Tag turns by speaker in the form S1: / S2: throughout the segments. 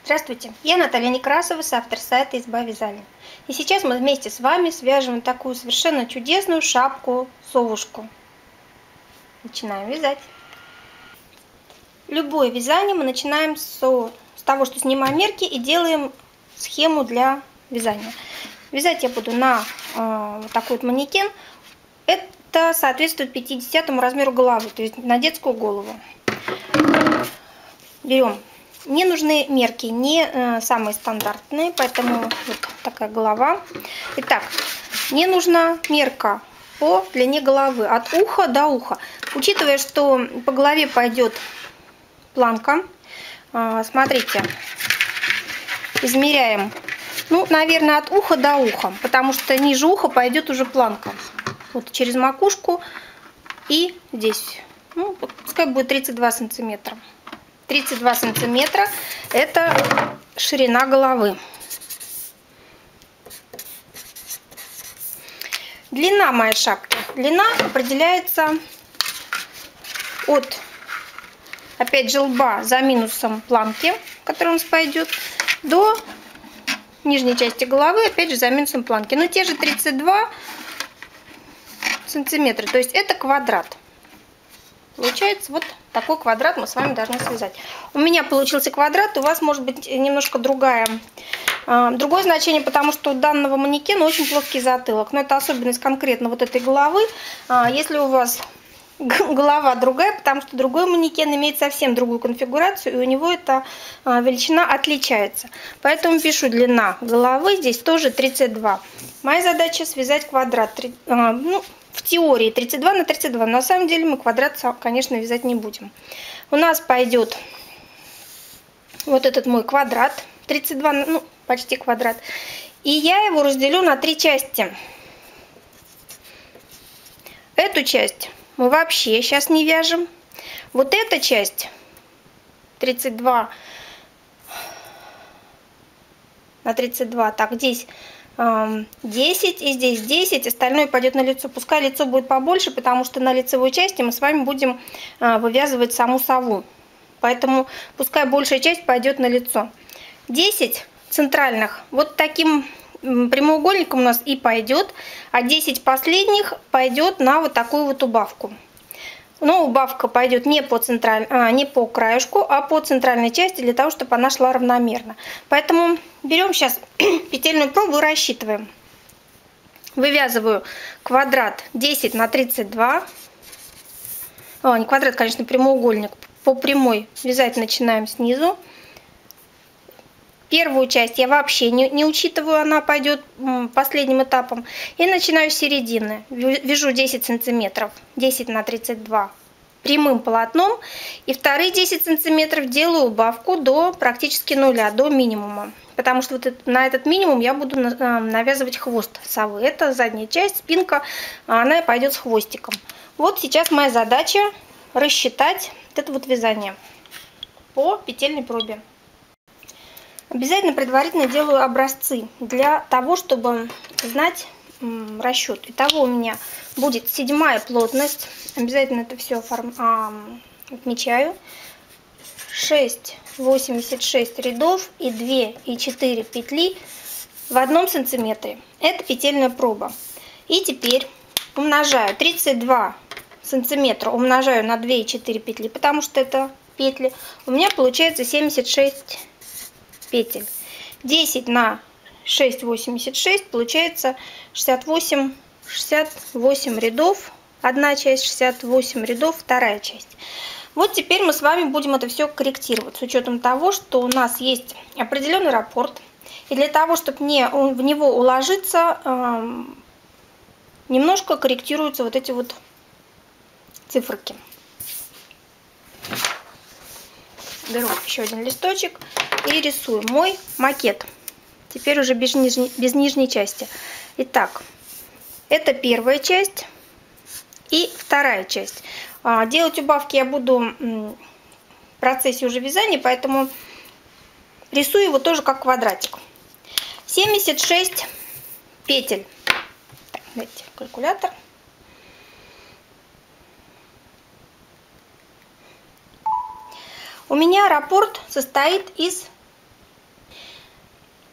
S1: Здравствуйте, я Наталья Некрасова, автор сайта «Изба вязания». И сейчас мы вместе с вами свяжем такую совершенно чудесную шапку-совушку. Начинаем вязать. Любое вязание мы начинаем с того, что снимаем мерки и делаем схему для вязания. Вязать я буду на вот такой вот манекен. Это соответствует 50-му размеру головы, то есть на детскую голову. Берем. Мне нужны мерки не самые стандартные, поэтому вот такая голова. Итак, мне нужна мерка по длине головы, от уха до уха. Учитывая, что по голове пойдет планка, смотрите, измеряем, ну, наверное, от уха до уха, потому что ниже уха пойдет уже планка. Вот через макушку и здесь, ну, пускай будет 32 сантиметра. 32 сантиметра – это ширина головы. Длина моей шапки. Длина определяется от, опять же, лба за минусом планки, которая у нас пойдет, до нижней части головы, опять же, за минусом планки. Но те же 32 сантиметра, то есть это квадрат. Получается вот такой квадрат мы с вами должны связать. У меня получился квадрат, у вас может быть немножко другое значение, потому что у данного манекена очень плоский затылок. Но это особенность конкретно вот этой головы. Если у вас голова другая, потому что другой манекен имеет совсем другую конфигурацию, и у него эта величина отличается. Поэтому пишу длина головы, здесь тоже 32. Моя задача связать квадрат. В теории 32 на 32, но на самом деле мы квадрат, конечно, вязать не будем. У нас пойдет вот этот мой квадрат, 32, ну, почти квадрат. И я его разделю на 3 части. Эту часть мы вообще сейчас не вяжем. Вот эта часть 32 на 32, так, здесь 10 и здесь 10, остальное пойдет на лицо. Пускай лицо будет побольше, потому что на лицевой части мы с вами будем вывязывать саму сову. Поэтому пускай большая часть пойдет на лицо. 10 центральных вот таким прямоугольником у нас и пойдет, а 10 последних пойдет на вот такую вот убавку. Но убавка пойдет не по краешку, а по центральной части, для того, чтобы она шла равномерно. Поэтому берем сейчас петельную пробу и рассчитываем. Вывязываю квадрат 10 на 32. Не квадрат, конечно, прямоугольник. По прямой вязать начинаем снизу. Первую часть я вообще не учитываю, она пойдет последним этапом. И начинаю с середины. Вяжу 10 сантиметров, 10 на 32 прямым полотном. И вторые 10 сантиметров делаю убавку до практически нуля, до минимума. Потому что вот на этот минимум я буду навязывать хвост совы. Это задняя часть, спинка, она пойдет с хвостиком. Вот сейчас моя задача рассчитать это вот вязание по петельной пробе. Обязательно предварительно делаю образцы для того, чтобы знать расчет. Итого у меня будет 7-я плотность. Обязательно это все отмечаю. 6,86 рядов и 2,4 петли в 1 сантиметре. Это петельная проба. И теперь умножаю 32 сантиметра, умножаю на 2,4 петли, потому что это петли. У меня получается 76 петель. 10 на 6,86 получается 68 рядов. Одна часть, 68 рядов, вторая часть. Вот теперь мы с вами будем это все корректировать с учетом того, что у нас есть определенный раппорт. И для того, чтобы в него уложиться, немножко корректируются вот эти вот циферки. Беру еще один листочек и рисую мой макет. Теперь уже без нижней части. Итак, это первая часть и вторая часть. Делать убавки я буду в процессе уже вязания, поэтому рисую его тоже как квадратик. 76 петель. Так, дайте калькулятор. У меня раппорт состоит из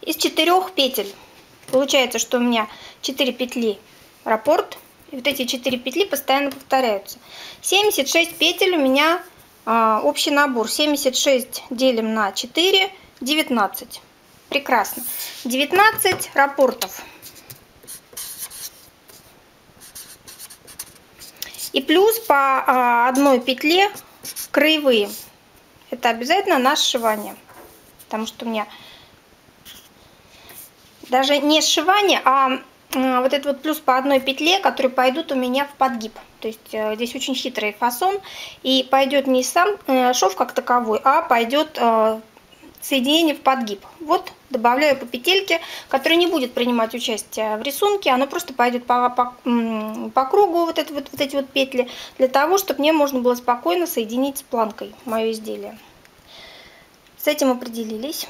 S1: из 4 петель. Получается, что у меня 4 петли раппорт, и вот эти 4 петли постоянно повторяются. 76 петель у меня общий набор. 76 делим на 4, 19. Прекрасно. 19 раппортов. И плюс по одной петле краевые. Это обязательно на сшивание. Потому что у меня даже не сшивание, а вот это вот плюс по одной петле, которые пойдут у меня в подгиб. То есть здесь очень хитрый фасон. И пойдет не сам шов как таковой, а пойдет соединение в подгиб. Вот добавляю по петельке, которая не будет принимать участие в рисунке. Она просто пойдет по кругу вот эти вот петли, для того, чтобы мне можно было спокойно соединить с планкой мое изделие. С этим определились.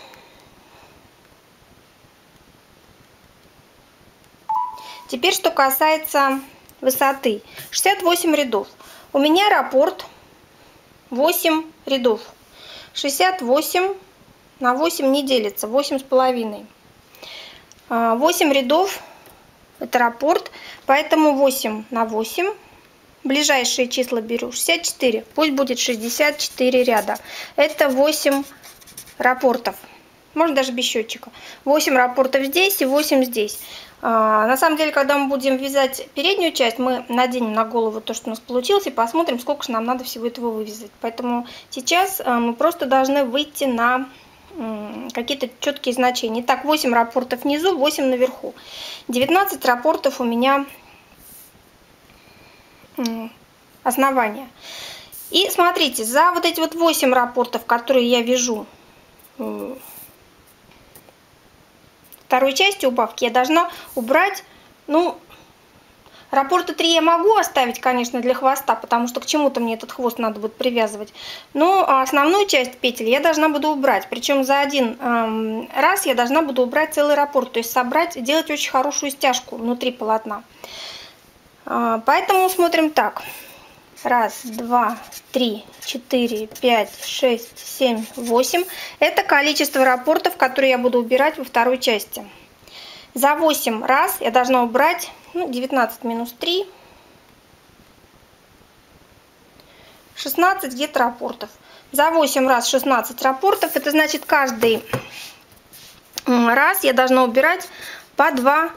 S1: Теперь, что касается высоты. 68 рядов. У меня раппорт 8 рядов. 68 на 8 не делится, 8,5. 8 рядов это раппорт, поэтому 8 на 8. Ближайшие числа беру 64, пусть будет 64 ряда. Это 8 раппортов. Можно даже без счетчика. 8 раппортов здесь и 8 здесь. На самом деле, когда мы будем вязать переднюю часть, мы наденем на голову то, что у нас получилось, и посмотрим, сколько же нам надо всего этого вывязать. Поэтому сейчас мы просто должны выйти на какие-то четкие значения. Итак, 8 раппортов внизу, 8 наверху. 19 раппортов у меня основание. И смотрите, за вот эти вот 8 раппортов, которые я вяжу второй части убавки, я должна убрать, раппорта 3 я могу оставить, конечно, для хвоста, потому что к чему-то мне этот хвост надо будет привязывать. Но основную часть петель я должна буду убрать. Причем за один раз я должна буду убрать целый раппорт. То есть собрать, делать очень хорошую стяжку внутри полотна. Поэтому смотрим так. 1, 2, 3, 4, 5, 6, 7, 8. Это количество раппортов, которые я буду убирать во второй части. За 8 раз я должна убрать 19 минус 3, 16 где-то раппортов. За 8 раз 16 раппортов, это значит каждый раз я должна убирать по 2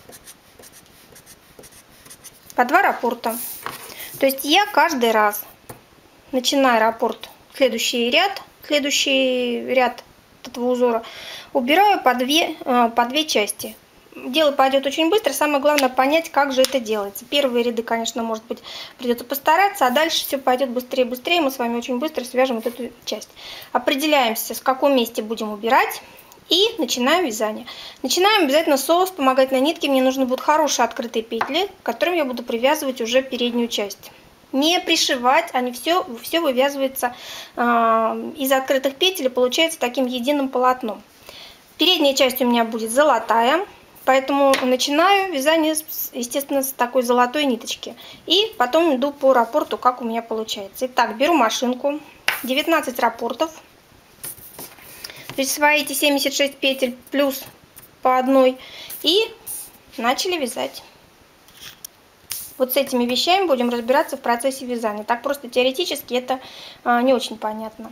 S1: раппорта. То есть я каждый раз, начиная раппорт, следующий ряд этого узора, убираю по 2 части. Дело пойдет очень быстро, самое главное понять, как же это делается. Первые ряды, конечно, может быть, придется постараться, а дальше все пойдет быстрее, мы с вами очень быстро свяжем вот эту часть. Определяемся, в каком месте будем убирать, и начинаем вязание. Начинаем обязательно со вспомогательной нитки, мне нужны будут хорошие открытые петли, к которым я буду привязывать уже переднюю часть. Не пришивать, они все вывязывается из открытых петель и получается таким единым полотном. Передняя часть у меня будет золотая. Поэтому начинаю вязание, естественно, с такой золотой ниточки. И потом иду по раппорту, как у меня получается. Итак, беру машинку, 19 раппортов. То есть свои эти 76 петель плюс по одной. И начали вязать. Вот с этими вещами будем разбираться в процессе вязания. Так просто теоретически это не очень понятно.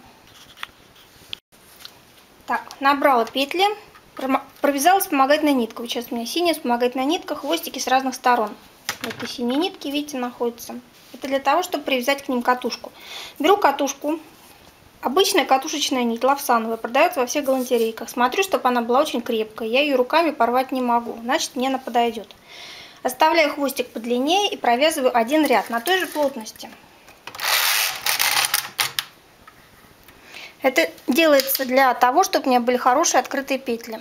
S1: Так, набрала петли. Провязала вспомогательной ниткой. Вот сейчас у меня синяя вспомогательная нитка, хвостики с разных сторон. В этой синей нитке, видите, находится. Это для того, чтобы привязать к ним катушку. Беру катушку. Обычная катушечная нить, лавсановая, продается во всех галантерейках. Смотрю, чтобы она была очень крепкая. Я ее руками порвать не могу, значит, мне она подойдет. Оставляю хвостик подлиннее и провязываю один ряд на той же плотности. Это делается для того, чтобы у меня были хорошие открытые петли.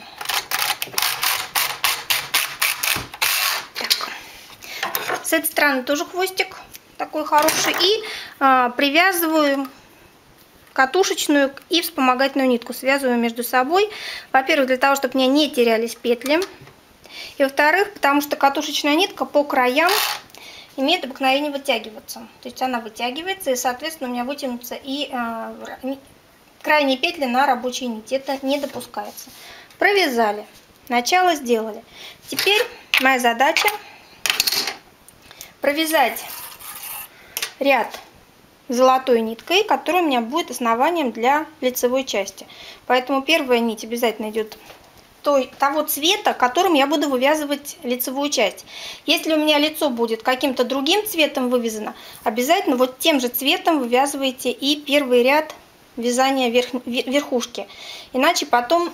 S1: Так. С этой стороны тоже хвостик такой хороший. И привязываю катушечную и вспомогательную нитку. Связываю между собой. Во-первых, для того, чтобы у меня не терялись петли. И во-вторых, потому что катушечная нитка по краям имеет обыкновение вытягиваться. То есть она вытягивается, и, соответственно, у меня вытянутся и крайние петли на рабочей нити. Это не допускается. Провязали. Начало сделали. Теперь моя задача провязать ряд золотой ниткой, который у меня будет основанием для лицевой части. Поэтому первая нить обязательно идет того цвета, которым я буду вывязывать лицевую часть. Если у меня лицо будет каким-то другим цветом вывязано, обязательно вот тем же цветом вывязывайте и первый ряд вязания верхушки. Иначе потом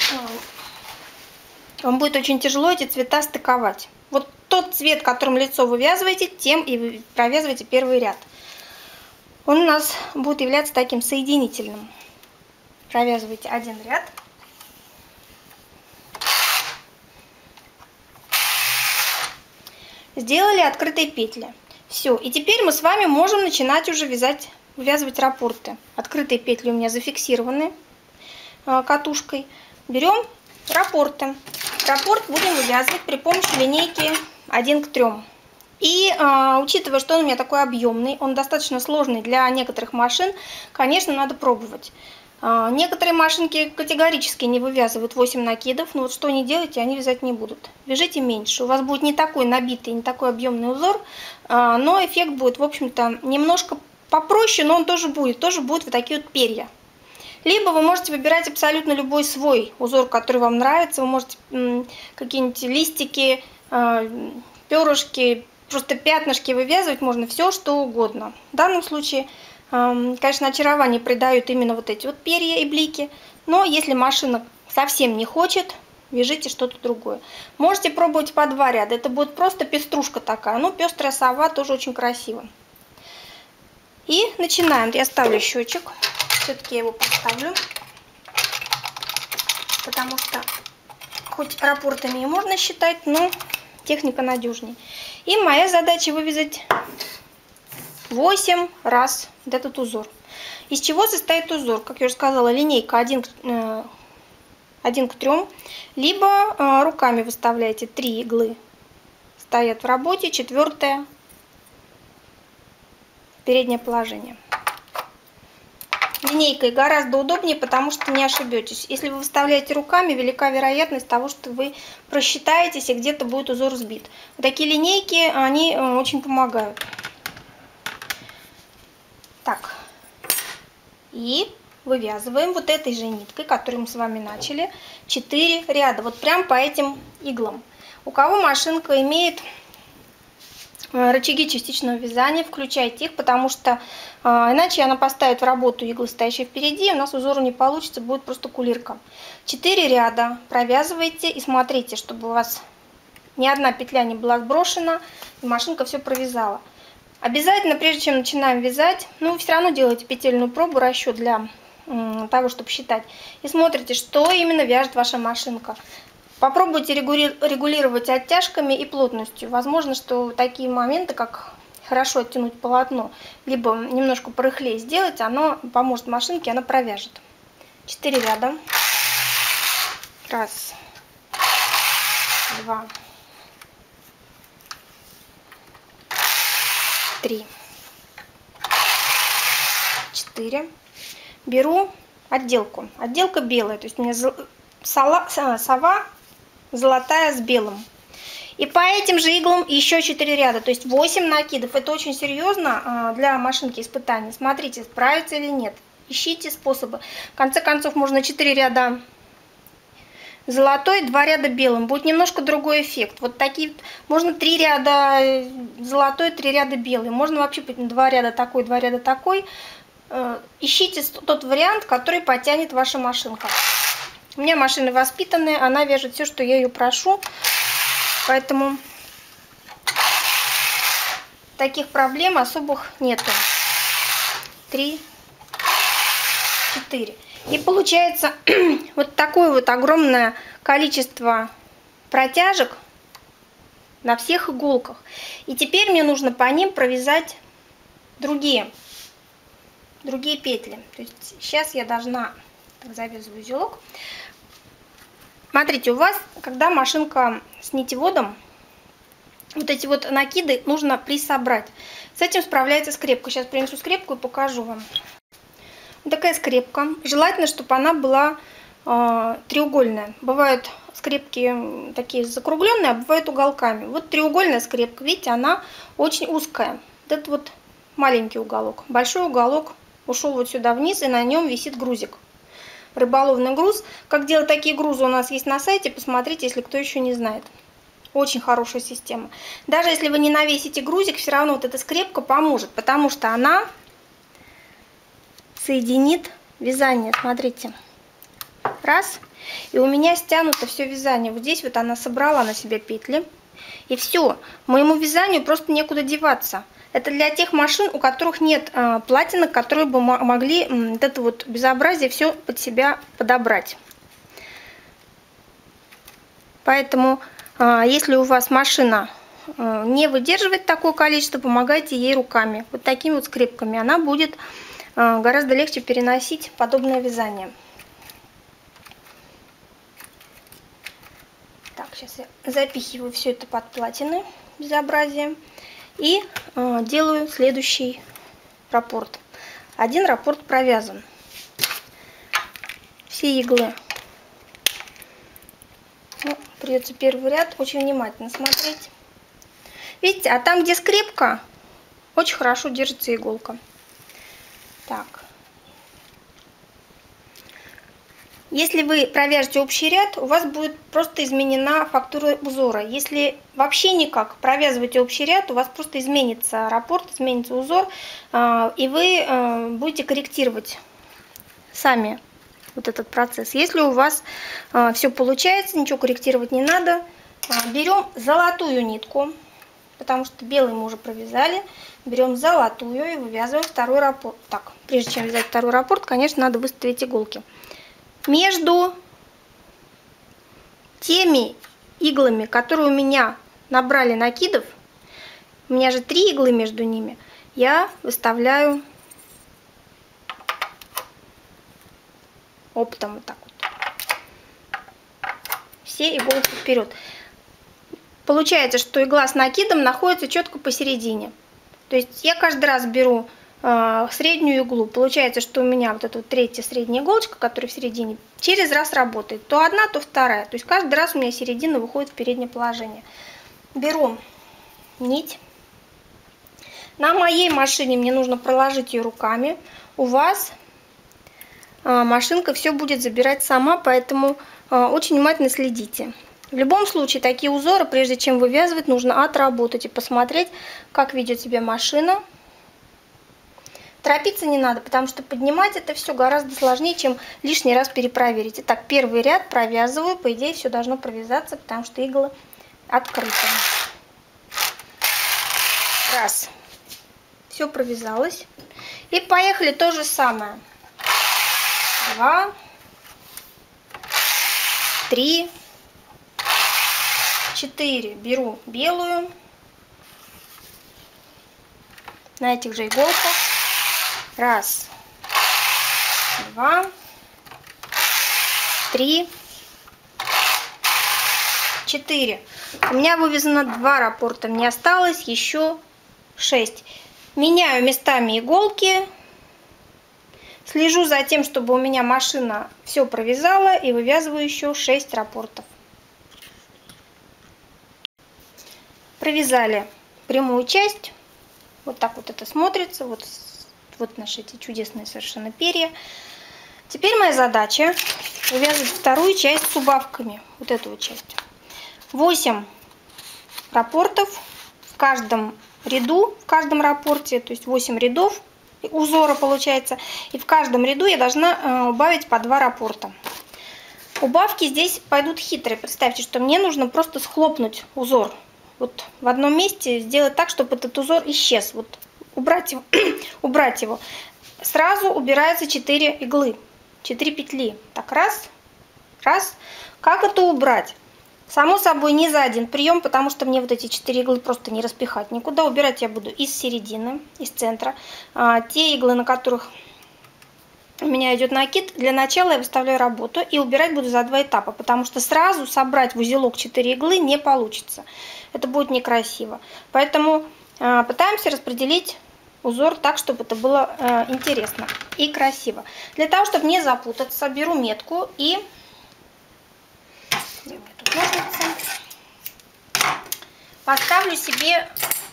S1: вам будет очень тяжело эти цвета стыковать. Вот тот цвет, которым лицо вывязываете, тем и провязывайте первый ряд. Он у нас будет являться таким соединительным. Провязывайте один ряд. Сделали открытые петли. Все. И теперь мы с вами можем начинать уже вывязывать раппорты. Открытые петли у меня зафиксированы катушкой. Берем раппорты. Раппорт будем вывязывать при помощи линейки 1 к 3. И учитывая, что он у меня такой объемный, он достаточно сложный для некоторых машин, конечно, надо пробовать. Некоторые машинки категорически не вывязывают 8 накидов, но вот что не делайте, они вязать не будут. Вяжите меньше, у вас будет не такой набитый, не такой объемный узор, но эффект будет, в общем-то, немножко попроще, но он тоже будет вот такие вот перья. Либо вы можете выбирать абсолютно любой свой узор, который вам нравится, вы можете какие-нибудь листики, перышки, просто пятнышки вывязывать, можно все что угодно. В данном случае, конечно, очарование придают именно вот эти вот перья и блики, но если машина совсем не хочет, вяжите что-то другое. Можете пробовать по 2 ряда, это будет просто пеструшка такая, ну пестрая сова тоже очень красиво. И начинаем. Я ставлю счетчик, все-таки я его поставлю, потому что хоть раппортами и можно считать, но техника надежнее. И моя задача вывязать 8 раз вот этот узор. Из чего состоит узор? Как я уже сказала, линейка 1 к 3, либо руками выставляете 3 иглы, стоят в работе, 4-я переднее положение. Линейкой гораздо удобнее, потому что не ошибетесь. Если вы выставляете руками, велика вероятность того, что вы просчитаетесь и где-то будет узор сбит. Вот такие линейки, они очень помогают. Так, и вывязываем вот этой же ниткой, которую мы с вами начали, 4 ряда, вот прям по этим иглам. У кого машинка имеет рычаги частичного вязания, включайте их, потому что иначе она поставит в работу иглы, стоящие впереди, и у нас узор не получится, будет просто кулирка. 4 ряда провязывайте и смотрите, чтобы у вас ни одна петля не была сброшена, и машинка все провязала. Обязательно, прежде чем начинаем вязать, вы все равно делаете петельную пробу, расчет для того, чтобы считать, и смотрите, что именно вяжет ваша машинка. Попробуйте регулировать оттяжками и плотностью. Возможно, что такие моменты, как хорошо оттянуть полотно, либо немножко порыхлее сделать, оно поможет машинке, она провяжет. 4 ряда. 1, 2, 3, 4. Беру отделку. Отделка белая, то есть у меня сова золотая с белым. И по этим же иглам еще 4 ряда, то есть 8 накидов. Это очень серьезно для машинки испытаний. Смотрите, справится или нет. Ищите способы. В конце концов, можно 4 ряда золотой, 2 ряда белым. Будет немножко другой эффект. Вот такие, можно 3 ряда золотой, 3 ряда белый. Можно вообще 2 ряда такой, 2 ряда такой. Ищите тот вариант, который потянет ваша машинка. У меня машина воспитанная, она вяжет все, что я ее прошу. Поэтому таких проблем особых нету. 3, 4. И получается вот такое вот огромное количество протяжек на всех иголках. И теперь мне нужно по ним провязать другие петли. То есть сейчас я должна... Так, завязываю узелок. Смотрите, у вас, когда машинка с нитеводом, вот эти вот накиды нужно присобрать. С этим справляется скрепка. Сейчас принесу скрепку и покажу вам. Вот такая скрепка. Желательно, чтобы она была треугольная. Бывают скрепки такие закругленные, а бывают уголками. Вот треугольная скрепка, видите, она очень узкая. Вот это вот маленький уголок. Большой уголок ушел вот сюда вниз, и на нем висит грузик. Рыболовный груз. Как делать такие грузы у нас есть на сайте, посмотрите, если кто еще не знает. Очень хорошая система. Даже если вы не навесите грузик, все равно вот эта скрепка поможет, потому что она соединит вязание. Смотрите. Раз. И у меня стянуто все вязание. Вот здесь вот она собрала на себя петли. И все. Моему вязанию просто некуда деваться. Это для тех машин, у которых нет платинок, которые бы могли вот это вот безобразие все под себя подобрать. Поэтому, если у вас машина не выдерживает такое количество, помогайте ей руками. Вот такими вот скрепками. Она будет гораздо легче переносить подобное вязание. Так, сейчас я запихиваю все это под платины, безобразие. И делаю следующий раппорт. Один раппорт провязан. Все иглы. Ну, придется первый ряд очень внимательно смотреть. Видите, а там, где скрепка, очень хорошо держится иголка. Так. Если вы провяжете общий ряд, у вас будет просто изменена фактура узора. Если вообще никак провязываете общий ряд, у вас просто изменится раппорт, изменится узор, и вы будете корректировать сами вот этот процесс. Если у вас все получается, ничего корректировать не надо, берем золотую нитку, потому что белый мы уже провязали, берем золотую и вывязываем второй раппорт. Так, прежде чем вязать второй раппорт, конечно, надо выставить иголки. Между теми иглами, которые у меня набрали накидов, у меня же 3 иглы между ними, я выставляю оптом вот так вот. Все иголки вперед. Получается, что игла с накидом находится четко посередине. То есть я каждый раз беру среднюю иглу. Получается, что у меня вот эта вот третья средняя иголочка, которая в середине, через раз работает. То одна, то вторая. То есть каждый раз у меня середина выходит в переднее положение. Беру нить. На моей машине мне нужно проложить ее руками. У вас машинка все будет забирать сама, поэтому очень внимательно следите. В любом случае, такие узоры, прежде чем вывязывать, нужно отработать и посмотреть, как ведет себя машина. Торопиться не надо, потому что поднимать это все гораздо сложнее, чем лишний раз перепроверить. Итак, первый ряд провязываю. По идее, все должно провязаться, потому что иглы открыты. Раз. Все провязалось. И поехали то же самое. 2, 3, 4. Беру белую. На этих же иголках. Раз, 2, 3, 4. У меня вывязано 2 раппорта, мне осталось еще 6. Меняю местами иголки. Слежу за тем, чтобы у меня машина все провязала, и вывязываю еще 6 раппортов. Провязали прямую часть. Вот так вот это смотрится. Вот наши эти чудесные совершенно перья. Теперь моя задача вывязывать вторую часть с убавками. Вот эту вот часть. 8 раппортов в каждом ряду, в каждом раппорте, то есть 8 рядов узора получается. И в каждом ряду я должна убавить по 2 раппорта. Убавки здесь пойдут хитрые. Представьте, что мне нужно просто схлопнуть узор. Вот в одном месте сделать так, чтобы этот узор исчез. Вот убрать его. Сразу убирается 4 иглы, 4 петли. Так, раз. Как это убрать? Само собой, не за один прием, потому что мне вот эти 4 иглы просто не распихать никуда. Убирать я буду из середины, из центра. Те иглы, на которых у меня идет накид, для начала я выставляю работу и убирать буду за 2 этапа, потому что сразу собрать в узелок 4 иглы не получится. Это будет некрасиво. Поэтому пытаемся распределить узор так, чтобы это было интересно и красиво. Для того, чтобы не запутаться, беру метку и Где у меня тут ножницы? Поставлю себе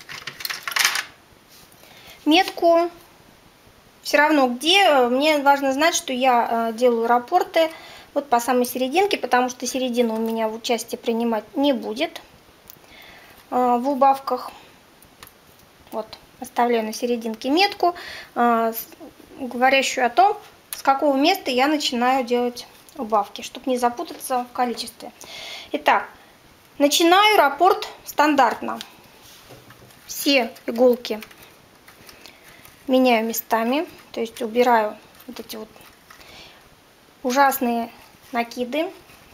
S1: метку. Все равно где, мне важно знать, что я делаю раппорты вот по самой серединке, потому что середина у меня в участии принимать не будет в убавках. Вот, оставляю на серединке метку, говорящую о том, с какого места я начинаю делать убавки, чтобы не запутаться в количестве. Итак, начинаю раппорт стандартно. Все иголки меняю местами, то есть убираю вот эти вот ужасные накиды,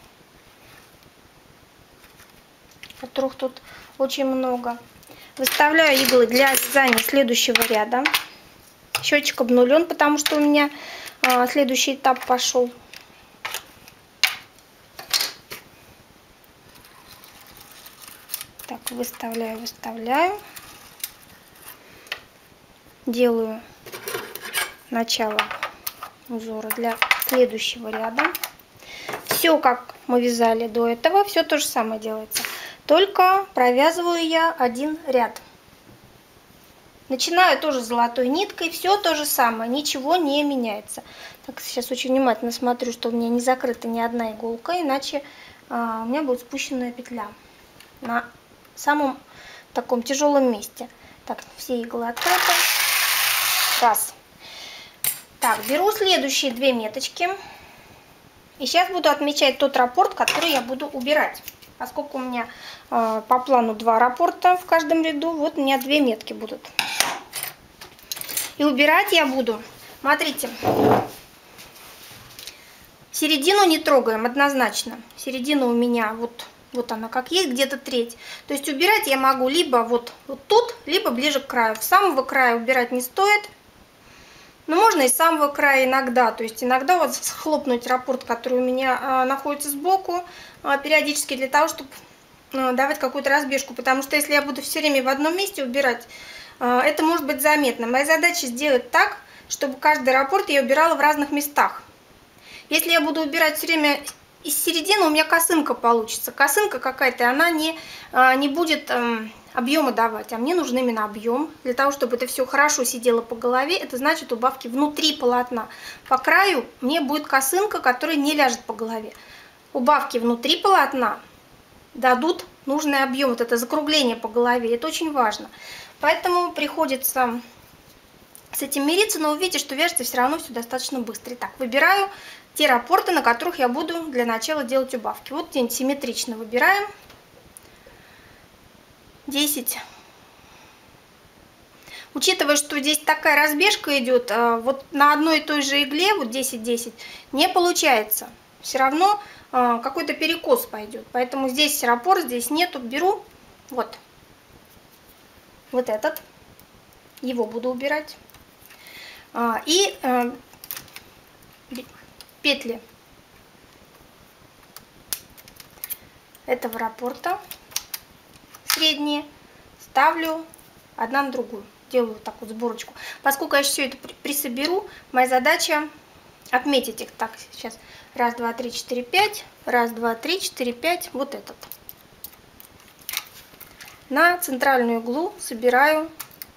S1: которых тут очень много. Выставляю иглы для вязания следующего ряда. Счетчик обнулен, потому что у меня следующий этап пошел. Так, выставляю. Делаю начало узора для следующего ряда. Все, как мы вязали до этого, все то же самое делается. Только провязываю я один ряд. Начинаю тоже с золотой ниткой, все то же самое, ничего не меняется. Так, сейчас очень внимательно смотрю, что у меня не закрыта ни одна иголка, иначе у меня будет спущенная петля на самом таком тяжелом месте. Так, все иглы открыты. Раз. Так, беру следующие две меточки. И сейчас буду отмечать тот раппорт, который я буду убирать. Поскольку у меня по плану 2 раппорта в каждом ряду, вот у меня 2 метки будут. И убирать я буду, смотрите, середину не трогаем однозначно. Середина у меня вот она как есть, где-то треть. То есть убирать я могу либо вот тут, либо ближе к краю. С самого края убирать не стоит. Но можно и с самого края иногда. То есть иногда вот схлопнуть раппорт, который у меня находится сбоку, периодически для того, чтобы давать какую-то разбежку. Потому что если я буду все время в одном месте убирать, это может быть заметно. Моя задача сделать так, чтобы каждый раппорт я убирала в разных местах. Если я буду убирать все время из середины, у меня косынка получится. Косынка какая-то, она не будет объема давать, а мне нужен именно объем. Для того, чтобы это все хорошо сидело по голове, это значит убавки внутри полотна. По краю мне будет косынка, которая не ляжет по голове. Убавки внутри полотна дадут нужный объем, вот это закругление по голове, это очень важно. Поэтому приходится с этим мириться, но вы видите, что вяжется все равно все достаточно быстро. Итак, выбираю те раппорты, на которых я буду для начала делать убавки. Вот где-нибудь симметрично выбираем. 10. Учитывая, что здесь такая разбежка идет, вот на одной и той же игле, вот 10-10, не получается. Все равно какой-то перекос пойдет. Поэтому здесь раппорт, здесь нету. Беру вот этот, его буду убирать. И петли этого раппорта средние ставлю одна на другую. Делаю вот так вот сборочку. Поскольку я все это присоберу, моя задача отметить их. Так, сейчас 1, 2, 3, 4, 5. 1, 2, 3, 4, 5. Вот этот. На центральную иглу собираю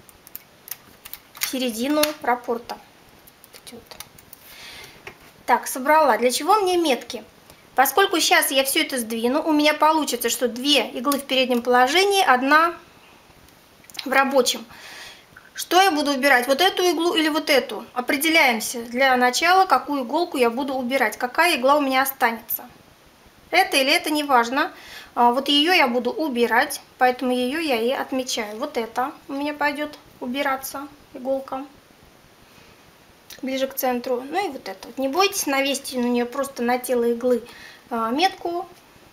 S1: середину раппорта. Вот. Так, собрала. Для чего мне метки? Поскольку сейчас я все это сдвину, у меня получится, что 2 иглы в переднем положении, 1 в рабочем. Что я буду убирать? Вот эту иглу или вот эту? Определяемся для начала, какую иголку я буду убирать, какая игла у меня останется. Это или это не важно. Вот ее я буду убирать, поэтому ее я и отмечаю. Вот это у меня пойдет убираться иголка ближе к центру. Ну и вот это. Не бойтесь навесить на нее просто на тело иглы метку.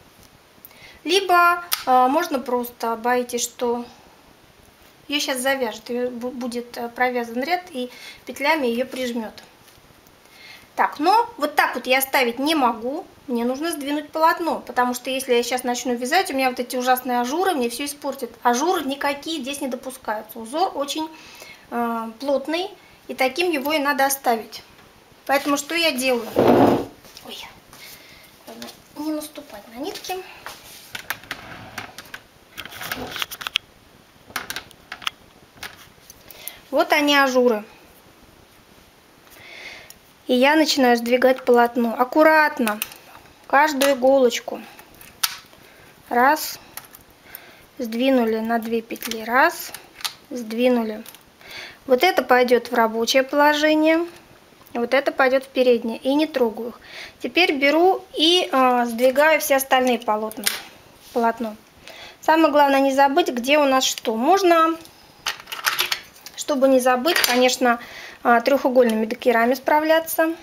S1: Либо можно просто, боитесь, что ее сейчас завяжет, ее будет провязан ряд и петлями ее прижмет. Так, но вот так вот я оставить не могу. Мне нужно сдвинуть полотно, потому что если я сейчас начну вязать, у меня вот эти ужасные ажуры мне все испортят. Ажуры никакие здесь не допускаются. Узор очень плотный, и таким его и надо оставить. Поэтому что я делаю? Ой, не наступать на нитки. Вот они, ажуры. И я начинаю сдвигать полотно. Аккуратно. Каждую иголочку. Раз. Сдвинули на 2 петли. Раз. Сдвинули. Вот это пойдет в рабочее положение. Вот это пойдет в переднее. И не трогаю их. Теперь беру и сдвигаю все остальные полотно. Самое главное не забыть, где у нас что. Можно, чтобы не забыть, конечно, треугольными докерами справляться.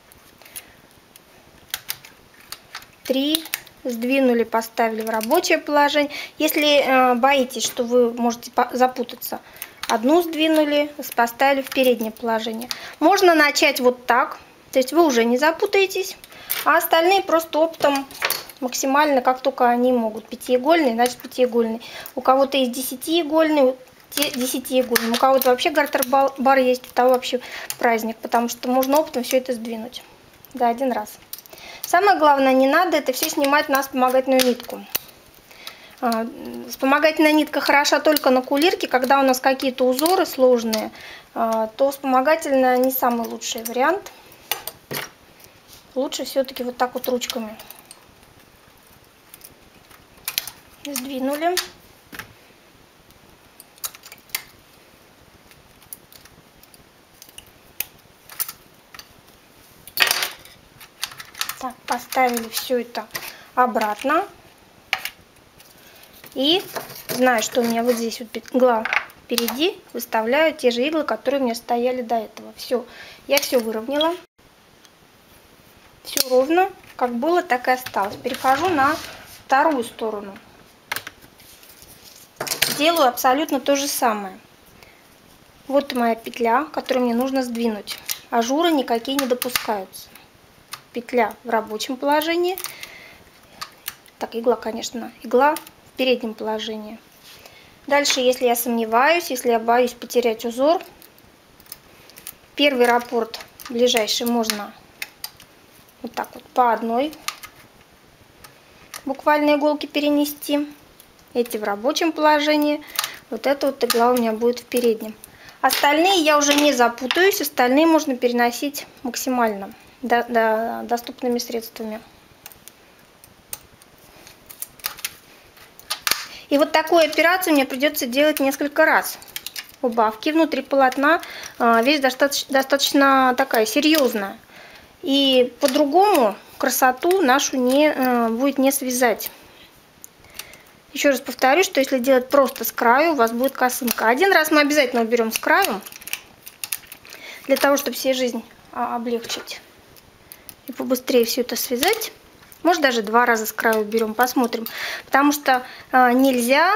S1: 3. Сдвинули, поставили в рабочее положение. Если боитесь, что вы можете запутаться, 1 сдвинули, поставили в переднее положение. Можно начать вот так, то есть вы уже не запутаетесь, а остальные просто оптом максимально, как только они могут. 5-игольный, значит 5-игольный. У кого-то есть 10-игольный, 10-игольный. У кого-то вообще гартер-бар есть, у того вообще праздник, потому что можно оптом все это сдвинуть. Да, 1 раз. Самое главное, не надо это все снимать на вспомогательную нитку. Вспомогательная нитка хороша только на кулирке, когда у нас какие-то узоры сложные, то вспомогательная не самый лучший вариант. Лучше все-таки вот так вот ручками. Сдвинули. Так, поставили все это обратно. И знаю, что у меня вот здесь вот игла впереди, выставляю те же иглы, которые у меня стояли до этого. Все, я все выровняла. Все ровно, как было, так и осталось. Перехожу на вторую сторону. Делаю абсолютно то же самое. Вот моя петля, которую мне нужно сдвинуть. Ажуры никакие не допускаются. Петля в рабочем положении. Так, игла, конечно, игла в переднем положении. Дальше, если я сомневаюсь, если я боюсь потерять узор, первый раппорт ближайший можно вот так вот по одной буквально иголке перенести. Эти в рабочем положении. Вот эта вот игла у меня будет в переднем. Остальные я уже не запутаюсь, остальные можно переносить максимально доступными средствами. И вот такую операцию мне придется делать несколько раз. Убавки внутри полотна, вещь достаточно такая серьезная. И по-другому красоту нашу будет не связать. Еще раз повторю, что если делать просто с краю, у вас будет косынка. 1 раз мы обязательно уберем с краю, для того, чтобы себе жизнь облегчить. И побыстрее все это связать. Может, даже 2 раза с краю уберем, посмотрим. Потому что нельзя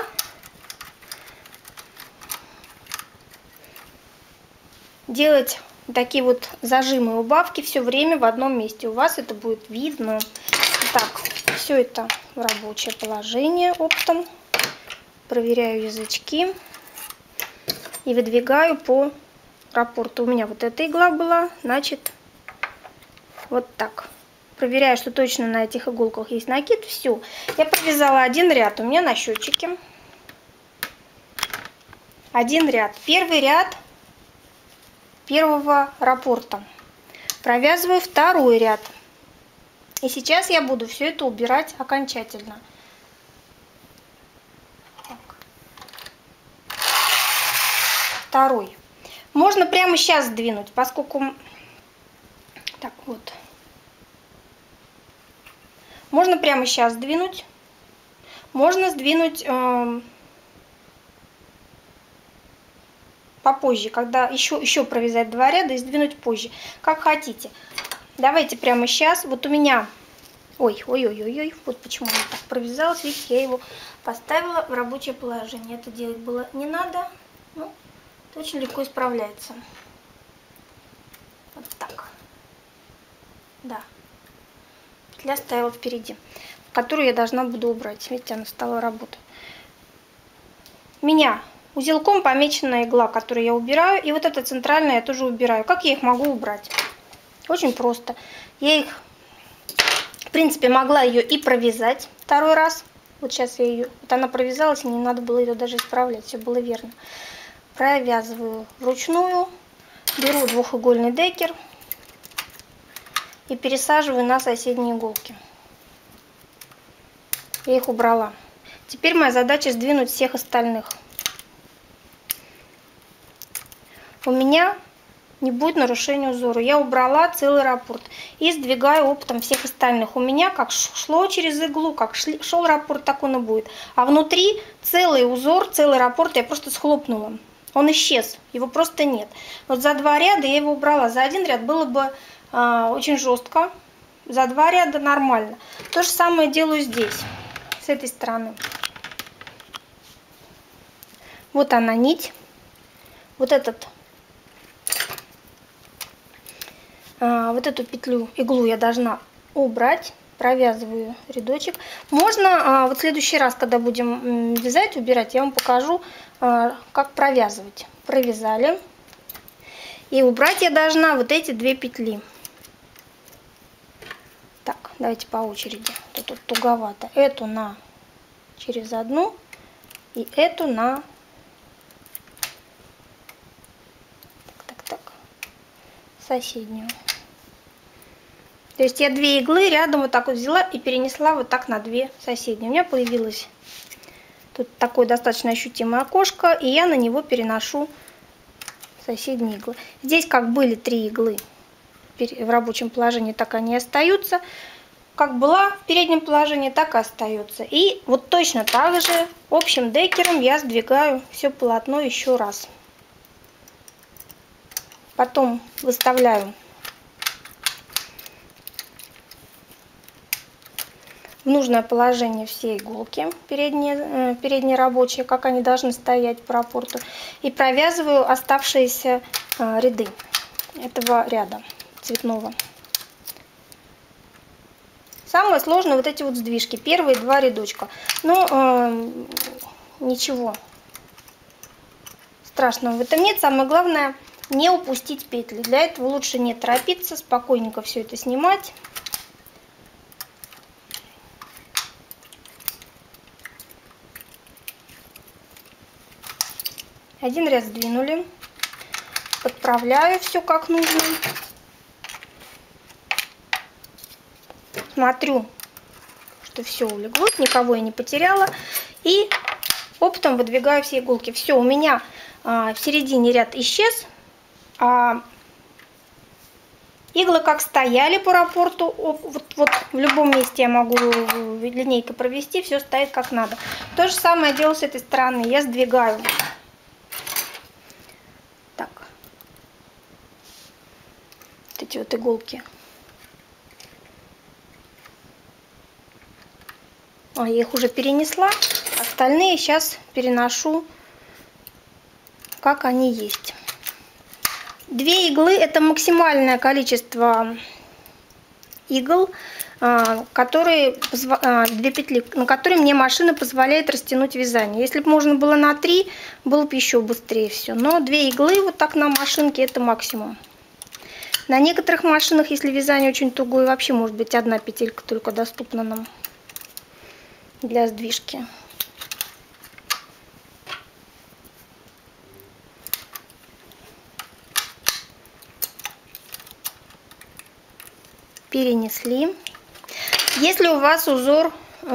S1: делать такие вот зажимы, убавки все время в одном месте. У вас это будет видно. Так, все это в рабочее положение оптом. Проверяю язычки и выдвигаю по раппорту. У меня вот эта игла была, значит, вот так. Проверяю, что точно на этих иголках есть накид. Все. Я провязала 1 ряд у меня на счетчике. 1 ряд. Первый ряд первого раппорта. Провязываю 2-й ряд. И сейчас я буду все это убирать окончательно. Так. 2-й. Можно прямо сейчас сдвинуть, поскольку... Так, вот. Можно прямо сейчас сдвинуть. Можно сдвинуть попозже, когда еще провязать 2 ряда и сдвинуть позже. Как хотите. Давайте прямо сейчас. Вот у меня... Ой-ой-ой-ой. Вот почему я так провязалась. Видите, я его поставила в рабочее положение. Это делать было не надо. Ну, это очень легко исправляется. Вот так. Да. Петля стояла впереди, которую я должна буду убрать. Видите, она стала работать. У меня узелком помечена игла, которую я убираю. И вот эта центральная я тоже убираю. Как я их могу убрать? Очень просто. Я их принципе, могла ее и провязать второй раз. Вот сейчас я ее, вот она провязалась, и не надо было ее даже исправлять, все было верно. Провязываю вручную, беру двухугольный декер и пересаживаю на соседние иголки. Я их убрала. Теперь моя задача сдвинуть всех остальных. У меня не будет нарушения узора. Я убрала целый раппорт и сдвигаю оптом всех остальных. У меня как шло через иглу, как шел раппорт, так он и будет. А внутри целый узор, целый раппорт я просто схлопнула. Он исчез, его просто нет. Вот за 2 ряда я его убрала. За 1 ряд было бы очень жестко, за 2 ряда нормально. То же самое делаю здесь, с этой стороны. Вот она нить, вот вот эту петлю, иглу я должна убрать, провязываю рядочек. Можно вот в следующий раз, когда будем вязать, убирать, я вам покажу, как провязывать. Провязали. И убрать я должна вот эти 2 петли. Так, давайте по очереди. Тут туговато. Эту на через одну и эту на так, соседнюю. То есть я 2 иглы рядом вот так вот взяла и перенесла вот так на 2 соседние. У меня появилось тут такое достаточно ощутимое окошко, и я на него переношу соседние иглы. Здесь как были 3 иглы в рабочем положении, так они и остаются. Как была в переднем положении, так и остается. И вот точно так же общим декером я сдвигаю все полотно еще раз. Потом выставляю в нужное положение все иголки, передние рабочие, как они должны стоять по раппорту, и провязываю оставшиеся ряды этого ряда цветного. Самое сложное вот эти вот сдвижки, первые 2 рядочка. Но ничего страшного в этом нет. Самое главное не упустить петли. Для этого лучше не торопиться, спокойненько все это снимать. Один ряд сдвинули, подправляю все как нужно, смотрю, что все улеглось, никого я не потеряла, и оптом выдвигаю все иголки. Все, у меня в середине ряд исчез, а иглы как стояли по раппорту, вот в любом месте я могу линейкой провести, все стоит как надо. То же самое делаю с этой стороны, я сдвигаю. Эти вот иголки. Я их уже перенесла. Остальные сейчас переношу, как они есть. 2 иглы — это максимальное количество игл, 2 петли, на которые мне машина позволяет растянуть вязание. Если бы можно было на 3, было бы еще быстрее все. Но 2 иглы вот так на машинке — это максимум. На некоторых машинах, если вязание очень тугое, вообще может быть 1 петелька только доступна нам для сдвижки. Перенесли. Если у вас узор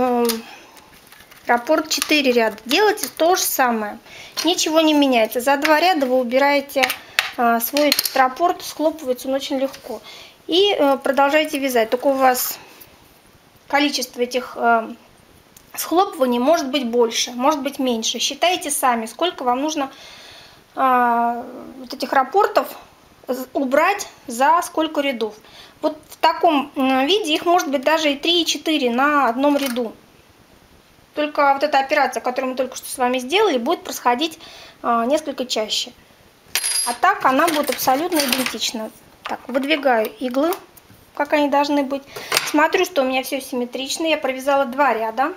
S1: раппорт 4 ряда, делайте то же самое. Ничего не меняется. За 2 ряда вы убираете свой раппорт, схлопывается он очень легко. И продолжайте вязать. Только у вас количество этих схлопываний может быть больше, может быть меньше. Считайте сами, сколько вам нужно вот этих раппортов убрать за сколько рядов. Вот в таком виде их может быть даже и 3, и 4 на одном ряду. Только вот эта операция, которую мы только что с вами сделали, будет происходить несколько чаще. А так она будет абсолютно идентична. Так, выдвигаю иглы, как они должны быть. Смотрю, что у меня все симметрично. Я провязала 2 ряда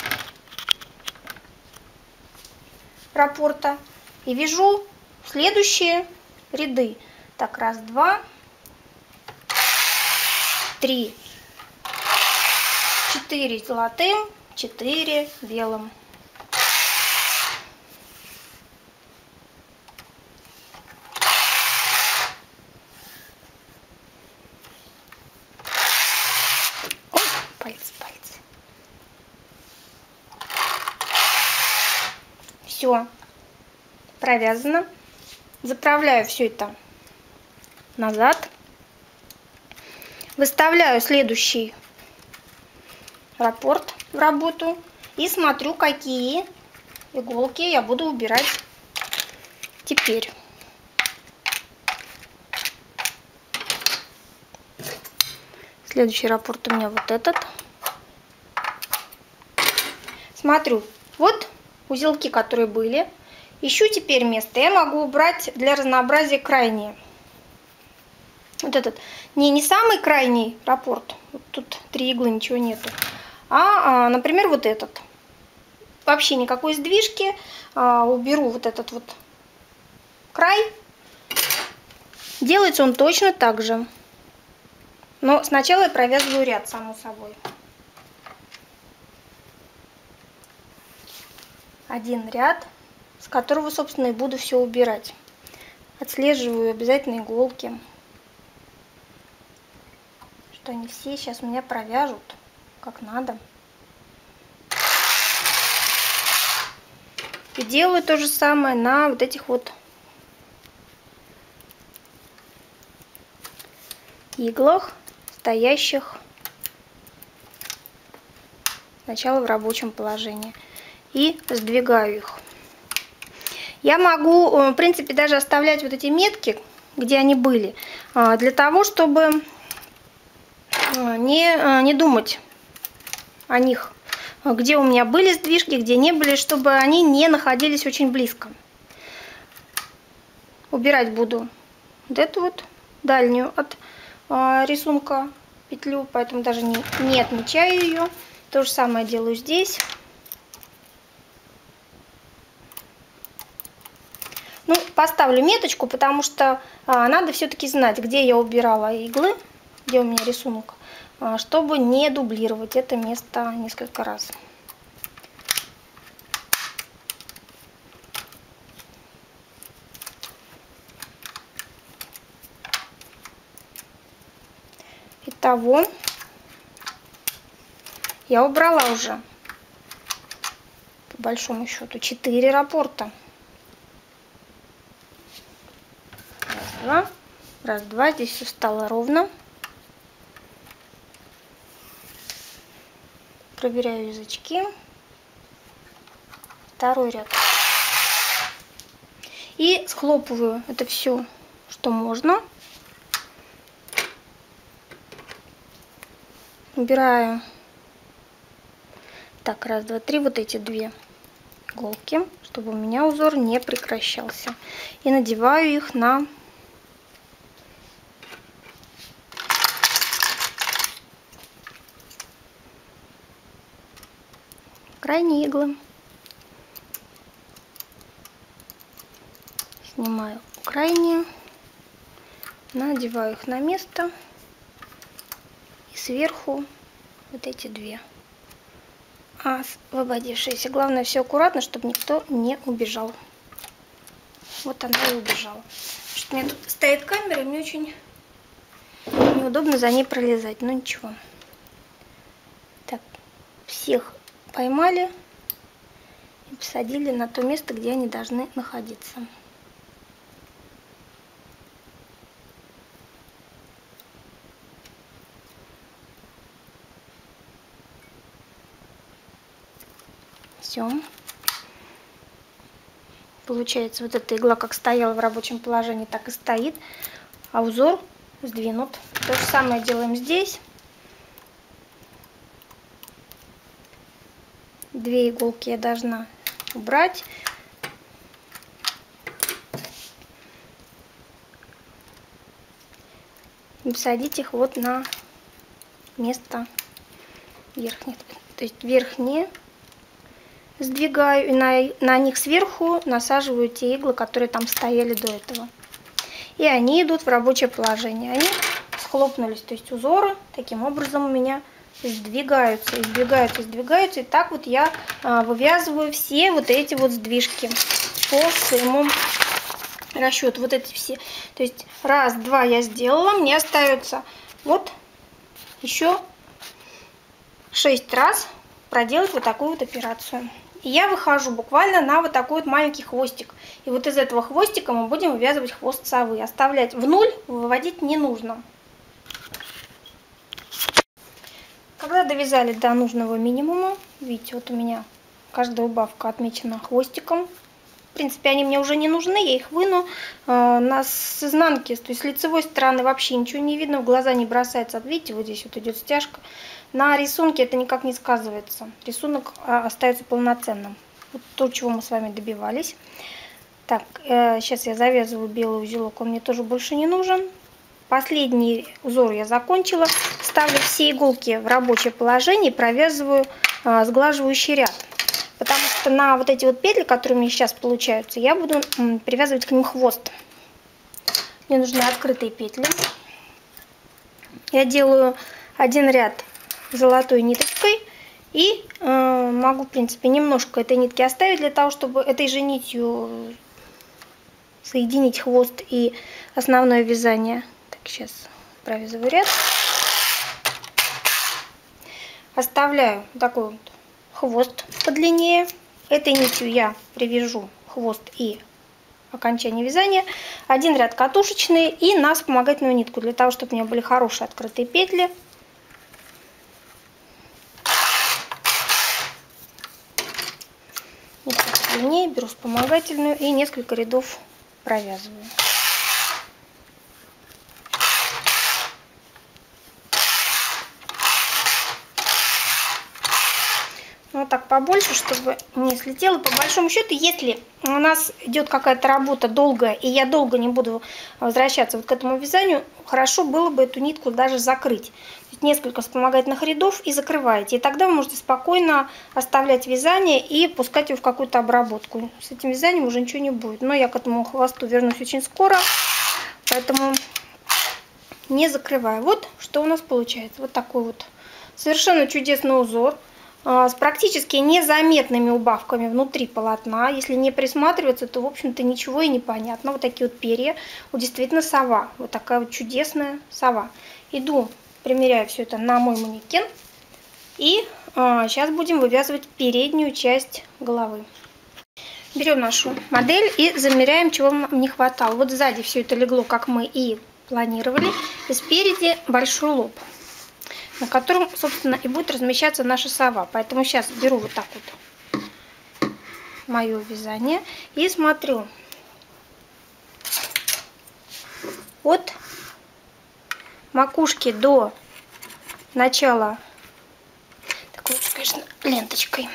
S1: раппорта и вяжу следующие ряды. Так, 1, 2, 3, 4 золотым, 4 белым. Ой, пальцы. Все провязано. Заправляю все это назад. Выставляю следующий раппорт в работу и смотрю, какие иголки я буду убирать теперь. Следующий раппорт у меня вот этот. Смотрю, вот узелки, которые были. Ищу теперь место. Я могу убрать для разнообразия крайние. Вот этот. Не самый крайний раппорт. Вот тут 3 иглы, ничего нету. Например, вот этот. Вообще никакой сдвижки. Уберу вот этот вот край. Делается он точно так же. Но сначала я провязываю ряд, само собой. Один ряд, с которого, собственно, и буду все убирать. Отслеживаю обязательно иголки, что они все сейчас у меня провяжут как надо. И делаю то же самое на вот этих вот иглах, стоящих сначала в рабочем положении. И сдвигаю их. Я могу, в принципе, даже оставлять вот эти метки, где они были, для того, чтобы не думать о них, где у меня были сдвижки, где не были, чтобы они не находились очень близко. Убирать буду вот эту вот дальнюю от рисунка петлю, поэтому даже не отмечаю ее. То же самое делаю здесь. Ну, поставлю меточку, потому что надо все-таки знать, где я убирала иглы, где у меня рисунок, чтобы не дублировать это место несколько раз. Итого, я убрала уже, по большому счету, 4 раппорта. Раз, два, здесь все стало ровно. Проверяю язычки. Второй ряд. И схлопываю это все, что можно. Убираю. Так, раз, два, три, вот эти 2 иголки, чтобы у меня узор не прекращался. И надеваю их на крайние иглы. Снимаю крайние, надеваю их на место и сверху вот эти 2 освободившиеся. Главное, все аккуратно, чтобы никто не убежал. Вот она и убежала. Что у меня тут стоит камера, и мне очень неудобно за ней пролезать, но ничего. Так, всех поймали и посадили на то место, где они должны находиться. Все. Получается, вот эта игла как стояла в рабочем положении, так и стоит, а узор сдвинут. То же самое делаем здесь. 2 иголки я должна убрать. И посадить их вот на место верхних. То есть верхние сдвигаю, и на них сверху насаживаю те иглы, которые там стояли до этого. И они идут в рабочее положение. Они схлопнулись, то есть узоры таким образом у меня сдвигаются, сдвигаются, сдвигаются. И так вот я вывязываю все вот эти вот сдвижки по своему расчету. Вот эти все. То есть раз, два я сделала, мне остается вот еще 6 раз проделать вот такую вот операцию. И я выхожу буквально на вот такой вот маленький хвостик. И вот из этого хвостика мы будем вывязывать хвост совы. Оставлять в нуль, выводить не нужно. Когда довязали до нужного минимума, видите, вот у меня каждая убавка отмечена хвостиком. В принципе, они мне уже не нужны, я их выну с изнанки, то есть с лицевой стороны вообще ничего не видно, в глаза не бросается. Видите, вот здесь вот идет стяжка. На рисунке это никак не сказывается. Рисунок остается полноценным. Вот то, чего мы с вами добивались. Так, сейчас я завязываю белый узелок, он мне тоже больше не нужен. Последний узор я закончила. Ставлю все иголки в рабочее положение и провязываю сглаживающий ряд. Потому что на вот эти вот петли, которые у меня сейчас получаются, я буду привязывать к ним хвост. Мне нужны открытые петли. Я делаю один ряд золотой ниточкой. И могу, в принципе, немножко этой нитки оставить для того, чтобы этой же нитью соединить хвост и основное вязание. Так, сейчас провязываю ряд. Оставляю такой вот хвост подлиннее. Этой нитью я привяжу хвост и окончание вязания. Один ряд катушечный и на вспомогательную нитку, для того, чтобы у меня были хорошие открытые петли. Несколько длиннее, беру вспомогательную и несколько рядов провязываю. Вот так побольше, чтобы не слетело. По большому счету, если у нас идет какая-то работа долгая, и я долго не буду возвращаться вот к этому вязанию, хорошо было бы эту нитку даже закрыть. Несколько вспомогательных рядов и закрываете. И тогда вы можете спокойно оставлять вязание и пускать его в какую-то обработку. С этим вязанием уже ничего не будет. Но я к этому хвосту вернусь очень скоро, поэтому не закрываю. Вот что у нас получается. Вот такой вот совершенно чудесный узор с практически незаметными убавками внутри полотна. Если не присматриваться, то, в общем-то, ничего и не понятно. Вот такие вот перья. Вот действительно сова. Вот такая вот чудесная сова. Иду, примеряю все это на мой манекен. И сейчас будем вывязывать переднюю часть головы. Берем нашу модель и замеряем, чего нам не хватало. Вот сзади все это легло, как мы и планировали. И спереди большой лоб, на котором, собственно, и будет размещаться наша сова. Поэтому сейчас беру вот так вот мое вязание и смотрю от макушки до начала, такой, конечно, ленточкой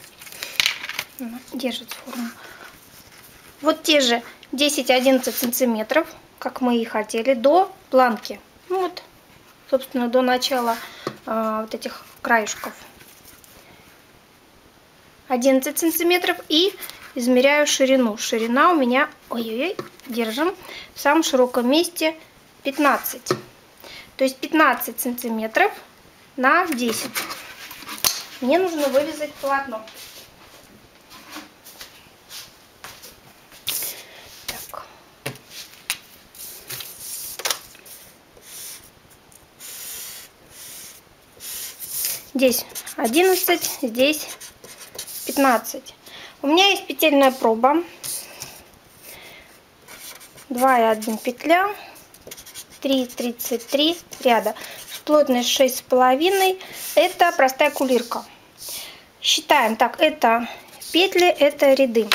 S1: держит форму. Вот те же 10-11 сантиметров, как мы и хотели, до планки. Ну вот, собственно, до начала вот этих краешков. 11 сантиметров и измеряю ширину. Ширина у меня, ой-ой-ой, держим, в самом широком месте 15. То есть 15 сантиметров на 10. Мне нужно вывязать полотно. Так. Здесь 11, здесь 15. У меня есть петельная проба. 2,1 петля. 3,33 ряда. Плотность 6,5. Это простая кулирка. Считаем. Так, это петли, это ряды.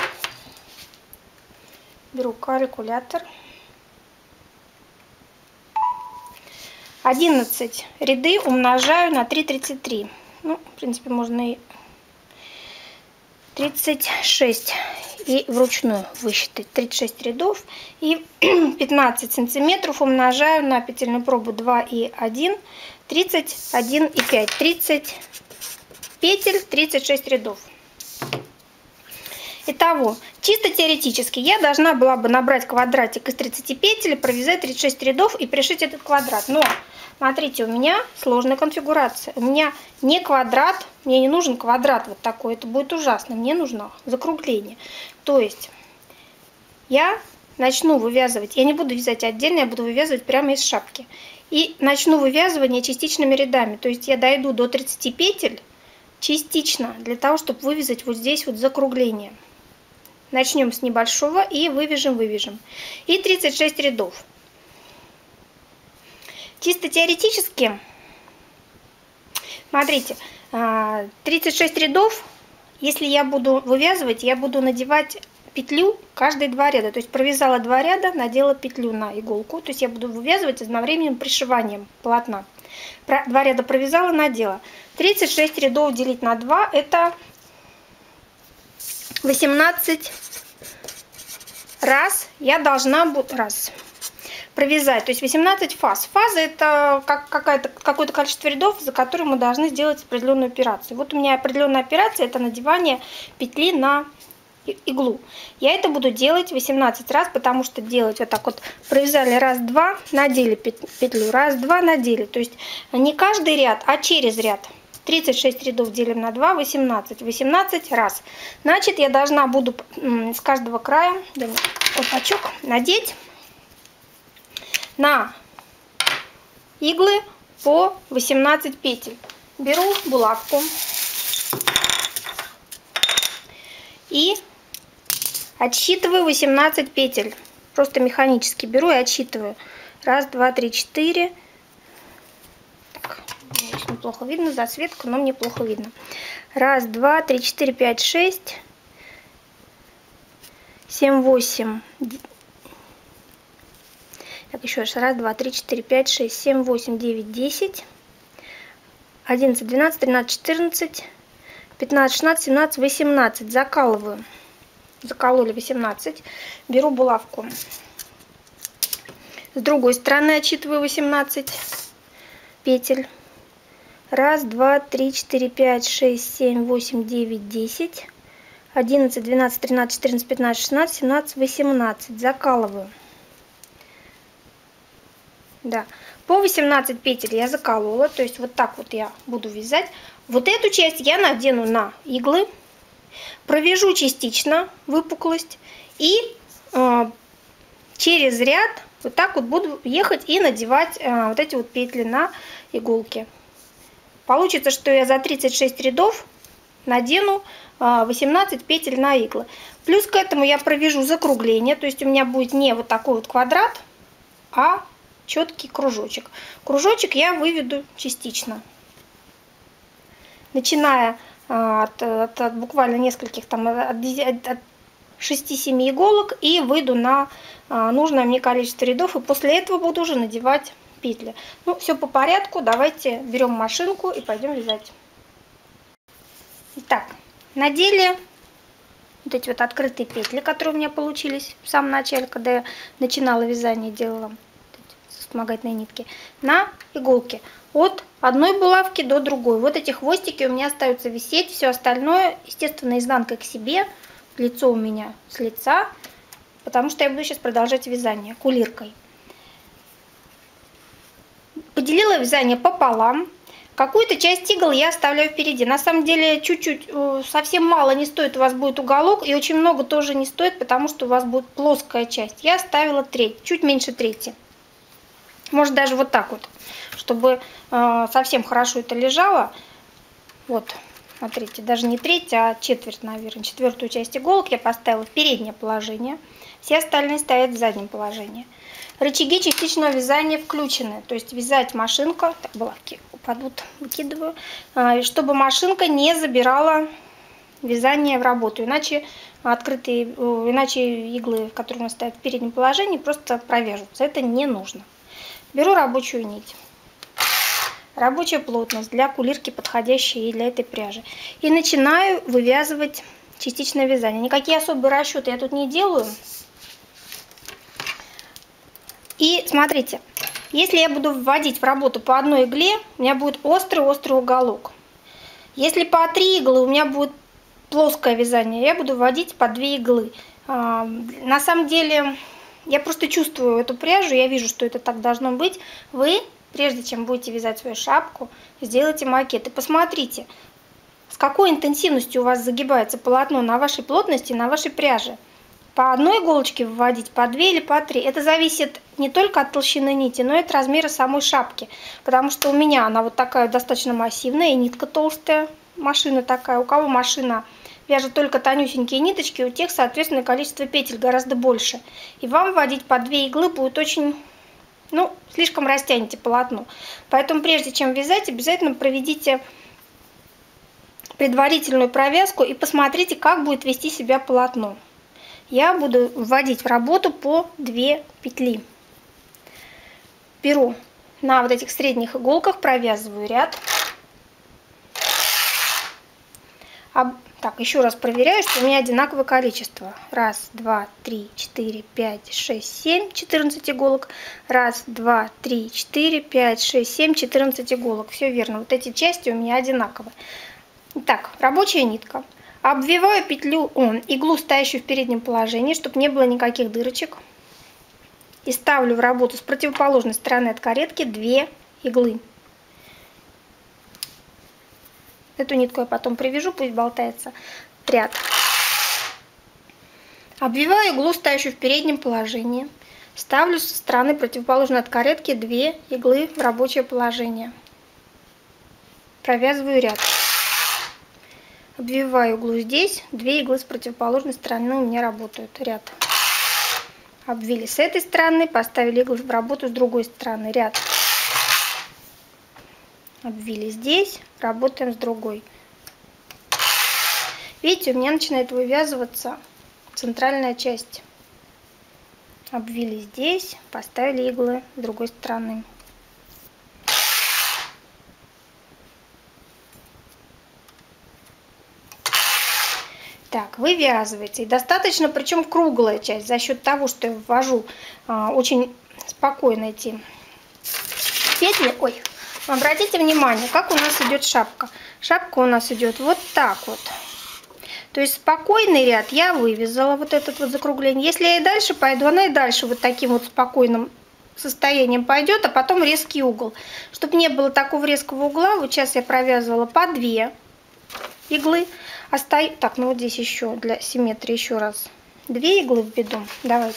S1: Беру калькулятор. 11 ряды умножаю на 3,33. Ну, в принципе, можно и 36 и вручную высчитать. 36 рядов и 15 сантиметров умножаю на петельную пробу 2,1, 31,5. 30 петель, 36 рядов. Итого, чисто теоретически я должна была бы набрать квадратик из 30 петель, провязать 36 рядов и пришить этот квадрат. Но Смотрите, у меня сложная конфигурация. У меня не квадрат, мне не нужен квадрат вот такой, это будет ужасно. Мне нужно закругление. То есть я начну вывязывать, я не буду вязать отдельно, я буду вывязывать прямо из шапки. И начну вывязывание частичными рядами. То есть я дойду до 30 петель частично, для того, чтобы вывязать вот здесь вот закругление. Начнем с небольшого и вывяжем. И 36 рядов. Чисто теоретически, смотрите, 36 рядов, если я буду вывязывать, я буду надевать петлю каждые 2 ряда. То есть провязала 2 ряда, надела петлю на иголку. То есть я буду вывязывать одновременным пришиванием полотна. 2 ряда провязала, надела. 36 рядов делить на 2 это 18 раз я должна буду провязать, то есть 18 фаз. Фаза это какое-то количество рядов, за которые мы должны сделать определенную операцию. Вот у меня определенная операция, это надевание петли на иглу. Я это буду делать 18 раз, потому что делать вот так вот, провязали раз-два, надели петлю, раз-два, надели. То есть не каждый ряд, а через ряд. 36 рядов делим на 2, 18 раз. Значит, я должна буду с каждого края колпачок надеть на иглы по 18 петель. Беру булавку и отсчитываю 18 петель. Просто механически беру и отсчитываю. Раз, два, три, 4. Так, здесь неплохо видно, засветка, но мне плохо видно. Раз, два, три, 4, 5, 6, 7, 8. Так, еще раз. Раз, два, три, 4, 5, 6, 7, 8, 9, 10, 11, 12, 13, 14, 15, 16, 17, 18. Закалываю. Закололи 18. Беру булавку. С другой стороны отсчитываю 18 петель. Раз, два, три, 4, 5, 6, 7, 8, 9, 10, 11, 12, 13, 14, 15, 16, 17, 18. Закалываю. Да, по 18 петель я заколола, то есть вот так вот я буду вязать. Вот эту часть я надену на иглы, провяжу частично выпуклость и через ряд вот так вот буду ехать и надевать вот эти вот петли на иголки. Получится, что я за 36 рядов надену 18 петель на иглы. Плюс к этому я провяжу закругление, то есть у меня будет не вот такой вот квадрат, а четкий кружочек. Кружочек я выведу частично, начиная от буквально нескольких, там, от 6-7 иголок, и выйду на нужное мне количество рядов, и после этого буду уже надевать петли. Ну, все по порядку, давайте берем машинку и пойдем вязать. Итак, надели вот эти вот открытые петли, которые у меня получились в самом начале, когда я начинала вязание, делала вспомогательные нитки, на иголке от одной булавки до другой. Вот эти хвостики у меня остаются висеть, все остальное, естественно, изнанкой к себе, лицо у меня с лица, потому что я буду сейчас продолжать вязание кулиркой. Поделила вязание пополам. Какую-то часть игл я оставляю впереди. На самом деле чуть-чуть, совсем мало не стоит, у вас будет уголок, и очень много тоже не стоит, потому что у вас будет плоская часть. Я оставила треть, чуть меньше трети. Может даже вот так вот, чтобы совсем хорошо это лежало. Вот, смотрите, даже не треть, а четверть, наверное. Четвертую часть иголок я поставила в переднее положение. Все остальные стоят в заднем положении. Рычаги частичного вязания включены. То есть вязать машинка, так, булавки упадут, выкидываю, чтобы машинка не забирала вязание в работу. Иначе иглы, которые у нас стоят в переднем положении, просто провяжутся. Это не нужно. Беру рабочую нить. Рабочая плотность для кулирки подходящая и для этой пряжи. И начинаю вывязывать частичное вязание. Никакие особые расчеты я тут не делаю. И смотрите, если я буду вводить в работу по одной игле, у меня будет острый-острый уголок. Если по 3 иглы у меня будет плоское вязание, я буду вводить по 2 иглы. На самом деле, я просто чувствую эту пряжу, я вижу, что это так должно быть. Вы прежде чем будете вязать свою шапку, сделайте макет и посмотрите, с какой интенсивностью у вас загибается полотно на вашей плотности, на вашей пряже. По одной иголочке выводить, по 2 или по 3. Это зависит не только от толщины нити, но и от размера самой шапки. Потому что у меня она вот такая достаточно массивная, и нитка толстая, машина такая. У кого машина вяжет только тонюсенькие ниточки, у тех, соответственно, количество петель гораздо больше. И вам вводить по 2 иглы будет очень, слишком растянете полотно. Поэтому прежде чем вязать, обязательно проведите предварительную провязку и посмотрите, как будет вести себя полотно. Я буду вводить в работу по 2 петли. Беру на вот этих средних иголках, провязываю ряд. Так, еще раз проверяю, что у меня одинаковое количество. 1, 2, 3, 4, 5, 6, 7, 14 иголок. 1, 2, 3, 4, 5, 6, 7, 14 иголок. Все верно, вот эти части у меня одинаковые. Итак, рабочая нитка. Обвиваю иглу, стоящую в переднем положении, чтобы не было никаких дырочек. И ставлю в работу с противоположной стороны от каретки 2 иглы. Эту нитку я потом привяжу, пусть болтается. Ряд. Обвиваю иглу, стоящую в переднем положении. Ставлю со стороны противоположной от каретки 2 иглы в рабочее положение. Провязываю ряд. Обвиваю иглу здесь, 2 иглы с противоположной стороны у меня работают. Ряд. Обвили с этой стороны, поставили иглы в работу с другой стороны. Ряд. Обвили здесь, работаем с другой. Видите, у меня начинает вывязываться центральная часть. Обвили здесь, поставили иглы с другой стороны. Так, вывязывайте. И достаточно, причем круглая часть, за счет того, что я ввожу очень спокойно эти петли. Ой, обратите внимание, как у нас идет шапка. Шапка у нас идет вот так вот. То есть спокойный ряд я вывязала, вот этот вот закругление. Если я и дальше пойду, она и дальше вот таким вот спокойным состоянием пойдет, а потом резкий угол. Чтобы не было такого резкого угла, вот сейчас я провязывала по 2 иглы. Так, ну вот здесь еще для симметрии еще раз 2 иглы введу. Давайте.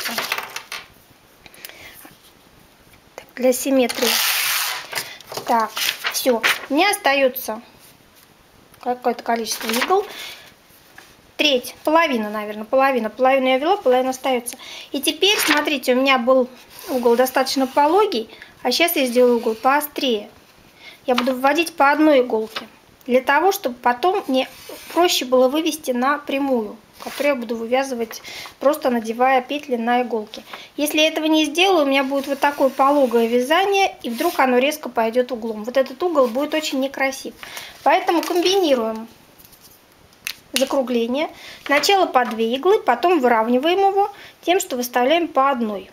S1: Так, для симметрии. Так, все. У меня остается какое-то количество игл. Треть, половина, наверное, половину я ввела, половина остается. И теперь, смотрите, у меня был угол достаточно пологий, а сейчас я сделаю угол поострее. Я буду вводить по одной иголке, для того, чтобы потом мне проще было вывести на прямую, которую я буду вывязывать, просто надевая петли на иголки. Если я этого не сделаю, у меня будет вот такое пологое вязание, и вдруг оно резко пойдет углом. Вот этот угол будет очень некрасив. Поэтому комбинируем закругление. Сначала по 2 иглы, потом выравниваем его тем, что выставляем по одной.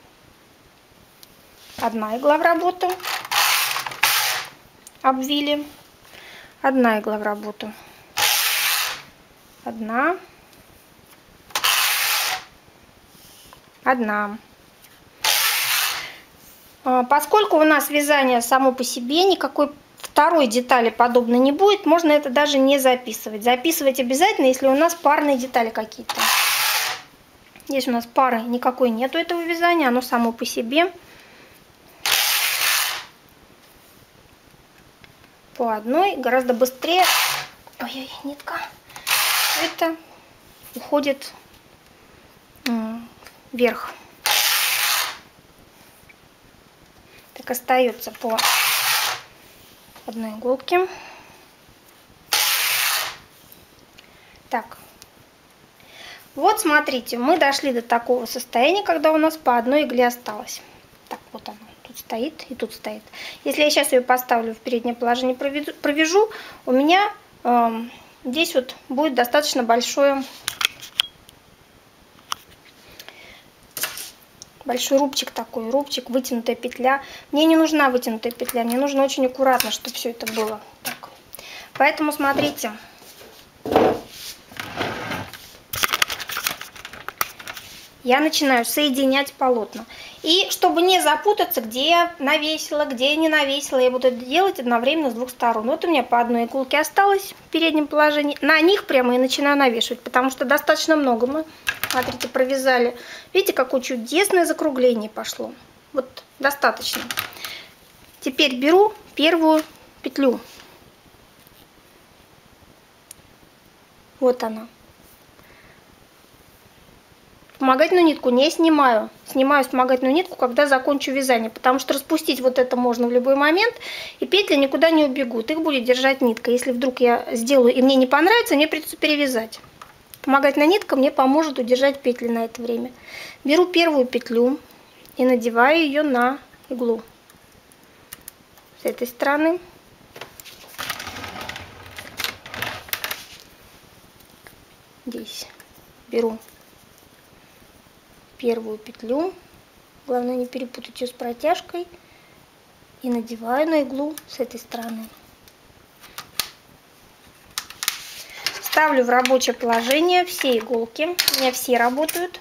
S1: Одна игла в работу. Обвили. Одна игла в работу. Одна. Одна. Поскольку у нас вязание само по себе, никакой второй детали подобно не будет, можно это даже не записывать. Записывать обязательно, если у нас парные детали какие-то. Здесь у нас пары никакой нету этого вязания, оно само по себе. По одной гораздо быстрее. Ой-ой, нитка. Это уходит вверх. Так, остается по одной иголке. Так, вот смотрите, мы дошли до такого состояния, когда у нас по одной игле осталось. Так, вот она тут стоит и тут стоит. Если я сейчас ее поставлю в переднее положение, провяжу, у меня здесь вот будет достаточно большой рубчик такой, вытянутая петля. Мне не нужна вытянутая петля, мне нужно очень аккуратно, чтобы все это было. Так. Поэтому смотрите. я начинаю соединять полотна. И чтобы не запутаться, где я навесила, где я не навесила, я буду это делать одновременно с двух сторон. Вот у меня по одной иголке осталось в переднем положении. На них прямо я начинаю навешивать, потому что достаточно много мы, смотрите, провязали. Видите, какое чудесное закругление пошло. Вот достаточно. Теперь беру первую петлю. Вот она. Вспомогательную нитку не снимаю. Снимаю вспомогательную нитку, когда закончу вязание, потому что распустить вот это можно в любой момент, и петли никуда не убегут. Их будет держать нитка. Если вдруг я сделаю и мне не понравится, мне придется перевязать. Вспомогательная нитка мне поможет удержать петли на это время. Беру первую петлю и надеваю ее на иглу. С этой стороны. Здесь беру первую петлю, главное не перепутать ее с протяжкой, и надеваю на иглу с этой стороны. Ставлю в рабочее положение все иголки, у меня все работают,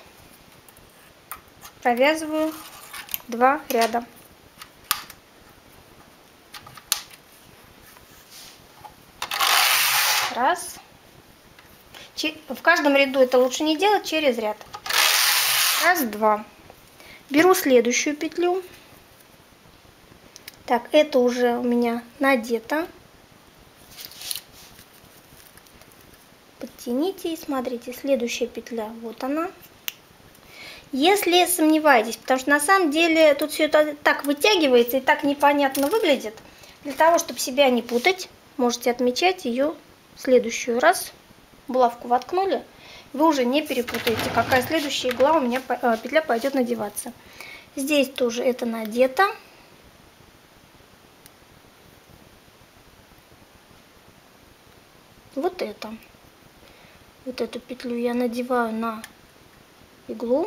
S1: провязываю 2 ряда. Раз. В каждом ряду это лучше не делать, через ряд. Раз, два. Беру следующую петлю. Так, это уже у меня надето. Подтяните и смотрите, следующая петля, вот она. Если сомневаетесь, потому что на самом деле тут все это так вытягивается и так непонятно выглядит, для того, чтобы себя не путать, можете отмечать ее следующую. Раз, булавку воткнули, вы уже не перепутаете, какая следующая игла у меня петля пойдет надеваться. Здесь тоже это надето. Вот это. Вот эту петлю я надеваю на иглу,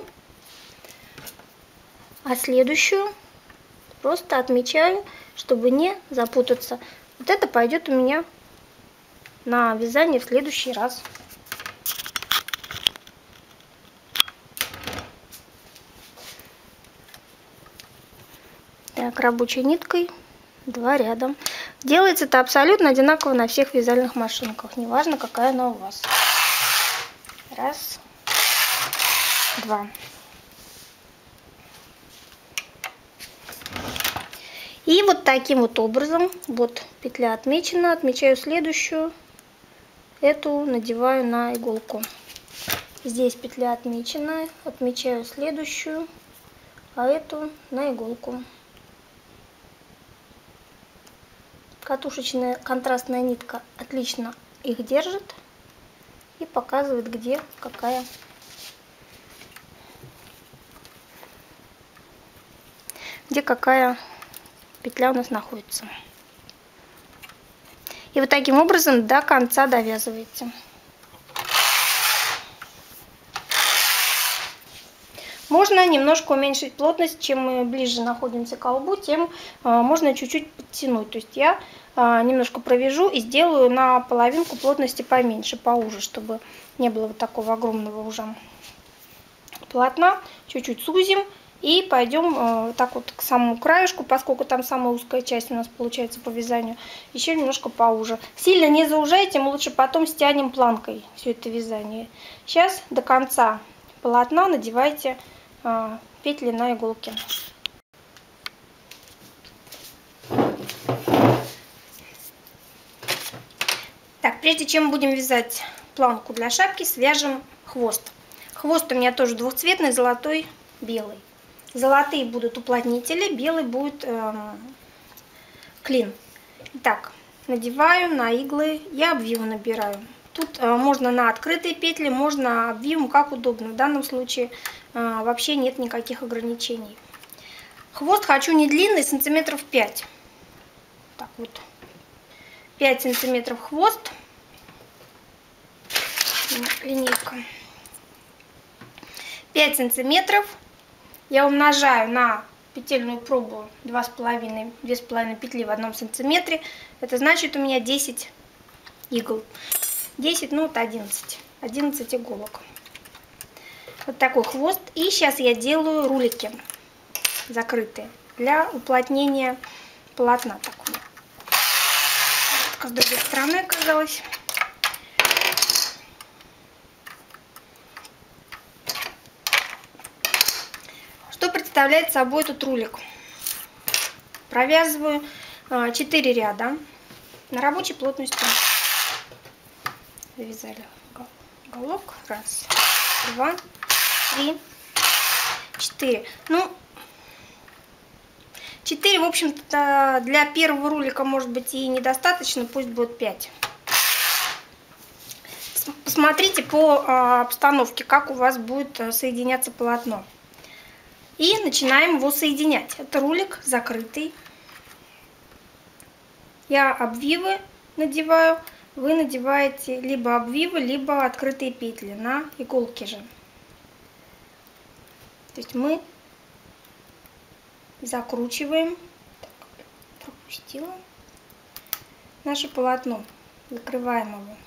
S1: а следующую просто отмечаю, чтобы не запутаться. Вот это пойдет у меня на вязание в следующий раз. Так, рабочей ниткой 2 ряда. Делается это абсолютно одинаково на всех вязальных машинках, неважно, какая она у вас. Раз, два. И вот таким вот образом, вот петля отмечена, отмечаю следующую, эту надеваю на иголку. Здесь петля отмечена, отмечаю следующую, а эту на иголку. Катушечная контрастная нитка отлично их держит и показывает, где какая петля у нас находится. И вот таким образом до конца довязываете. Можно немножко уменьшить плотность, чем мы ближе находимся к колбу, тем можно чуть-чуть подтянуть. То есть я немножко провяжу и сделаю на половинку плотности поменьше, поуже, чтобы не было вот такого огромного уже полотна. Чуть-чуть сузим и пойдем так вот к самому краешку, поскольку там самая узкая часть у нас получается по вязанию, еще немножко поуже. Сильно не заужайте, мы лучше потом стянем планкой все это вязание. Сейчас до конца полотна надевайте петли на иголки. Так, прежде чем будем вязать планку для шапки, свяжем хвост. Хвост у меня тоже двухцветный, золотой, белый. Золотые будут уплотнители, белый будет клин. Итак, надеваю на иглы, я обвивы набираю. Тут можно на открытые петли, можно обвивом, как удобно. В данном случае вообще нет никаких ограничений. Хвост хочу не длинный, сантиметров 5. Так вот, 5 сантиметров хвост. Линейка. 5 сантиметров я умножаю на петельную пробу 2,5 петли в 1 сантиметре. Это значит у меня 10 игл. 10, ну вот 11 иголок. Вот такой хвост. И сейчас я делаю рулики закрытые для уплотнения полотна. Такое. С другой стороны оказалось. Что представляет собой этот рулик? Провязываю 4 ряда на рабочей плотности. Завязали уголок. Раз, два, три, 4. Ну, 4, в общем-то, для первого рулика, может быть, и недостаточно, пусть будет 5. Посмотрите по обстановке, как у вас будет соединяться полотно. И начинаем его соединять. Это рулик закрытый. Я обвивы надеваю, вы надеваете либо обвивы, либо открытые петли на иголке же. То есть мы закручиваем, так, пропустила, наше полотно, закрываем его.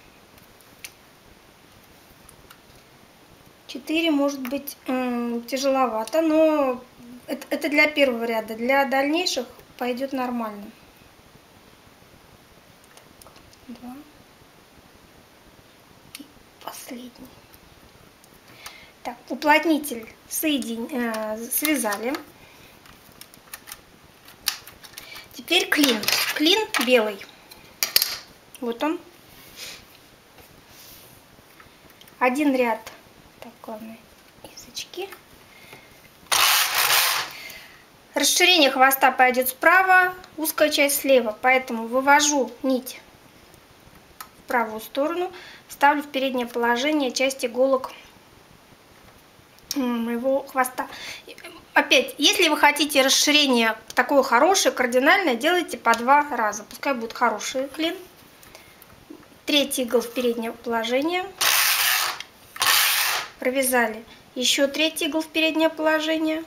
S1: 4 может быть тяжеловато, но это для первого ряда, для дальнейших пойдет нормально. 2 и последний. Так, уплотнитель связали. Теперь клин. Клин белый. Вот он. Один ряд. Так, главное, язычки. Расширение хвоста пойдет справа, узкая часть слева, поэтому вывожу нить в правую сторону, ставлю в переднее положение часть иголок моего хвоста. Опять, если вы хотите расширение такое хорошее, кардинальное, делайте по 2 раза. Пускай будет хороший клин. 3 игл в переднее положение. Провязали. Еще 3 игл в переднее положение.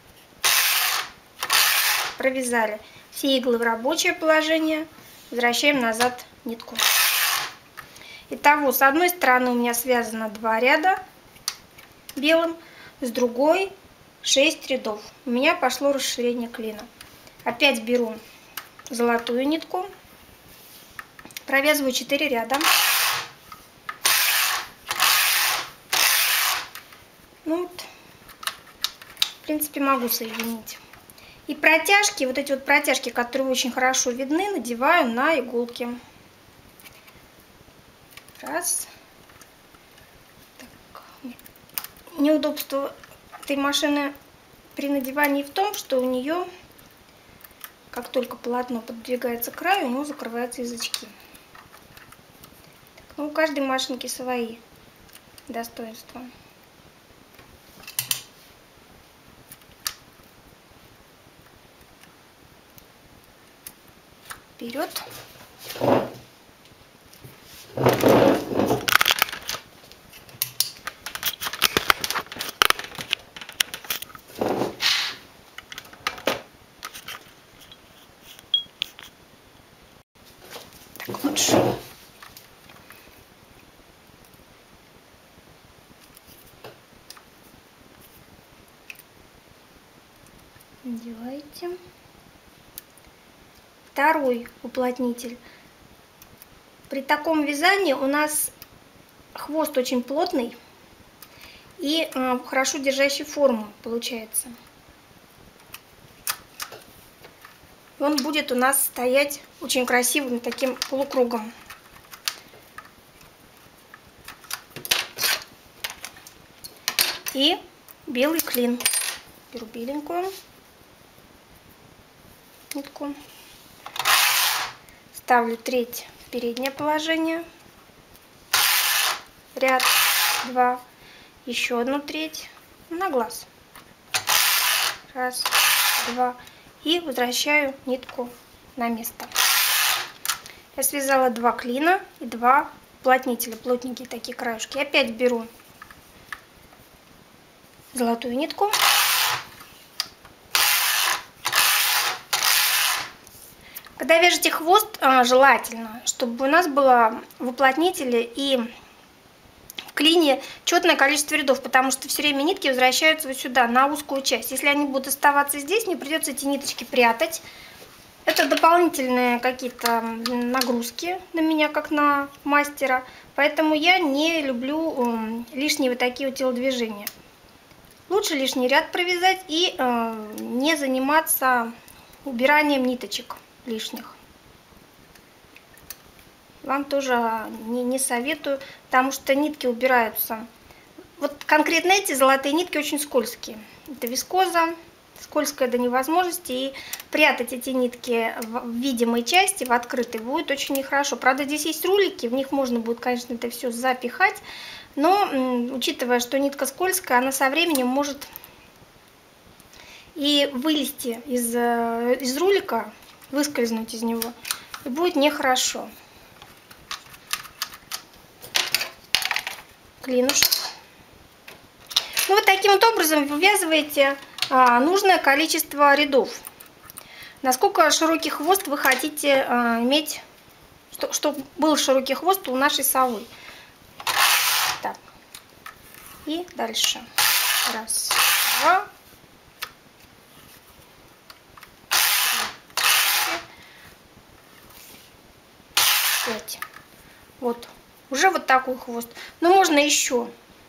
S1: Провязали. Все иглы в рабочее положение. Возвращаем назад нитку. Итого, с одной стороны у меня связано 2 ряда белым, с другой 6 рядов. У меня пошло расширение клина. Опять беру золотую нитку, провязываю 4 ряда. Ну вот, в принципе, могу соединить. И протяжки, вот эти вот протяжки, которые очень хорошо видны, надеваю на иголки. Раз. Так. Неудобство этой машины при надевании в том, что у нее, как только полотно подвигается к краю, у него закрываются язычки. Так, ну, у каждой машинки свои достоинства. Вперед. Так лучше. Надевайте. Второй уплотнитель. При таком вязании у нас хвост очень плотный и хорошо держащий форму получается. И он будет у нас стоять очень красивым таким полукругом. И белый клин. Беру беленькую нитку. Ставлю треть в переднее положение. Ряд, 2. Еще одну треть на глаз. Раз, 2. И возвращаю нитку на место. Я связала 2 клина и 2 уплотнителя, плотненькие такие краюшки. Опять беру золотую нитку. Когда вяжете хвост, желательно, чтобы у нас было в уплотнителе и в клине четное количество рядов, потому что все время нитки возвращаются вот сюда, на узкую часть. Если они будут оставаться здесь, мне придется эти ниточки прятать. Это дополнительные какие-то нагрузки на меня, как на мастера. Поэтому я не люблю лишние вот такие вот телодвижения. Лучше лишний ряд провязать и не заниматься убиранием ниточек лишних. Вам тоже не советую, потому что нитки убираются. Вот конкретно эти золотые нитки очень скользкие. Это вискоза, скользкая до невозможности. И прятать эти нитки в видимой части, в открытой, будет очень нехорошо. Правда, здесь есть рулики, в них можно будет, конечно, это все запихать. Но, учитывая, что нитка скользкая, она со временем может и вылезти из рулика, выскользнуть из него, и будет нехорошо. Клинушек. Ну, вот таким вот образом вывязываете нужное количество рядов. Насколько широкий хвост вы хотите иметь, чтобы был широкий хвост у нашей совы. Так. И дальше. Раз, два. 5. Вот. Уже вот такой хвост. Но можно еще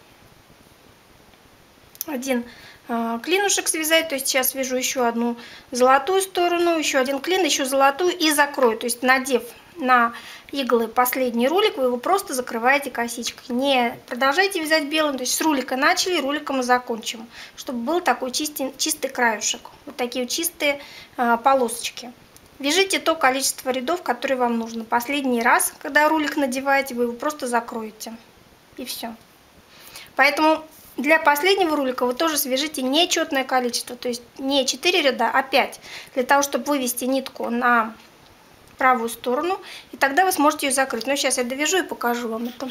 S1: один клинушек связать. То есть сейчас вяжу еще одну золотую сторону, еще один клин, еще золотую и закрою. То есть надев на иглы последний рулик, вы его просто закрываете косичкой. Не продолжайте вязать белым, то есть с рулика начали, руликом и закончим. Чтобы был такой чистый краюшек. Вот такие вот чистые полосочки. Вяжите то количество рядов, которые вам нужно. Последний раз, когда рулик надеваете, вы его просто закроете. И все. Поэтому для последнего рулика вы тоже свяжите нечетное количество. То есть не 4 ряда, а 5. Для того, чтобы вывести нитку на правую сторону. И тогда вы сможете ее закрыть. Но сейчас я довяжу и покажу вам это.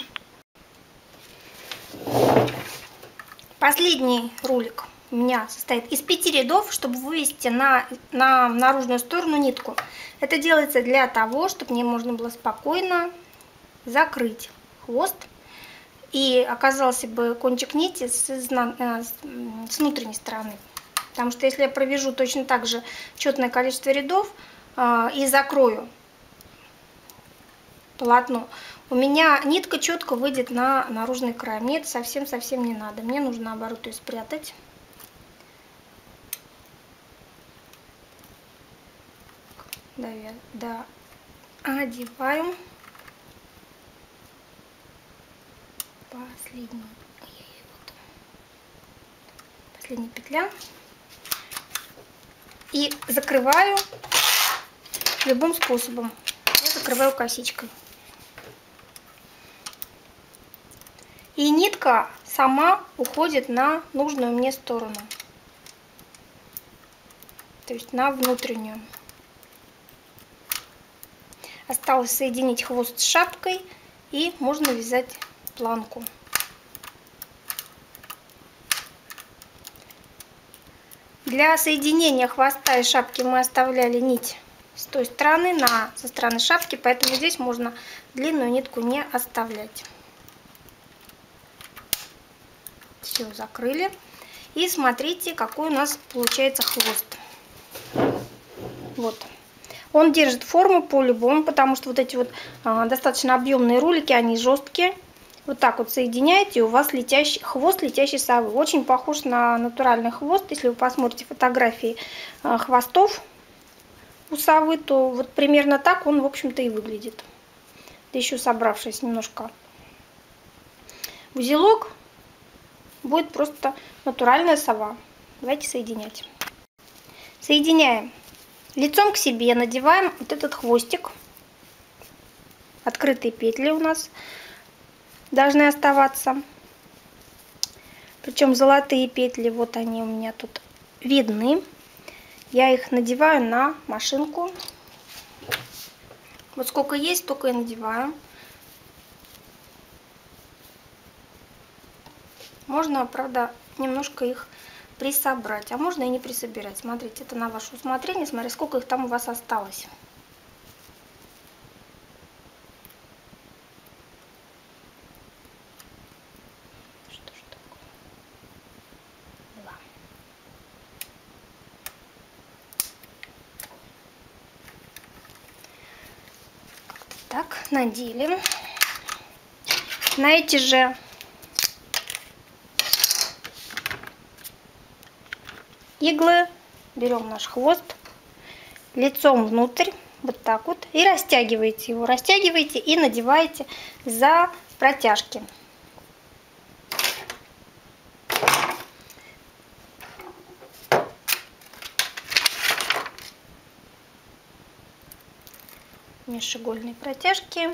S1: Последний рулик у меня состоит из 5 рядов, чтобы вывести на наружную сторону нитку. Это делается для того, чтобы мне можно было спокойно закрыть хвост. И оказался бы кончик нити с внутренней стороны. Потому что если я провяжу точно так же четное количество рядов и закрою полотно, у меня нитка четко выйдет на наружный край. Мне это совсем не надо. Мне нужно, наоборот, ее спрятать. Одеваем последняя петля и закрываю любым способом. Я закрываю косичкой. И нитка сама уходит на нужную мне сторону, то есть на внутреннюю. Осталось соединить хвост с шапкой, и можно вязать планку. Для соединения хвоста и шапки мы оставляли нить с той стороны, со стороны шапки, поэтому здесь можно длинную нитку не оставлять. Все, закрыли. И смотрите, какой у нас получается хвост. Вот. Он держит форму по-любому, потому что вот эти вот достаточно объемные рулики, они жесткие. Вот так вот соединяете, и у вас хвост летящей совы. Очень похож на натуральный хвост. Если вы посмотрите фотографии хвостов у совы, то вот примерно так он, в общем-то, и выглядит. Да еще собравшись немножко в узелок, будет просто натуральная сова. Давайте соединять. Соединяем. Лицом к себе надеваем вот этот хвостик. Открытые петли у нас должны оставаться. Причем золотые петли, вот они у меня тут видны. Я их надеваю на машинку. Вот сколько есть, столько и надеваю. Можно, правда, немножко их присобрать, а можно и не присобирать. Смотрите, это на ваше усмотрение, смотри, сколько их там у вас осталось. Так, надели. На эти же иглы берем наш хвост лицом внутрь, вот так вот, и растягиваете его. Растягиваете и надеваете за протяжки. Межигольные протяжки.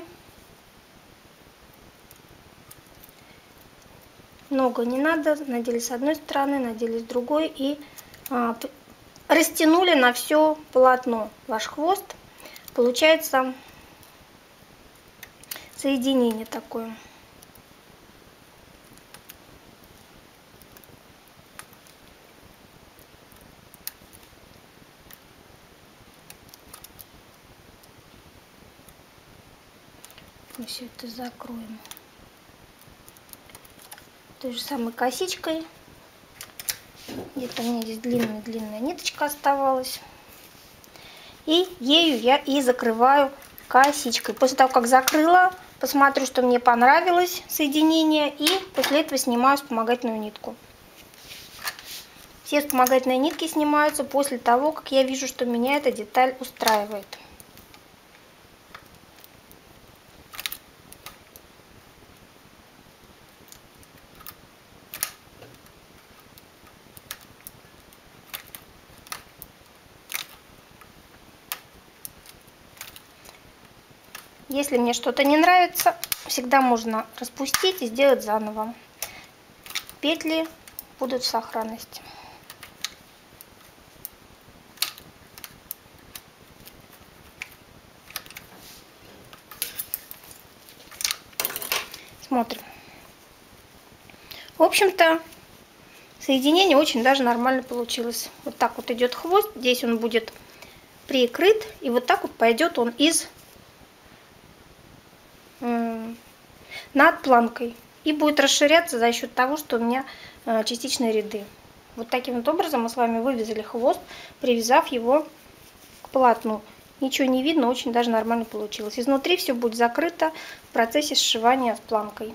S1: Много не надо. Надели с одной стороны, надели с другой и растянули на все полотно ваш хвост. Получается соединение такое. Мы все это закроем той же самой косичкой. Где-то у меня здесь длинная ниточка оставалась. И ею я и закрываю косичкой. После того, как закрыла, посмотрю, что мне понравилось соединение. И после этого снимаю вспомогательную нитку. Все вспомогательные нитки снимаются после того, как я вижу, что меня эта деталь устраивает. Если мне что-то не нравится, всегда можно распустить и сделать заново. Петли будут в сохранности. Смотрим. В общем-то, соединение очень даже нормально получилось. Вот так вот идет хвост, здесь он будет прикрыт, и вот так вот пойдет он над планкой и будет расширяться за счет того, что у меня частичные ряды. Вот таким вот образом мы с вами вывязали хвост, привязав его к полотну. Ничего не видно, очень даже нормально получилось. Изнутри все будет закрыто в процессе сшивания с планкой.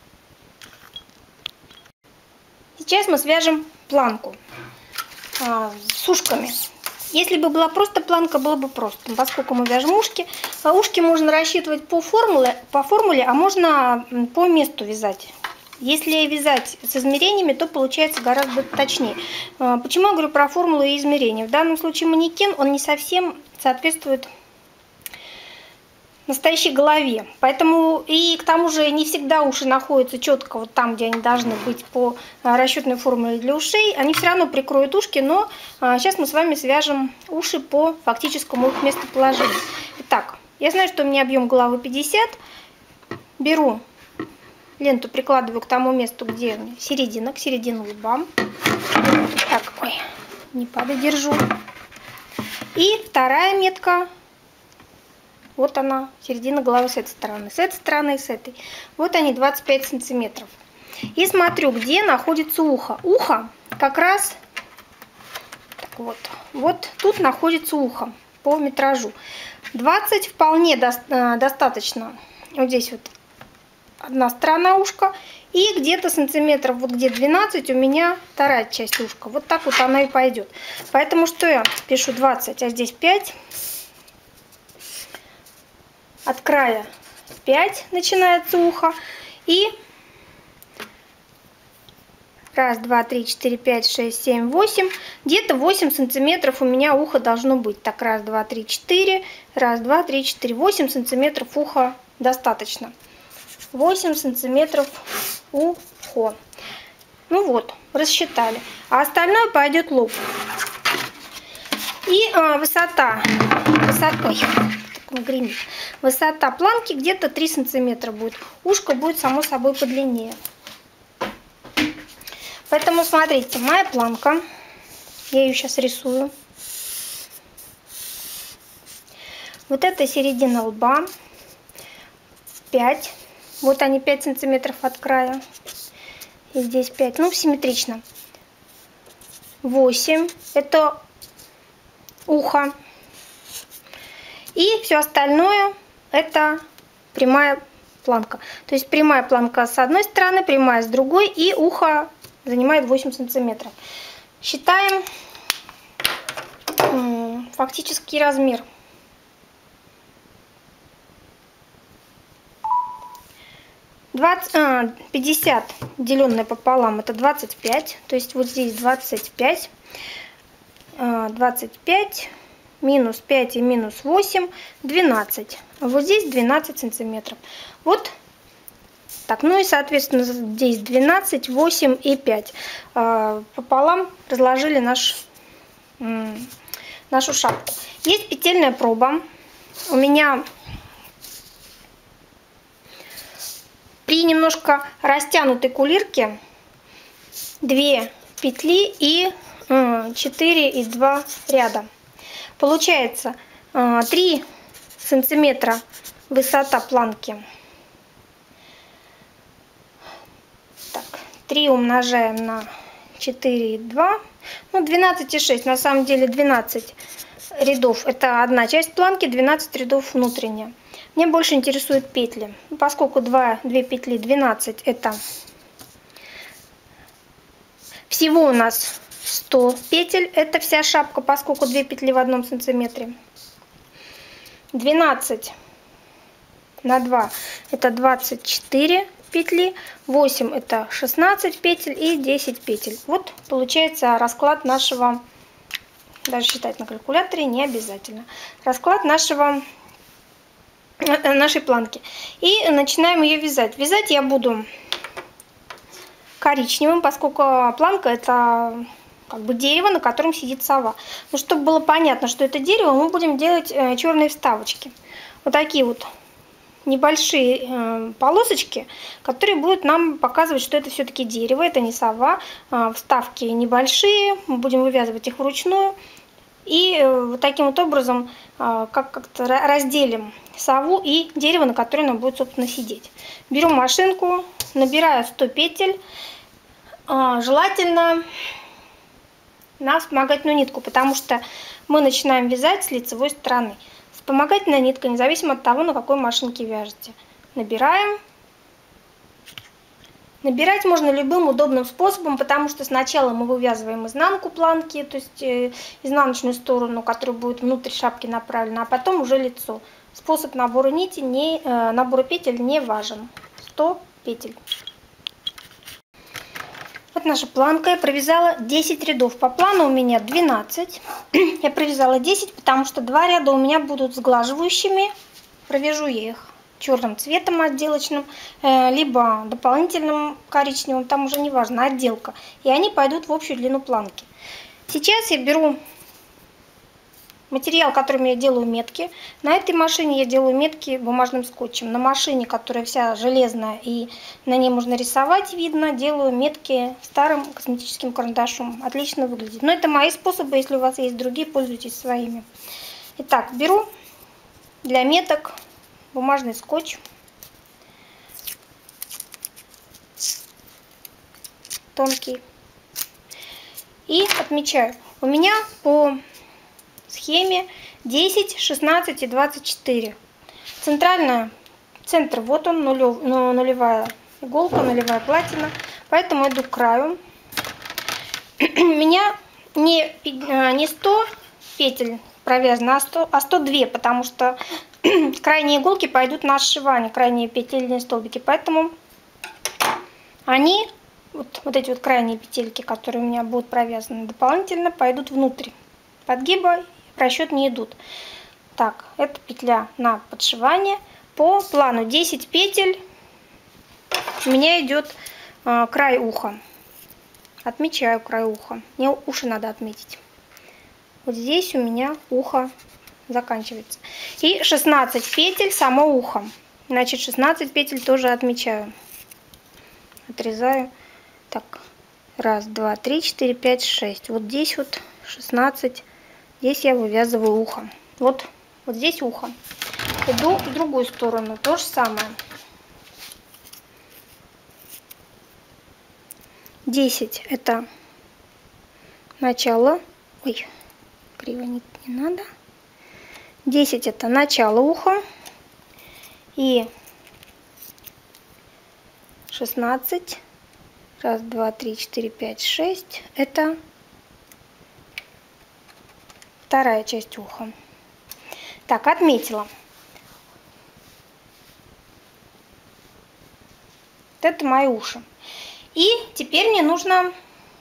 S1: Сейчас мы свяжем планку с ушками. Если бы была просто планка, было бы просто. Поскольку мы вяжем ушки, ушки можно рассчитывать по формуле, а можно по месту вязать. Если вязать с измерениями, то получается гораздо точнее. Почему я говорю про формулу и измерения? В данном случае манекен, он не совсем соответствует настоящей голове. Поэтому и к тому же не всегда уши находятся четко вот там, где они должны быть по расчетной формуле для ушей. Они все равно прикроют ушки, но сейчас мы с вами свяжем уши по фактическому их местоположению. Итак, я знаю, что у меня объем головы 50. Беру ленту, прикладываю к тому месту, где середина, к середине лба. Так, ой, не падай, держу. И вторая метка. Вот она, середина головы с этой стороны и с этой. Вот они, 25 сантиметров. И смотрю, где находится ухо. Ухо как раз, так вот тут находится ухо по метражу. 20 вполне достаточно. Вот здесь вот одна сторона ушка. И где-то сантиметров, вот где 12 у меня вторая часть ушка. Вот так вот она и пойдет. Поэтому что я пишу 20, а здесь 5. От края 5 начинается ухо. И 1, 2, 3, 4, 5, 6, 7, 8. Где-то 8 сантиметров у меня ухо должно быть. Так, 1, 2, 3, 4. 1, 2, 3, 4. 8 сантиметров уха достаточно. 8 сантиметров ухо. Ну вот, рассчитали. А остальное пойдет лоб. И высота планки где-то 3 сантиметра будет. Ушко будет само собой подлиннее. Поэтому смотрите, моя планка, я ее сейчас рисую. Вот это середина лба, 5. Вот они 5 сантиметров от края. И здесь 5, ну симметрично. 8, это ухо. И все остальное это прямая планка. То есть прямая планка с одной стороны, прямая с другой, и ухо занимает 8 сантиметров. Считаем фактический размер. 50 деленное пополам это 25, то есть вот здесь 25, 25 минус 5 и минус 8, 12. А вот здесь 12 сантиметров. Вот так, ну и соответственно здесь 12, 8 и 5. Пополам разложили нашу шапку. Есть петельная проба. У меня при немножко растянутой кулирке 2 петли и 4 и 2 ряда. Получается 3 сантиметра высота планки. Так, 3 умножаем на 4 и 2. Ну, 12 и 6. На самом деле 12 рядов это одна часть планки, 12 рядов внутренняя. Мне больше интересуют петли. Поскольку 2 петли 12, это всего у нас 100 петель. Это вся шапка, поскольку 2 петли в 1 сантиметре. 12 на 2 это 24 петли. 8 это 16 петель и 10 петель. Вот получается расклад нашего, даже считать на калькуляторе не обязательно. Расклад нашей планки. И начинаем ее вязать. Вязать я буду коричневым, поскольку планка это как бы дерево, на котором сидит сова. Но чтобы было понятно, что это дерево, мы будем делать черные вставочки. Вот такие вот небольшие полосочки, которые будут нам показывать, что это все-таки дерево, это не сова. Вставки небольшие, мы будем вывязывать их вручную. И вот таким вот образом как-то разделим сову и дерево, на которое нам будет, собственно, сидеть. Беру машинку, набираю 100 петель. Желательно на вспомогательную нитку, потому что мы начинаем вязать с лицевой стороны. Вспомогательная нитка, независимо от того, на какой машинке вяжете. Набираем. Набирать можно любым удобным способом, потому что сначала мы вывязываем изнанку планки, то есть изнаночную сторону, которая будет внутрь шапки направлена, а потом уже лицо. Способ набора набора петель не важен. 100 петель. Вот наша планка. Я провязала 10 рядов. По плану у меня 12. Я провязала 10, потому что 2 ряда у меня будут сглаживающими. Провяжу я их черным цветом отделочным, либо дополнительным коричневым, там уже не важно, отделка. И они пойдут в общую длину планки. Сейчас я беру материал, которым я делаю метки. На этой машине я делаю метки бумажным скотчем. На машине, которая вся железная и на ней можно рисовать, видно, делаю метки старым косметическим карандашом. Отлично выглядит. Но это мои способы, если у вас есть другие, пользуйтесь своими. Итак, беру для меток бумажный скотч. Тонкий. И отмечаю. У меня по схеме 10, 16 и 24. Центр вот он, нулевая иголка, нулевая платина. Поэтому иду к краю. У меня не 100 петель провязано, а 102, потому что крайние иголки пойдут на сшивание, крайние петельные столбики. Поэтому они, вот эти вот крайние петельки, которые у меня будут провязаны дополнительно, пойдут внутрь. Подгиба в расчет не идут. Так, это петля на подшивание. По плану 10 петель у меня идет край уха. Отмечаю край уха. Мне уши надо отметить. Вот здесь у меня ухо заканчивается. И 16 петель само ухо. Значит, 16 петель тоже отмечаю. Отрезаю. Так, 1, 2, 3, 4, 5, 6. Вот здесь вот 16. Здесь я вывязываю ухо. Вот здесь ухо. Иду в другую сторону. То же самое. 10 это начало. Ой, криво не надо. 10 это начало уха. И 16. Раз, два, три, четыре, пять, 6. Это вторая часть уха. Так, отметила. Вот это мои уши. И теперь мне нужно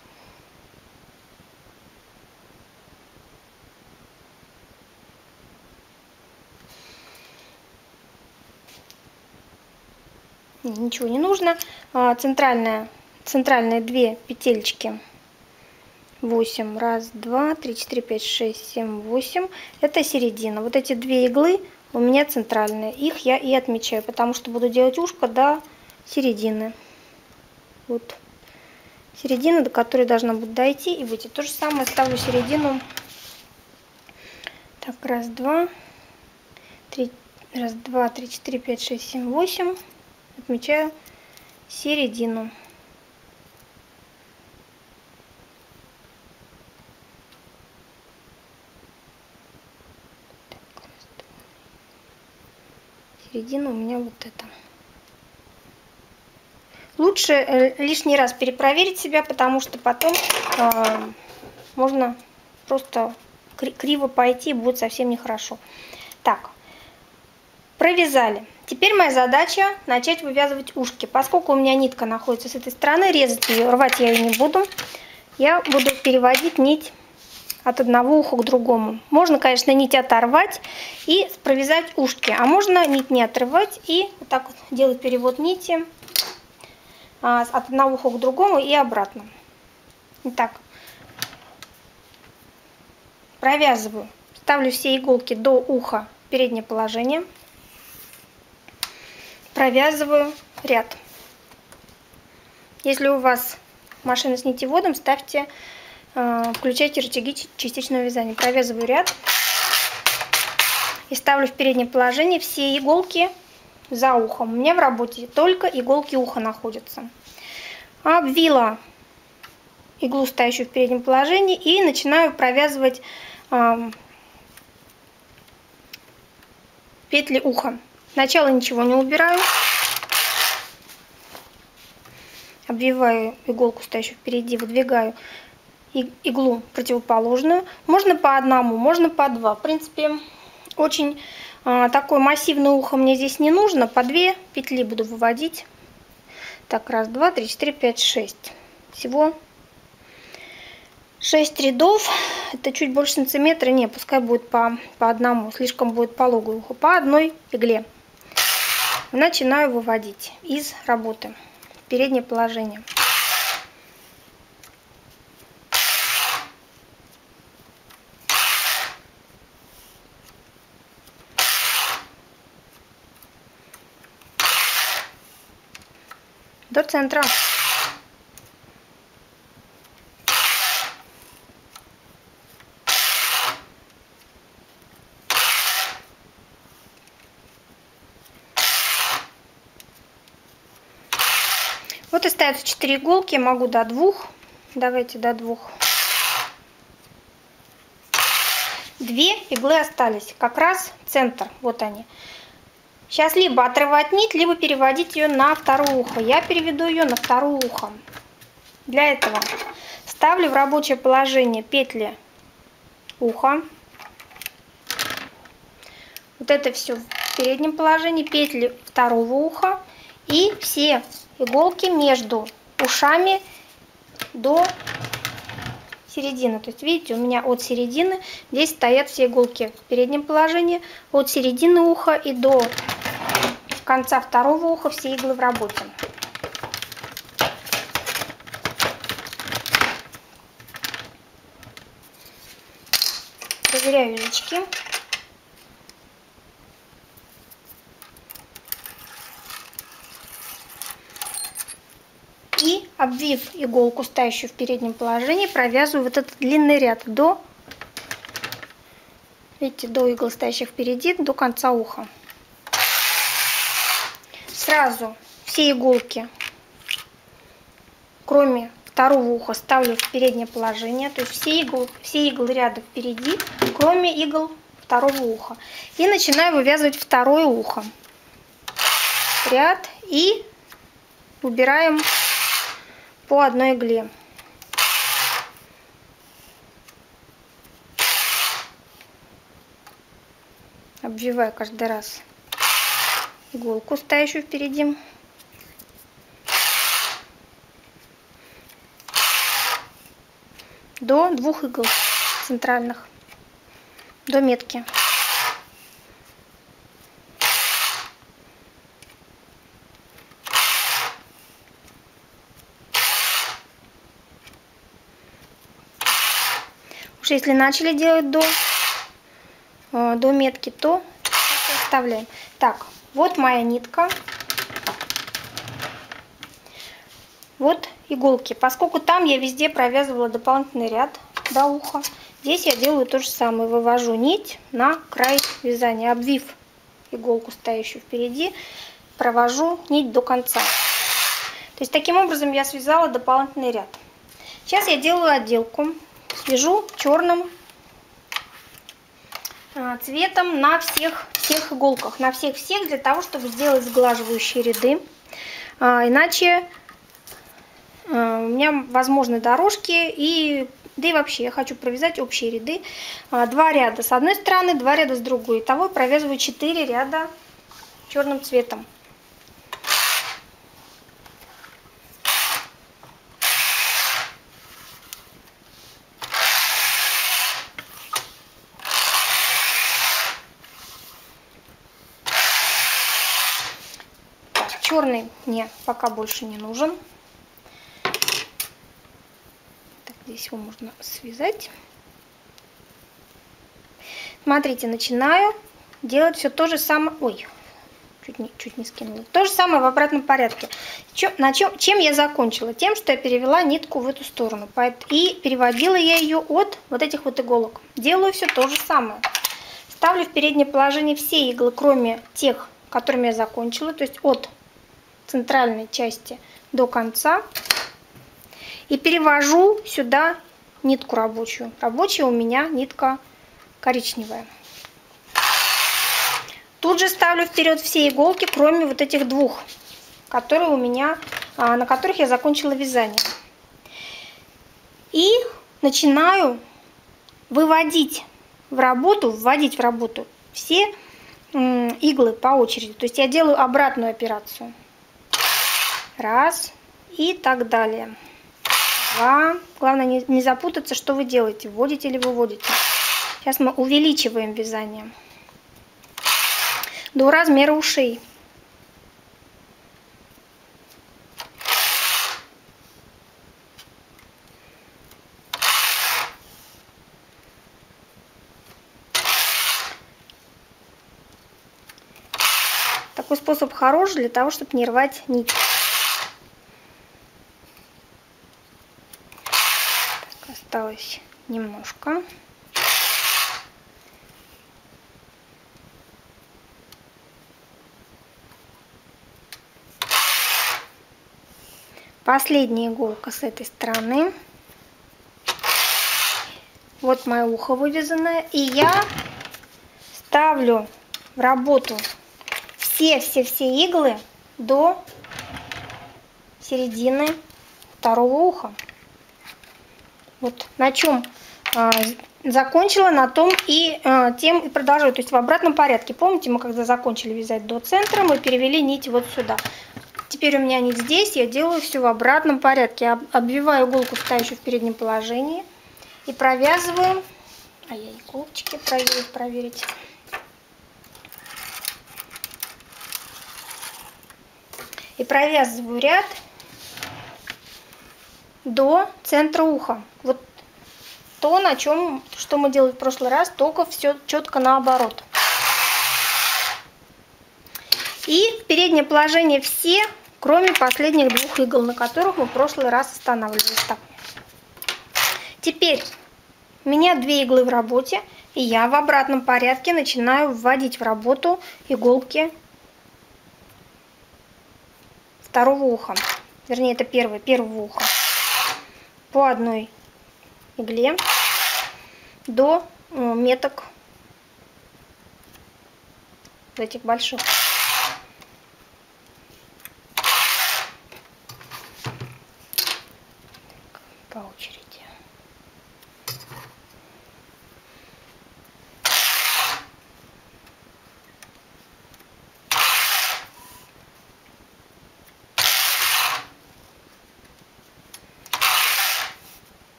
S1: ничего не нужно. Центральные 2 петелечки. 8. Раз, два, три, четыре, пять, 6, 7, 8. Это середина. Вот эти 2 иглы у меня центральные. Их я и отмечаю, потому что буду делать ушко до середины. Вот середина, до которой должна будет дойти и выйти. То же самое ставлю середину. Так, раз, два, три, 4, 5, 6, 7, 8. Отмечаю середину. Середина у меня вот это. Лучше лишний раз перепроверить себя, потому что потом можно просто криво пойти, будет совсем нехорошо. Так, провязали. Теперь моя задача начать вывязывать ушки. Поскольку у меня нитка находится с этой стороны, резать ее, рвать я ее не буду. Я буду переводить нить от одного уха к другому. Можно, конечно, нить оторвать и провязать ушки, а можно нить не отрывать и вот так вот делать перевод нити от одного уха к другому и обратно. Итак, провязываю, ставлю все иголки до уха в переднее положение, провязываю ряд. Если у вас машина с нитеводом, включайте рычаги частичного вязания. Провязываю ряд и ставлю в переднее положение все иголки за ухом. У меня в работе только иголки уха находятся. Обвила иглу, стоящую в переднем положении, и начинаю провязывать петли уха. Сначала ничего не убираю. Обвиваю иголку, стоящую впереди, выдвигаю иглу противоположную. Можно по одному, можно по два. В принципе, очень такое массивное ухо мне здесь не нужно. По 2 петли буду выводить. Так, раз, два, три, четыре, пять, 6. Всего 6 рядов. Это чуть больше сантиметра. Не, пускай будет по одному. Слишком будет пологое ухо. По одной игле. Начинаю выводить из работы в переднее положение. До центра. Вот остается 4 иголки, могу до 2. Давайте до 2. 2 иглы остались, как раз центр, вот они. Сейчас либо отрывать нить, либо переводить ее на второе ухо. Я переведу ее на второе ухо. Для этого ставлю в рабочее положение петли уха. Вот это все в переднем положении, петли второго уха и все иголки между ушами до середины. То есть, видите, у меня от середины здесь стоят все иголки в переднем положении, от середины уха и до конца второго уха все иглы в работе. Проверяю язычки. И, обвив иголку, стоящую в переднем положении, провязываю вот этот длинный ряд до, видите, до игл, стоящих впереди, до конца уха. Сразу все иголки, кроме второго уха, ставлю в переднее положение, то есть все иглы ряда впереди, кроме игл второго уха. И начинаю вывязывать второе ухо. Ряд и убираем по одной игле. Обвиваю каждый раз иголку, стоящую впереди. До 2 игл центральных, до метки. Уж если начали делать до метки, то оставляем. Так, вот моя нитка. Вот иголки. Поскольку там я везде провязывала дополнительный ряд до уха, здесь я делаю то же самое. Вывожу нить на край вязания, обвив иголку, стоящую впереди, провожу нить до конца. То есть таким образом я связала дополнительный ряд. Сейчас я делаю отделку. Вяжу черным цветом на всех иголках, на всех для того, чтобы сделать сглаживающие ряды. Иначе у меня возможны дорожки, да и вообще я хочу провязать общие ряды. 2 ряда с одной стороны, 2 ряда с другой. Итого провязываю 4 ряда черным цветом. Черный мне пока больше не нужен. Так, здесь его можно связать. Смотрите, начинаю делать все то же самое. Ой, чуть не скинула. То же самое в обратном порядке. Чем я закончила? Тем, что я перевела нитку в эту сторону. И переводила я ее от вот этих вот иголок. Делаю все то же самое. Ставлю в переднее положение все иглы, кроме тех, которыми я закончила. То есть от центральной части до конца. И перевожу сюда нитку рабочую. Рабочая у меня нитка коричневая. Тут же ставлю вперед все иголки, кроме вот этих 2, которые у меня, на которых я закончила вязание. И начинаю вводить в работу все иглы по очереди. То есть я делаю обратную операцию. 1 и так далее. 2. Главное не запутаться, что вы делаете, вводите или выводите. Сейчас мы увеличиваем вязание до размера ушей. Такой способ хорош для того, чтобы не рвать нить. Так, осталось немножко. Последняя иголка с этой стороны. Вот мое ухо вывязанное. И я ставлю в работу все иглы до середины второго уха. Вот на чем закончила, на том и тем и продолжаю. То есть в обратном порядке. Помните, мы когда закончили вязать до центра, мы перевели нить вот сюда. Теперь у меня нить здесь, я делаю все в обратном порядке. Я обвиваю иголку, стоящую в переднем положении, и провязываю. Иголочки проверить. И провязываю ряд до центра уха. Вот то, что мы делали в прошлый раз, только все четко наоборот. И в переднее положение все, кроме последних 2 игл, на которых мы в прошлый раз останавливались. Так. Теперь у меня 2 иглы в работе, и я в обратном порядке начинаю вводить в работу иголки второго уха. Вернее, это первого уха. По одной игле до меток этих больших.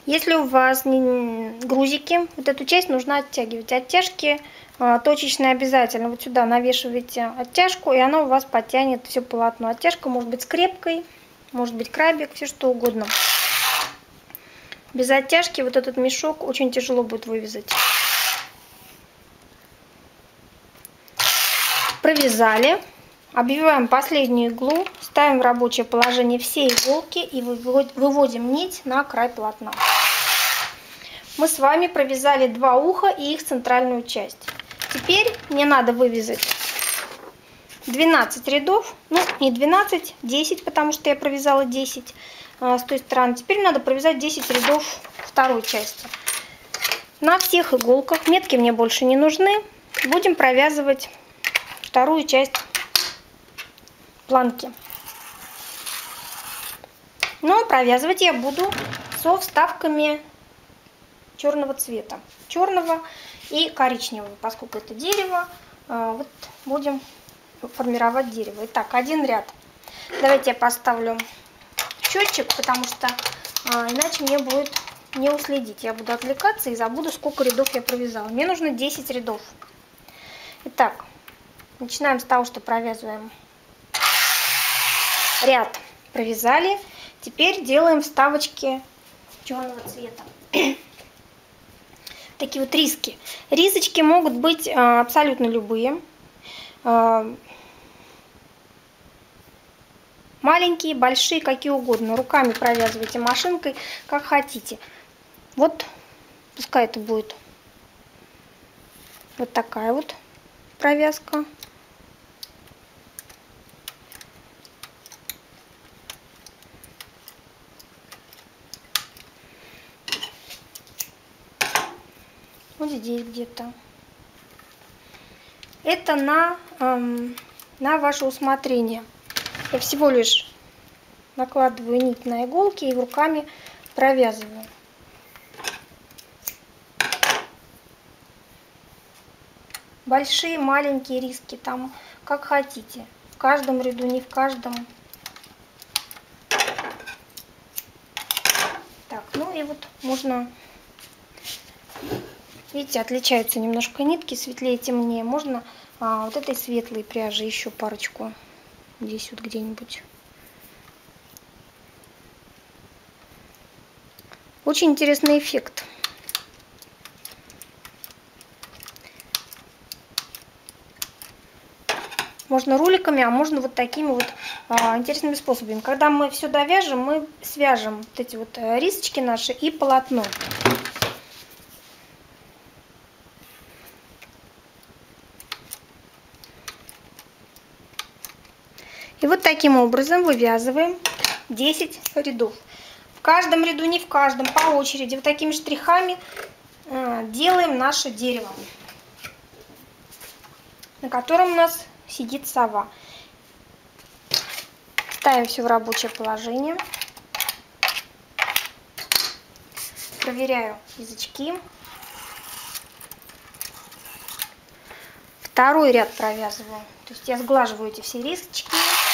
S1: Если у вас грузики, вот эту часть нужно оттягивать. Оттяжки точечные обязательно. Вот сюда навешиваете оттяжку, и она у вас подтянет все полотно. Оттяжка может быть скрепкой, может быть крабик, все что угодно. Без оттяжки вот этот мешок очень тяжело будет вывязать. Провязали. Обвиваем последнюю иглу, ставим в рабочее положение все иголки и выводим нить на край полотна. Мы с вами провязали 2 уха и их центральную часть. Теперь мне надо вывязать 12 рядов, ну не 12, 10, потому что я провязала 10 с той стороны. Теперь надо провязать 10 рядов второй части. На всех иголках, метки мне больше не нужны, будем провязывать вторую часть планки. Но провязывать я буду со вставками черного цвета, черного и коричневого, поскольку это дерево. Вот будем формировать дерево. Итак, один ряд. Давайте я поставлю счетчик, потому что иначе мне будет не уследить. Я буду отвлекаться и забуду, сколько рядов я провязала. Мне нужно 10 рядов. Итак, начинаем с того, что провязываем ряд. Провязали. Теперь делаем вставочки черного цвета. Такие вот риски. Рисочки могут быть абсолютно любые. Маленькие, большие, какие угодно. Руками провязывайте, машинкой, как хотите. Вот, пускай это будет вот такая вот провязка. Вот здесь где-то. Это на ваше усмотрение. Я всего лишь накладываю нить на иголки и руками провязываю. Большие, маленькие риски там как хотите. В каждом ряду, не в каждом. Так, ну и вот можно... Видите, отличаются немножко нитки, светлее, темнее. Можно вот этой светлой пряжи еще парочку здесь вот где-нибудь. Очень интересный эффект. Можно роликами, а можно вот такими вот интересными способами. Когда мы все довяжем, мы свяжем вот эти вот рисочки наши и полотно. И вот таким образом вывязываем 10 рядов. В каждом ряду, не в каждом, по очереди, вот такими штрихами делаем наше дерево, на котором у нас сидит сова. Ставим все в рабочее положение. Проверяю язычки. Второй ряд провязываю. То есть я сглаживаю эти все рисочки.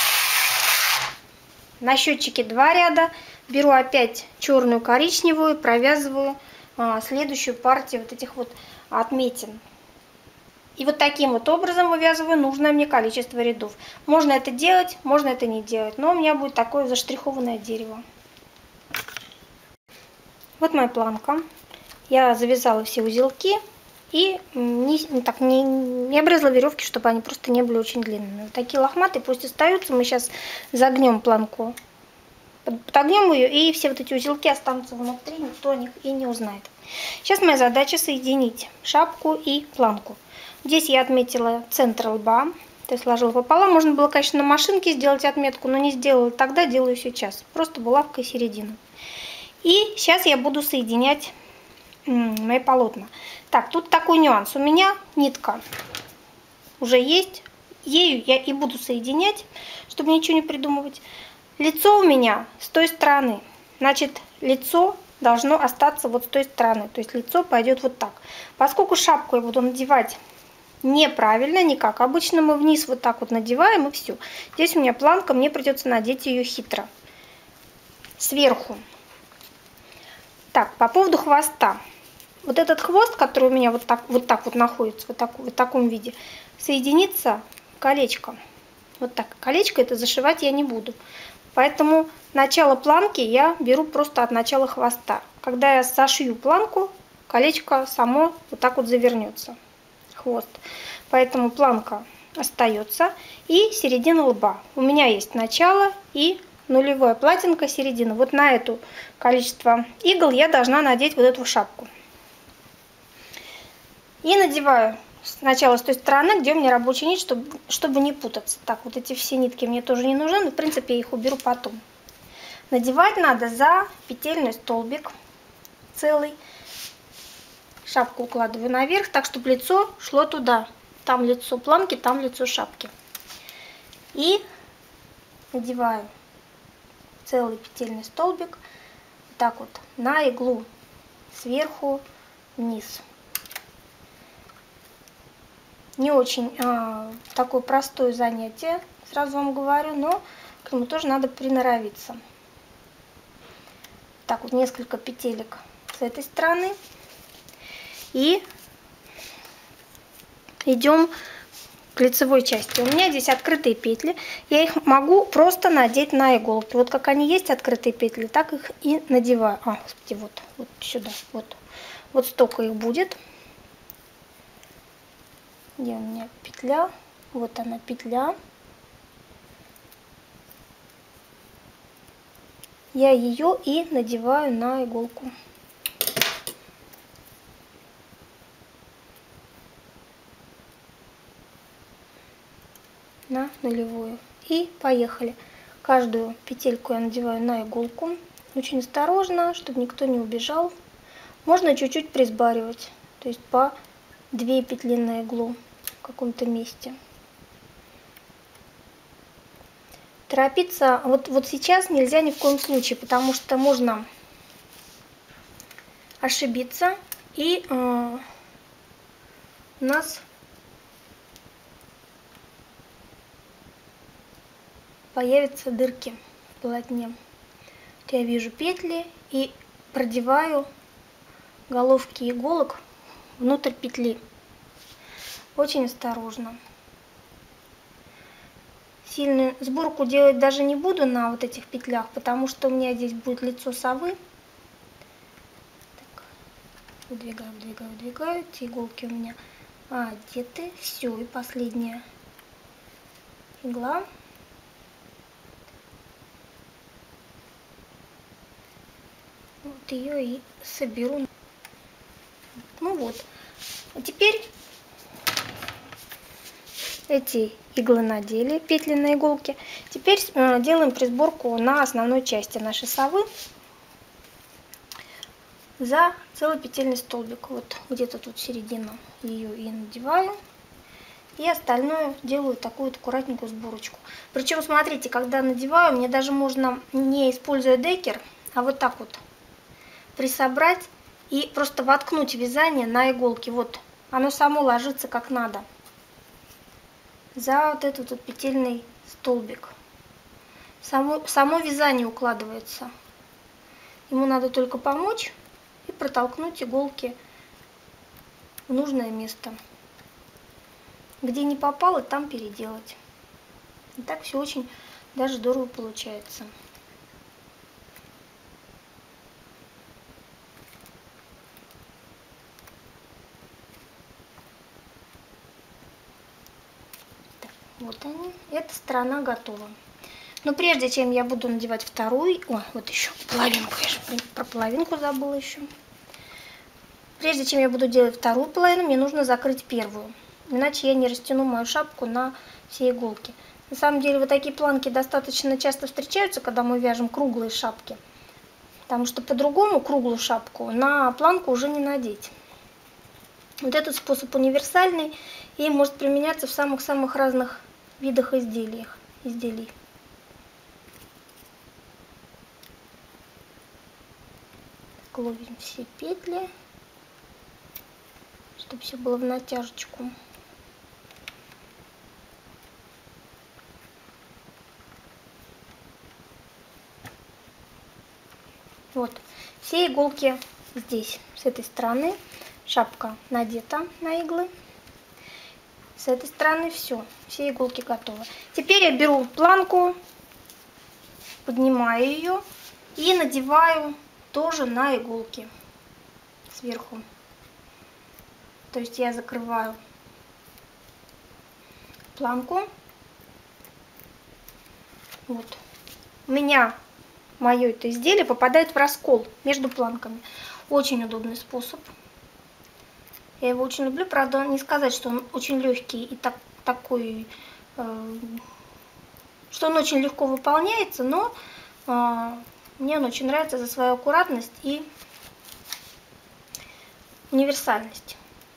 S1: На счетчике 2 ряда. Беру опять черную, коричневую, провязываю следующую партию вот этих вот отметин. И вот таким вот образом вывязываю нужное мне количество рядов. Можно это делать, можно это не делать, но у меня будет такое заштрихованное дерево. Вот моя планка. Я завязала все узелки и не обрезала веревки, чтобы они просто не были очень длинными. Вот такие лохматые пусть остаются. Мы сейчас загнем планку, подогнем ее, и все вот эти узелки останутся внутри, никто о них и не узнает. Сейчас моя задача соединить шапку и планку. Здесь я отметила центр лба, то есть сложила пополам. Можно было, конечно, на машинке сделать отметку, но не сделала тогда, делаю сейчас. Просто булавкой середину. И сейчас я буду соединять мои полотна. Так, тут такой нюанс. У меня нитка уже есть. Ею я и буду соединять, чтобы ничего не придумывать. Лицо у меня с той стороны. Значит, лицо должно остаться вот с той стороны. То есть лицо пойдет вот так. Поскольку шапку я буду надевать неправильно, не как обычно, мы вниз вот так вот надеваем и все. Здесь у меня планка, мне придется надеть ее хитро. Сверху Так, по поводу хвоста. Вот этот хвост, который у меня вот так находится, в таком виде, соединится колечком. Вот так. Колечко это зашивать я не буду. Поэтому начало планки я беру просто от начала хвоста. Когда я сошью планку, колечко само вот так вот завернется. Хвост. Поэтому планка остается и середина лба. У меня есть начало и нулевая платинка, середина. Вот на это количество игл я должна надеть вот эту шапку. И надеваю сначала с той стороны, где у меня рабочая нить, чтобы не путаться. Так, вот эти все нитки мне тоже не нужны, но в принципе я их уберу потом. Надевать надо за петельный столбик целый. Шапку укладываю наверх, так чтобы лицо шло туда. Там лицо планки, там лицо шапки. И надеваю целый петельный столбик вот так вот на иглу сверху вниз. Не очень такое простое занятие, сразу вам говорю, но к нему тоже надо приноровиться. Так вот несколько петелек с этой стороны. И идем к лицевой части. У меня здесь открытые петли. Я их могу просто надеть на иголки. Вот как они есть, открытые петли, так их и надеваю. Господи, вот сюда. Вот столько их будет. Где у меня петля? Вот она петля. Я ее и надеваю на иголку. На нулевую. И поехали. Каждую петельку я надеваю на иголку. Очень осторожно, чтобы никто не убежал. Можно чуть-чуть присбаривать. То есть по 2 петли на иглу в каком-то месте. Торопиться вот сейчас нельзя ни в коем случае, потому что можно ошибиться. И у нас появятся дырки в полотне. Вот я вижу петли и продеваю головки иголок внутрь петли. Очень осторожно. Сильную сборку делать даже не буду на вот этих петлях, потому что у меня здесь будет лицо совы. Так, выдвигаю. Эти иголки у меня одеты. Все, и последняя игла. Вот ее и соберу. Ну вот. А теперь эти иглы надели, петли на иголке. Теперь делаем присборку на основной части нашей совы за целый петельный столбик. Вот где-то тут середину ее и надеваю. И остальное делаю такую вот аккуратненькую сборочку. Причем, смотрите, когда надеваю, мне даже можно, не используя декер, а вот так вот присобрать и просто воткнуть вязание на иголке. Вот оно само ложится как надо. За вот этот вот петельный столбик. Само вязание укладывается. Ему надо только помочь и протолкнуть иголки в нужное место. Где не попало, там переделать. И так все очень даже здорово получается. Так, вот они. Эта сторона готова. Но прежде чем я буду надевать вторую... вот еще половинку. Я же про половинку забыла еще. Прежде чем я буду делать вторую половину, мне нужно закрыть первую. Иначе я не растяну мою шапку на все иголки. На самом деле вот такие планки достаточно часто встречаются, когда мы вяжем круглые шапки. Потому что по-другому круглую шапку на планку уже не надеть. Вот этот способ универсальный и может применяться в самых-самых разных видах изделий. Ловим все петли, чтобы все было в натяжечку. Вот, все иголки здесь, с этой стороны. Шапка надета на иглы. С этой стороны все иголки готовы. Теперь я беру планку, поднимаю ее и надеваю тоже на иголки сверху. То есть я закрываю планку. Вот. У меня мое это изделие попадает в раскол между планками. Очень удобный способ. Я его очень люблю. Правда, не сказать, что он очень легкий и такой, что он очень легко выполняется, но мне он очень нравится за свою аккуратность и универсальность.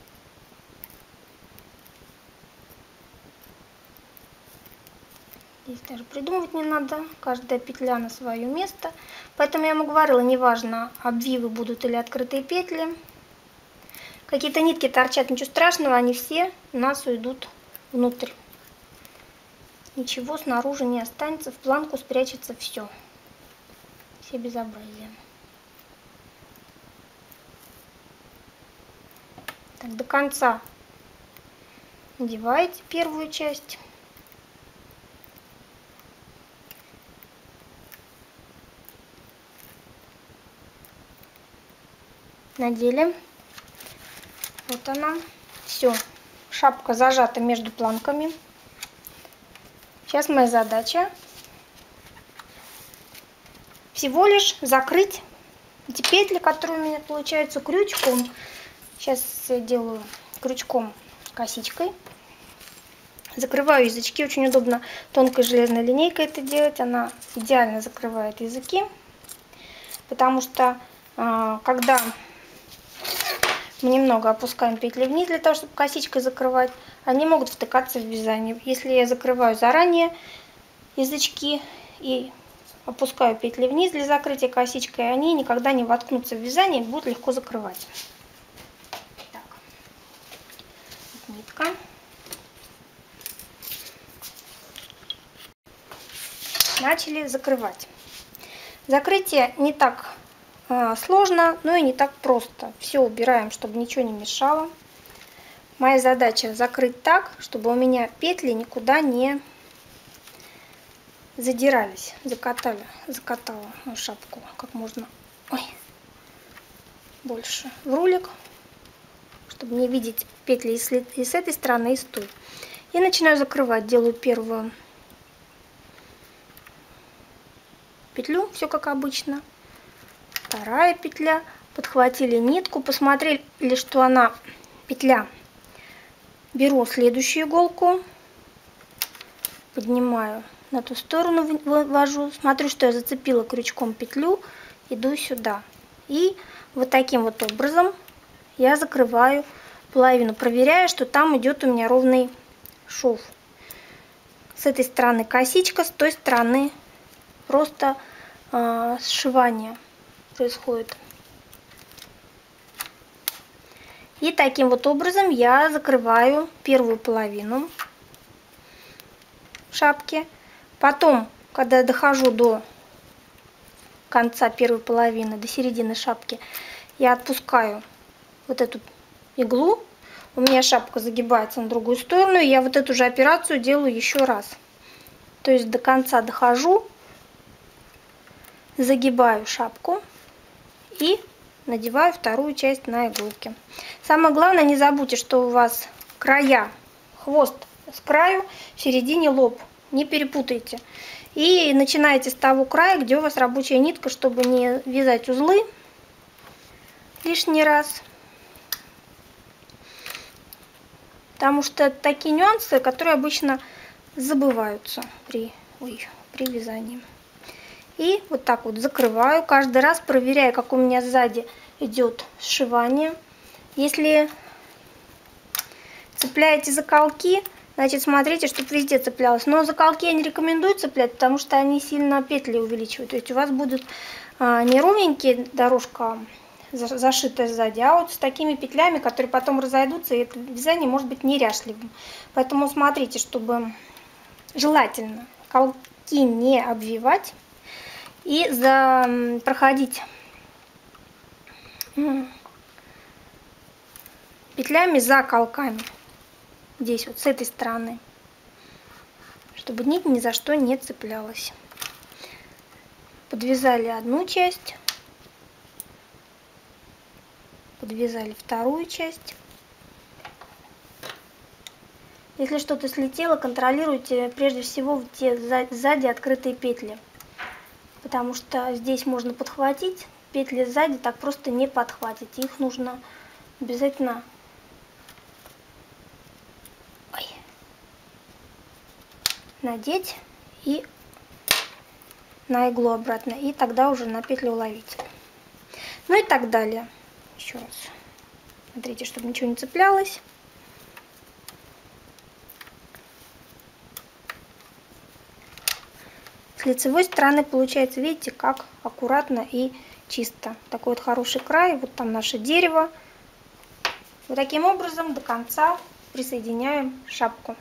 S1: Здесь даже придумывать не надо, каждая петля на свое место. Поэтому я ему говорила, неважно, обвивы будут или открытые петли. Какие-то нитки торчат, ничего страшного, они все у нас уйдут внутрь. Ничего снаружи не останется, в планку спрячется все. Все безобразия. Так, до конца надеваете первую часть. Надели. Вот она. Все. Шапка зажата между планками. Сейчас моя задача всего лишь закрыть эти петли, которые у меня получаются крючком. Сейчас я делаю крючком косичкой. Закрываю язычки. Очень удобно тонкой железной линейкой это делать. Она идеально закрывает языки. Потому что когда мы немного опускаем петли вниз для того, чтобы косичкой закрывать, они могут втыкаться в вязание. Если я закрываю заранее язычки и опускаю петли вниз для закрытия косичкой, они никогда не воткнутся в вязание и будут легко закрывать. Так. Нитка. Начали закрывать. Закрытие не так сложно, но и не так просто. Все убираем, чтобы ничего не мешало. Моя задача закрыть так, чтобы у меня петли никуда не задирались. Закатала мою шапку как можно больше в рулик, чтобы не видеть петли и с этой стороны, и с той. И начинаю закрывать. Делаю первую петлю, все как обычно. Вторая петля. Подхватили нитку, посмотрели, что она петля. Беру следующую иголку, поднимаю на ту сторону, ввожу, смотрю, что я зацепила крючком петлю, иду сюда. И вот таким вот образом я закрываю половину, проверяя, что там идет у меня ровный шов. С этой стороны косичка, с той стороны просто сшивание происходит. И таким вот образом я закрываю первую половину шапки. Потом, когда я дохожу до конца первой половины, до середины шапки, я отпускаю вот эту иглу. У меня шапка загибается на другую сторону, и я вот эту же операцию делаю еще раз. То есть до конца дохожу, загибаю шапку и надеваю вторую часть на иголки. Самое главное, не забудьте, что у вас края, хвост с краю, в середине лоб. Не перепутайте. И начинайте с того края, где у вас рабочая нитка, чтобы не вязать узлы лишний раз. Потому что это такие нюансы, которые обычно забываются при вязании. И вот так вот закрываю. Каждый раз проверяю, как у меня сзади идет сшивание. Если цепляете заколки, значит, смотрите, чтобы везде цеплялось. Но заколки я не рекомендую цеплять, потому что они сильно петли увеличивают. То есть у вас будет не ровненькая дорожка зашитая сзади, а вот с такими петлями, которые потом разойдутся, и это вязание может быть неряшливым. Поэтому смотрите, чтобы желательно колки не обвивать и проходить петлями за колками. Здесь вот с этой стороны. Чтобы нить ни за что не цеплялась. Подвязали одну часть. Подвязали вторую часть. Если что-то слетело, контролируйте прежде всего те сзади открытые петли. Потому что здесь можно подхватить, петли сзади так просто не подхватить. Их нужно обязательно надеть и на иглу обратно. И тогда уже на петлю уловить. Ну и так далее. Еще раз. Смотрите, чтобы ничего не цеплялось. С лицевой стороны получается, видите, как аккуратно и чисто. Такой вот хороший край. Вот там наше дерево. Вот таким образом до конца присоединяем шапку.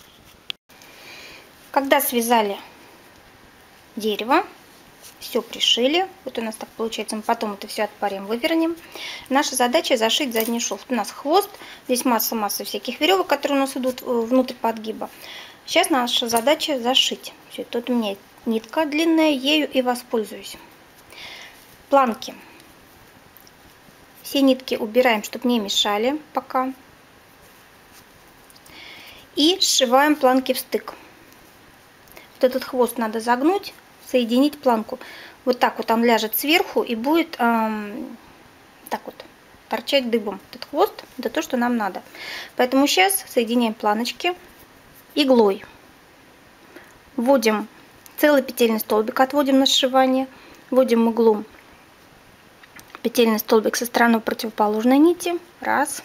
S1: Когда связали дерево, все пришили. Вот у нас так получается. Мы потом это все отпарим, вывернем. Наша задача зашить задний шов. У нас хвост. Здесь масса всяких веревок, которые у нас идут внутрь подгиба. Сейчас наша задача зашить. Все, тут у меня нитка длинная, ею и воспользуюсь. Планки. Все нитки убираем, чтобы не мешали пока. И сшиваем планки в стык. Вот этот хвост надо загнуть, соединить планку. Вот так вот он ляжет сверху и будет так вот торчать дыбом. Этот хвост — это то, что нам надо. Поэтому сейчас соединяем планочки иглой. Вводим целый петельный столбик, отводим на сшивание. Вводим иглу, петельный столбик со стороны противоположной нити. Раз.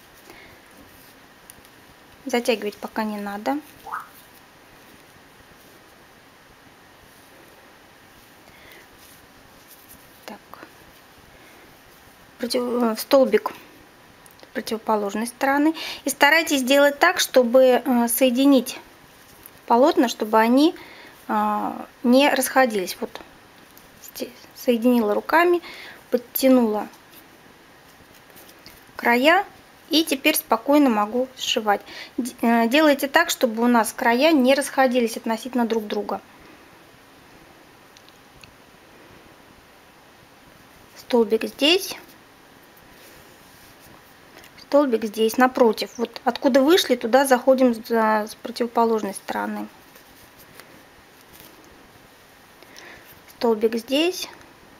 S1: Затягивать пока не надо. Так. Столбик с противоположной стороны. И старайтесь сделать так, чтобы соединить полотна, чтобы они не расходились. Вот соединила руками, подтянула края и теперь спокойно могу сшивать. Делайте так, чтобы у нас края не расходились относительно друг друга. Столбик здесь, столбик здесь, напротив. Вот откуда вышли, туда заходим с противоположной стороны. Столбик здесь.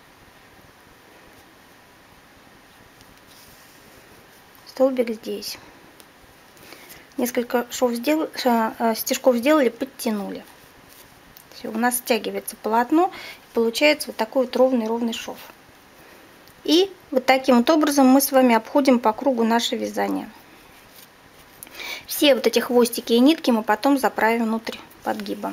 S1: Столбик здесь. Несколько стежков сделали, подтянули. Все, у нас стягивается полотно, и получается вот такой вот ровный шов. И вот таким вот образом мы с вами обходим по кругу наше вязание. Все вот эти хвостики и нитки мы потом заправим внутрь подгиба.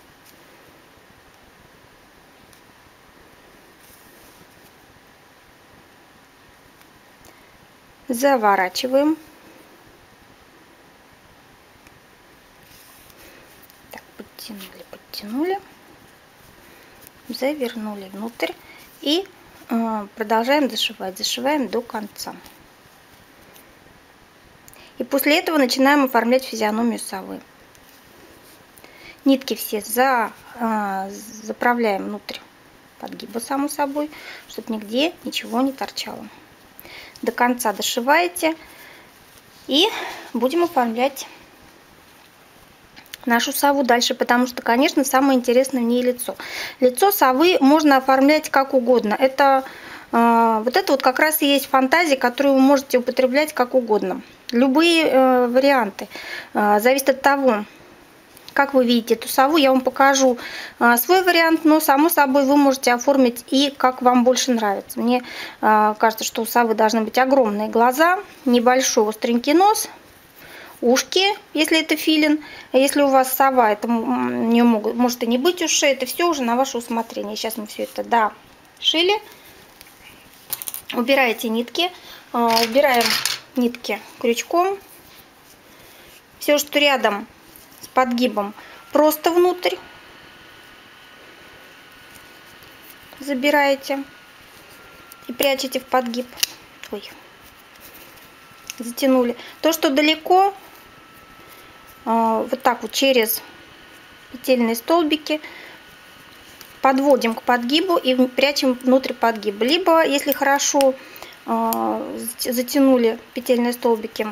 S1: Заворачиваем. Так, подтянули, завернули внутрь и продолжаем зашивать. Зашиваем до конца. И после этого начинаем оформлять физиономию совы. Нитки все заправляем внутрь подгиба, само собой, чтобы нигде ничего не торчало. До конца дошиваете и будем оформлять нашу сову дальше, потому что, конечно, самое интересное в ней лицо. Лицо совы можно оформлять как угодно. Это вот как раз и есть фантазия, которую вы можете употреблять как угодно. Любые варианты. Зависит от того, как вы видите эту сову. Я вам покажу свой вариант, но, само собой, вы можете оформить и как вам больше нравится. Мне кажется, что у совы должны быть огромные глаза, небольшой остренький нос, ушки, если это филин. Если у вас сова, это не может и не быть ушей. Это все уже на ваше усмотрение. Сейчас мы все это дошили. Убираете нитки. Убираем нитки крючком. Все, что рядом с подгибом, просто внутрь забираете и прячете в подгиб. Ой. Затянули. То, что далеко, вот так вот через петельные столбики подводим к подгибу и прячем внутрь подгиба. Либо, если хорошо затянули петельные столбики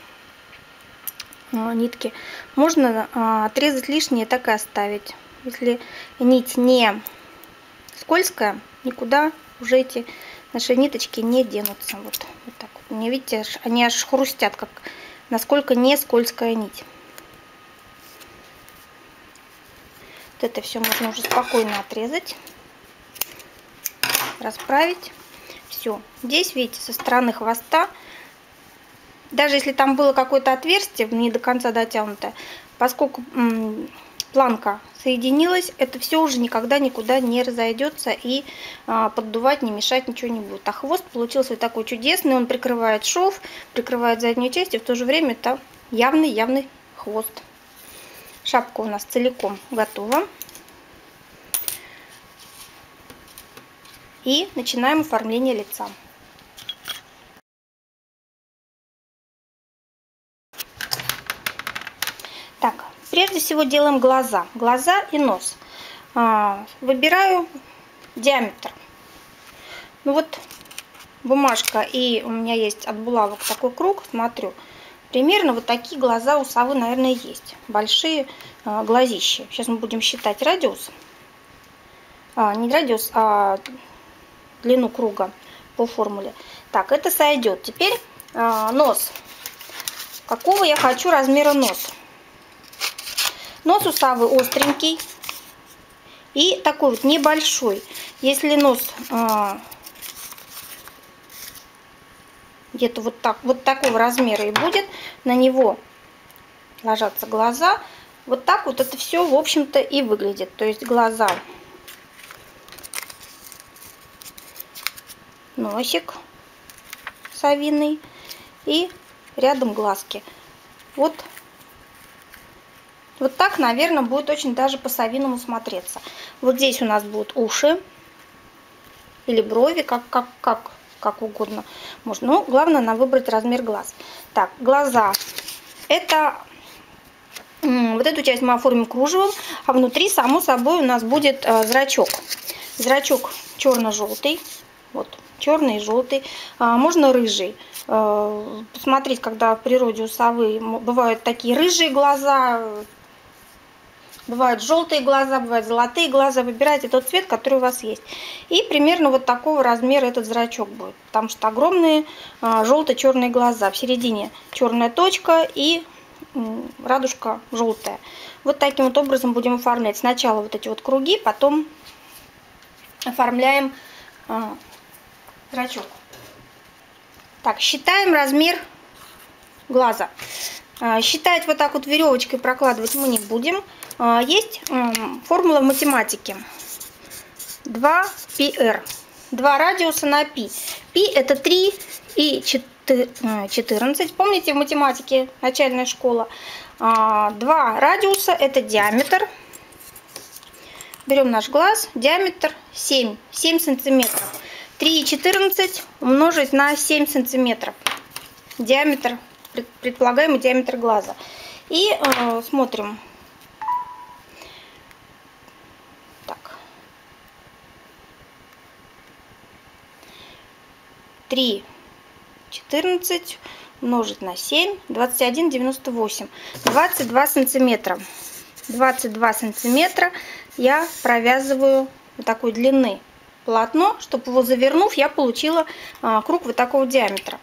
S1: нитки, можно отрезать лишнее, так и оставить. Если нить не скользкая, никуда уже эти наши ниточки не денутся. Вот так вот. Не видите, они аж хрустят, как насколько не скользкая нить. Вот это все можно уже спокойно отрезать, расправить. Все. Здесь, видите, со стороны хвоста, даже если там было какое-то отверстие, не до конца дотянутое, поскольку планка соединилась, это все уже никогда никуда не разойдется и поддувать, не мешать ничего не будет. А хвост получился вот такой чудесный, он прикрывает шов, прикрывает заднюю часть, и в то же время это явный хвост. Шапка у нас целиком готова. И начинаем оформление лица. Так, прежде всего делаем глаза. Глаза и нос. Выбираю диаметр. Ну вот бумажка, и у меня есть от булавок такой круг, смотрю. Примерно вот такие глаза у совы, наверное, есть. Большие глазища. Сейчас мы будем считать радиус. Не радиус, а длину круга по формуле. Так, это сойдет. Теперь нос. Какого я хочу размера нос? Нос у совы остренький и такой вот небольшой. Если нос где-то вот такого размера и будет, на него ложатся глаза. Вот так вот это все, в общем-то, и выглядит. То есть глаза, носик совиный и рядом глазки. Вот так, наверное, будет очень даже по-совиному смотреться. Вот здесь у нас будут уши или брови, как угодно можно. Но главное нам выбрать размер глаз. Так, глаза. Это вот эту часть мы оформим кружевом, а внутри, само собой, у нас будет зрачок. Зрачок черно-желтый. Вот, черный и желтый. Можно рыжий. Посмотреть, когда в природе у совы бывают такие рыжие глаза, бывают желтые глаза, бывают золотые глаза. Выбирайте тот цвет, который у вас есть. И примерно вот такого размера этот зрачок будет. Потому что огромные желто-черные глаза. В середине черная точка и радужка желтая. Вот таким вот образом будем оформлять. Сначала вот эти вот круги, потом оформляем зрачок. Так, считаем размер глаза. Считать вот так вот веревочкой прокладывать мы не будем. Есть формула в математике. 2πr. 2 радиуса на π. Π это 3 и 14. Помните в математике начальная школа? 2 радиуса это диаметр. Берем наш глаз. Диаметр 7 сантиметров. 3 и 14 умножить на 7 сантиметров. Диаметр, предполагаемый диаметр глаза. И смотрим. Так. 3, 14 умножить на 7, 21,98. 22 сантиметра. 22 сантиметра я провязываю вот такой длины полотно, чтобы его завернув, я получила круг вот такого диаметра.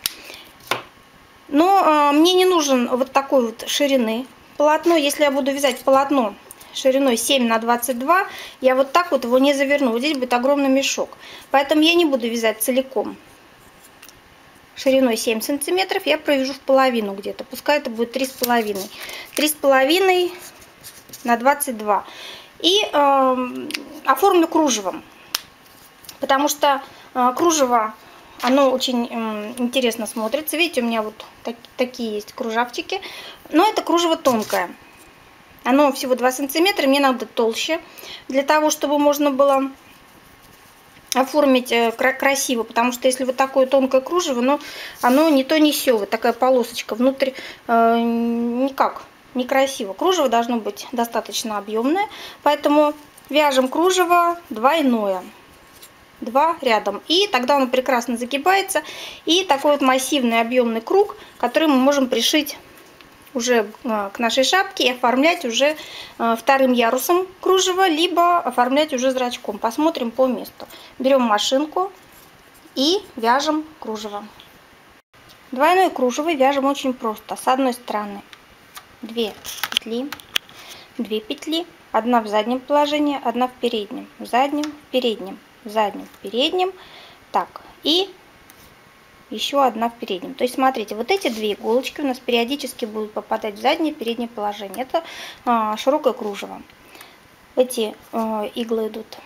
S1: Но мне не нужен вот такой вот ширины полотно. Если я буду вязать полотно шириной 7 на 22, я вот так вот его не заверну. Вот здесь будет огромный мешок. Поэтому я не буду вязать целиком. Шириной 7 сантиметров я провяжу в половину где-то. Пускай это будет 3,5. 3,5 на 22. И оформлю кружевом. Потому что кружево, оно очень интересно смотрится. Видите, у меня вот такие есть кружавчики. Но это кружево тонкое. Оно всего 2 сантиметра, мне надо толще. Для того, чтобы можно было оформить красиво, потому что если вот такое тонкое кружево, но оно не то не сё, вот такая полосочка внутрь никак некрасиво. Кружево должно быть достаточно объемное, поэтому вяжем кружево двойное, 2 рядом, и тогда оно прекрасно загибается, и такой вот массивный объемный круг, который мы можем пришить уже к нашей шапке и оформлять уже вторым ярусом кружева, либо оформлять уже зрачком. Посмотрим по месту. Берем машинку и вяжем кружево. Двойное кружево вяжем очень просто. С одной стороны 2 петли, 2 петли, одна в заднем положении, одна в переднем, в заднем, в переднем, в заднем, в переднем. Так, и еще одна в переднем. То есть смотрите, вот эти 2 иголочки у нас периодически будут попадать в заднее и переднее положение. Это широкое кружево. Эти иглы идут.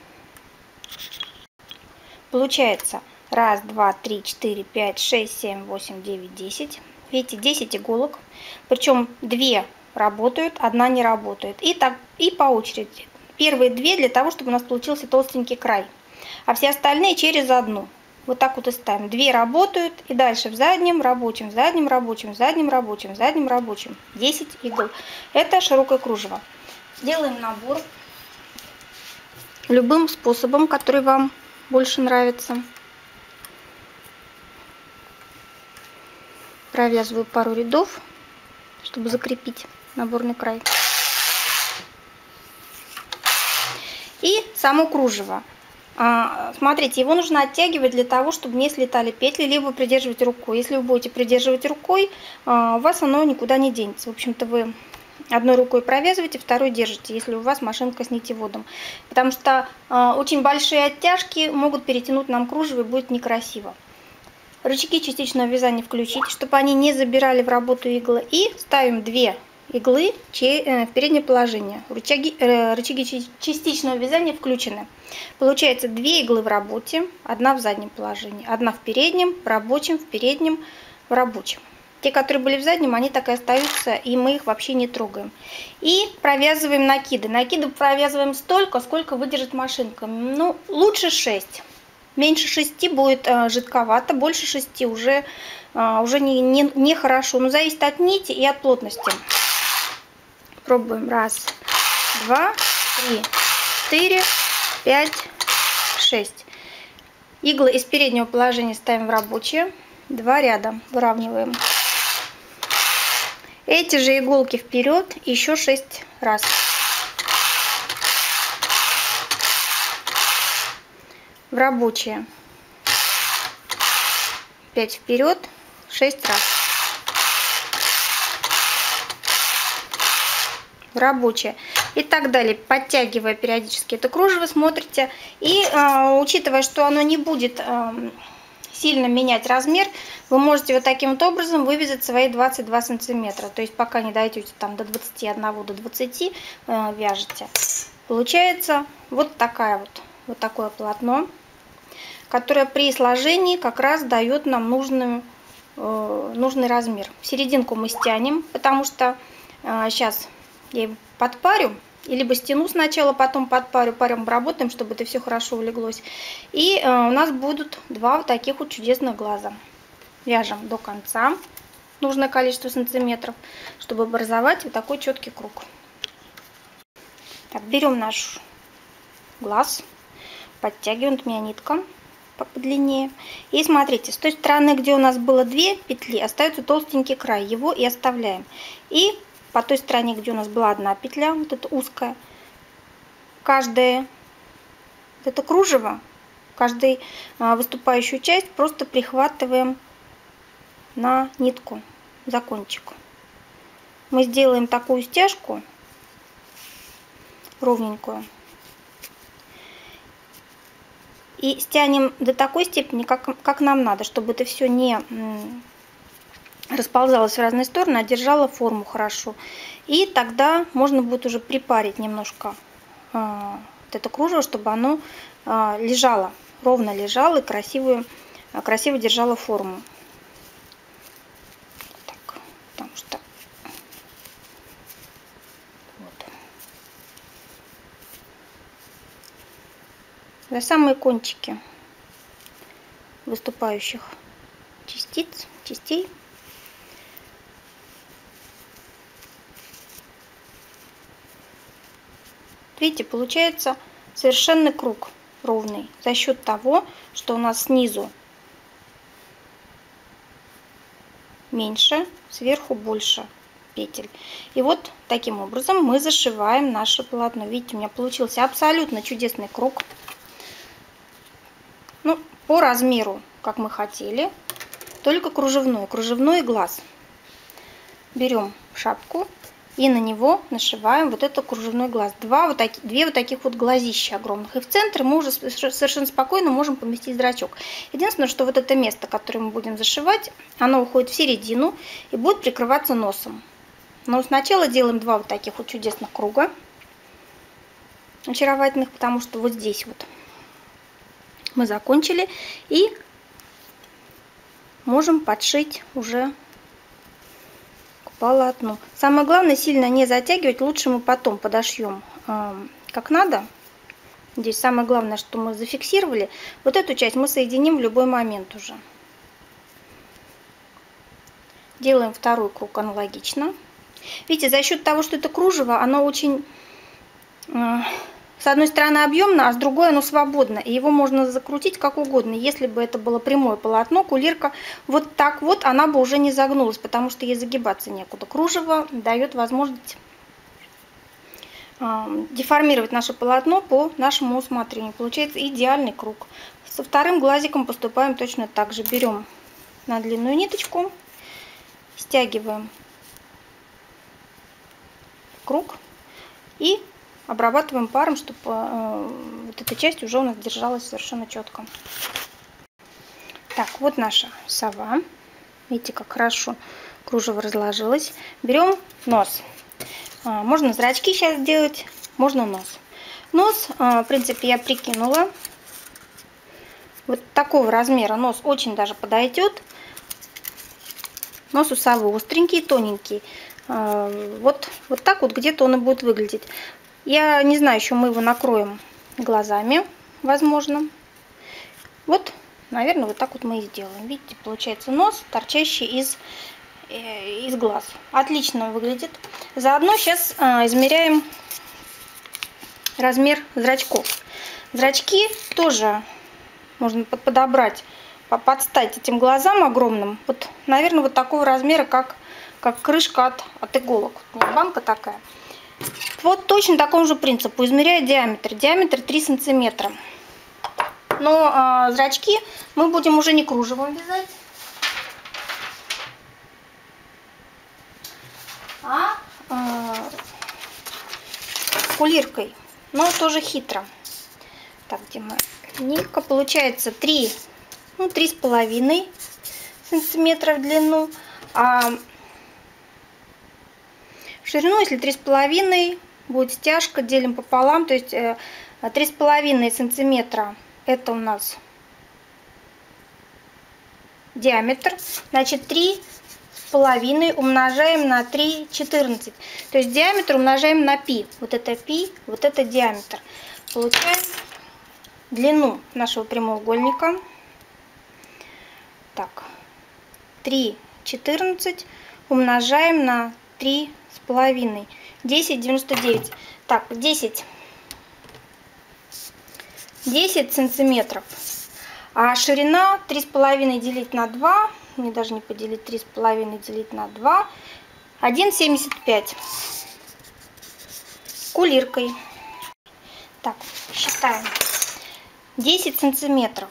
S1: Получается 1, 2, 3, 4, 5, 6, 7, 8, 9, 10. Видите, 10 иголок. Причем 2 работают, 1 не работает. И так и по очереди. Первые 2 для того, чтобы у нас получился толстенький край. А все остальные через одну. Вот так вот и ставим. 2 работают, и дальше в заднем рабочем, в заднем рабочем, в заднем рабочем, в заднем рабочем. 10 игл. Это широкое кружево. Делаем набор любым способом, который вам больше нравится. Провязываю пару рядов, чтобы закрепить наборный край. И само кружево. Смотрите, его нужно оттягивать для того, чтобы не слетали петли, либо придерживать рукой. Если вы будете придерживать рукой, у вас оно никуда не денется. В общем-то, вы одной рукой провязываете, второй держите, если у вас машинка с нитеводом. Потому что очень большие оттяжки могут перетянуть нам кружево и будет некрасиво. Рычаги частичного вязания включить, чтобы они не забирали в работу иглы. И ставим 2 иглы в переднее положение. Рычаги частичного вязания включены. Получается 2 иглы в работе, 1 в заднем положении, 1 в переднем, в рабочем, в переднем, в рабочем. Те, которые были в заднем, они так и остаются, и мы их вообще не трогаем. И провязываем накиды. Накиды провязываем столько, сколько выдержит машинка. Ну, лучше 6. Меньше 6 будет жидковато, больше 6 уже не хорошо. Но зависит от нити и от плотности. Пробуем. 1, 2, 3, 4, 5, 6. Иглы из переднего положения ставим в рабочее. 2 ряда выравниваем. Эти же иголки вперед еще 6 раз. В рабочее. 5 вперед, 6 раз. В рабочее. И так далее, подтягивая периодически это кружево, смотрите. И учитывая, что оно не будет сильно менять размер, вы можете вот таким вот образом вывязать свои 22 сантиметра. То есть пока не дойдете там до 21, до 20, вяжете. Получается вот такое полотно, которое при сложении как раз дает нам нужный размер. Серединку мы стянем, потому что сейчас я его подпарю. И либо стяну сначала, потом подпарю, паром обработаем, чтобы это все хорошо улеглось. И у нас будут 2 вот таких вот чудесных глаза. Вяжем до конца нужное количество сантиметров, чтобы образовать вот такой четкий круг. Так, берем наш глаз, подтягиваем, вот у меня нитка подлиннее. И смотрите, с той стороны, где у нас было 2 петли, остается толстенький край, его и оставляем. И по той стороне, где у нас была 1 петля, вот эта узкая, каждое вот это кружево, каждую выступающую часть просто прихватываем на нитку, за кончик. Мы сделаем такую стяжку ровненькую и стянем до такой степени, как нам надо, чтобы это все не расползалась в разные стороны, а держала форму хорошо. И тогда можно будет уже припарить немножко вот это кружево, чтобы оно лежало, ровно лежало и красиво держало форму. Так, потому что вот. за самые кончики выступающих частей. Видите, получается совершенный круг ровный за счет того, что у нас снизу меньше, сверху больше петель. И вот таким образом мы зашиваем наше полотно. Видите, у меня получился абсолютно чудесный круг. Ну, по размеру, как мы хотели, только кружевной глаз. Берем шапку и на него нашиваем вот этот кружевной глаз. Две вот таких вот глазища огромных. И в центре мы уже совершенно спокойно можем поместить зрачок. Единственное, что вот это место, которое мы будем зашивать, оно уходит в середину и будет прикрываться носом. Но сначала делаем два вот таких вот чудесных круга, очаровательных, потому что вот здесь вот мы закончили и можем подшить уже к полотну. Самое главное, сильно не затягивать, лучше мы потом подошьем как надо. Здесь самое главное, что мы зафиксировали. Вот эту часть мы соединим в любой момент уже. Делаем второй круг аналогично. Видите, за счет того, что это кружево, оно очень, с одной стороны, объемно, а с другой оно свободно. И его можно закрутить как угодно. Если бы это было прямое полотно, кулирка вот так вот, она бы уже не загнулась, потому что ей загибаться некуда. Кружево дает возможность деформировать наше полотно по нашему усмотрению. Получается идеальный круг. Со вторым глазиком поступаем точно так же. Берем на длинную ниточку, стягиваем круг и обрабатываем паром, чтобы вот эта часть уже у нас держалась совершенно четко. Так, вот наша сова. Видите, как хорошо кружево разложилось. Берем нос. Можно зрачки сейчас сделать, можно нос. Нос, в принципе, я прикинула. Вот такого размера нос очень даже подойдет. Нос у совы остренький, тоненький. Вот так вот где-то он и будет выглядеть. Я не знаю, еще мы его накроем глазами, возможно. Вот, наверное, вот так вот мы и сделаем. Видите, получается нос, торчащий из глаз. Отлично выглядит. Заодно сейчас измеряем размер зрачков. Зрачки тоже можно подобрать, подстать этим глазам огромным. Вот, наверное, вот такого размера, как крышка от иголок. Банка такая. Вот точно такому же принципу измеряю диаметр. Диаметр 3 сантиметра. Но зрачки мы будем уже не кружевом вязать, а кулиркой. Но тоже хитро. Так, где моя нитка? Получается 3,5 сантиметра в длину. А в ширину, если 3,5, будет стяжка, делим пополам. То есть 3,5 сантиметра это у нас диаметр. Значит, 3,5 умножаем на 3,14. То есть диаметр умножаем на π. Вот это π, вот это диаметр. Получаем длину нашего прямоугольника. Так, 3,14 умножаем на 3,5. 10,99. Так, 10 сантиметров. А ширина 3,5 делить на 2. Мне даже не поделить. 3,5 делить на 2. 1,75. Кулиркой. Так, считаем. 10 сантиметров.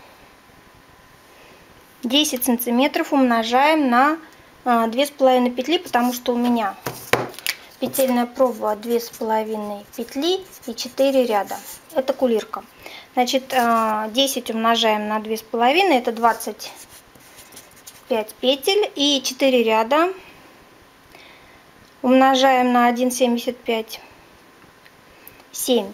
S1: 10 сантиметров умножаем на 2,5 петли, потому что у меня петельная проба 2,5 петли и 4 ряда. Это кулирка. Значит, 10 умножаем на 2,5, это 25 петель и 4 ряда. Умножаем на 1,75. 7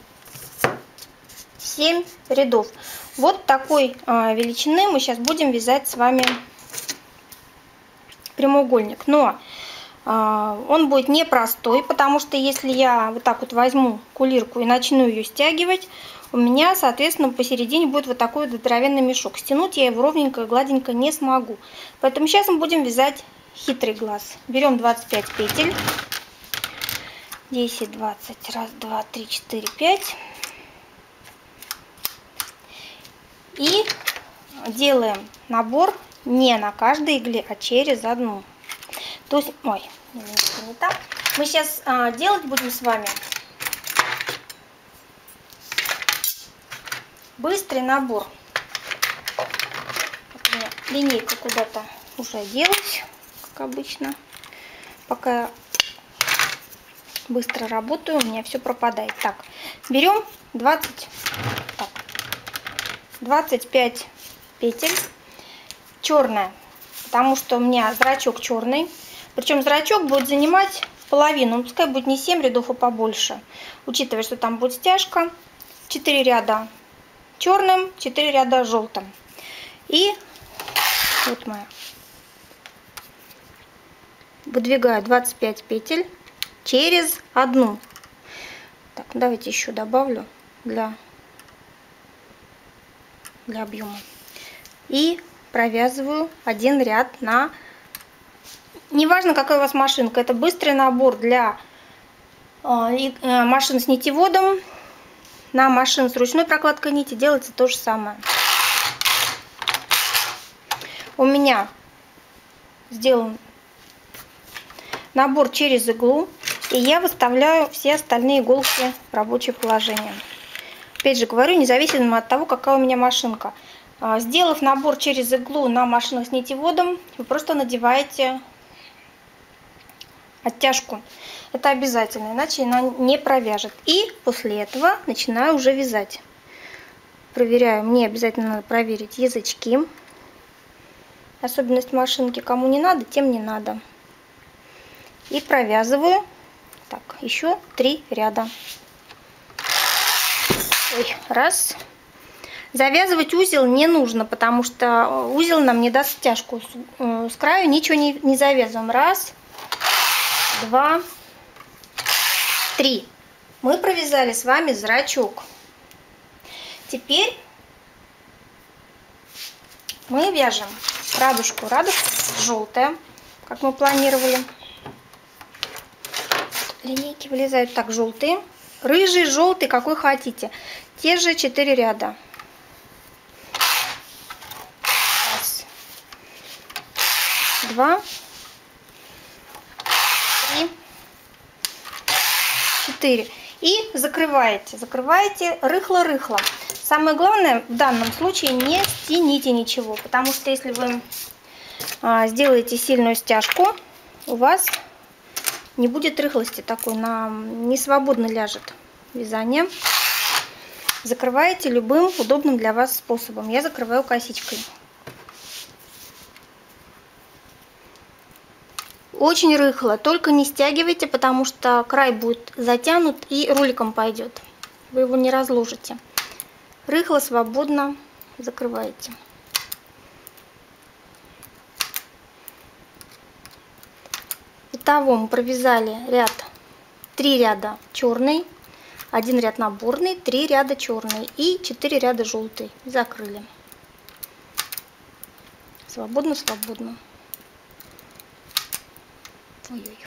S1: рядов. Вот такой величины мы сейчас будем вязать с вами прямоугольник. Но он будет непростой, потому что если я вот так вот возьму кулирку и начну ее стягивать, у меня, соответственно, посередине будет вот такой вот здоровенный мешок. Стянуть я его ровненько и гладенько не смогу. Поэтому сейчас мы будем вязать хитрый глаз. Берем 25 петель. 10, 20, раз, два, три, 4, 5. И делаем набор не на каждой игле, а через одну. То есть, ой, не так. Мы сейчас делать будем с вами быстрый набор. Линейка куда-то уже делась, как обычно. Пока я быстро работаю, у меня все пропадает. Так, берем 25 петель. Черная, потому что у меня зрачок черный. Причем зрачок будет занимать половину. Пускай будет не 7 рядов, а побольше. Учитывая, что там будет стяжка. 4 ряда черным, 4 ряда желтым. И вот моя. Выдвигаю 25 петель через одну. Так, давайте еще добавлю для объема. И провязываю один ряд на... Неважно, какая у вас машинка. Это быстрый набор для машин с нитеводом. На машин с ручной прокладкой нити делается то же самое. У меня сделан набор через иглу. И я выставляю все остальные иголки в рабочее положение. Опять же говорю, независимо от того, какая у меня машинка. Сделав набор через иглу на машинах с нитеводом, вы просто надеваете оттяжку. Это обязательно, иначе она не провяжет. И после этого начинаю уже вязать. Проверяю, мне обязательно надо проверить язычки. Особенность машинки, кому не надо, тем не надо. И провязываю. Так, еще 3 ряда. Ой, раз. Завязывать узел не нужно, потому что узел нам не даст стяжку. С краю ничего не завязываем. Раз, два, 3. Мы провязали с вами зрачок. Теперь мы вяжем радужку. Радужка желтая, как мы планировали. Линейки вылезают так, желтые. Рыжий, желтый, какой хотите. Те же 4 ряда. Раз, два, 3, 4. И закрываете. Закрываете рыхло-рыхло. Самое главное в данном случае не стяните ничего. Потому что если вы сделаете сильную стяжку, у вас не будет рыхлости такой, не свободно ляжет вязание. Закрываете любым удобным для вас способом. Я закрываю косичкой. Очень рыхло, только не стягивайте, потому что край будет затянут и роликом пойдет. Вы его не разложите. Рыхло, свободно закрываете. Итого мы провязали 3 ряда черный, 1 ряд наборный, 3 ряда черный и 4 ряда желтый. Закрыли. Свободно, свободно. Ой-ой.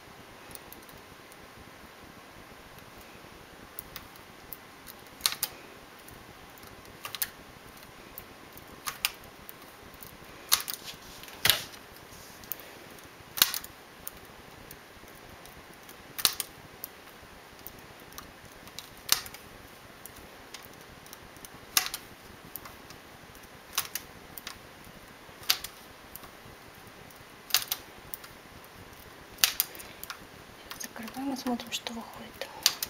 S1: Закрываем и смотрим, что выходит.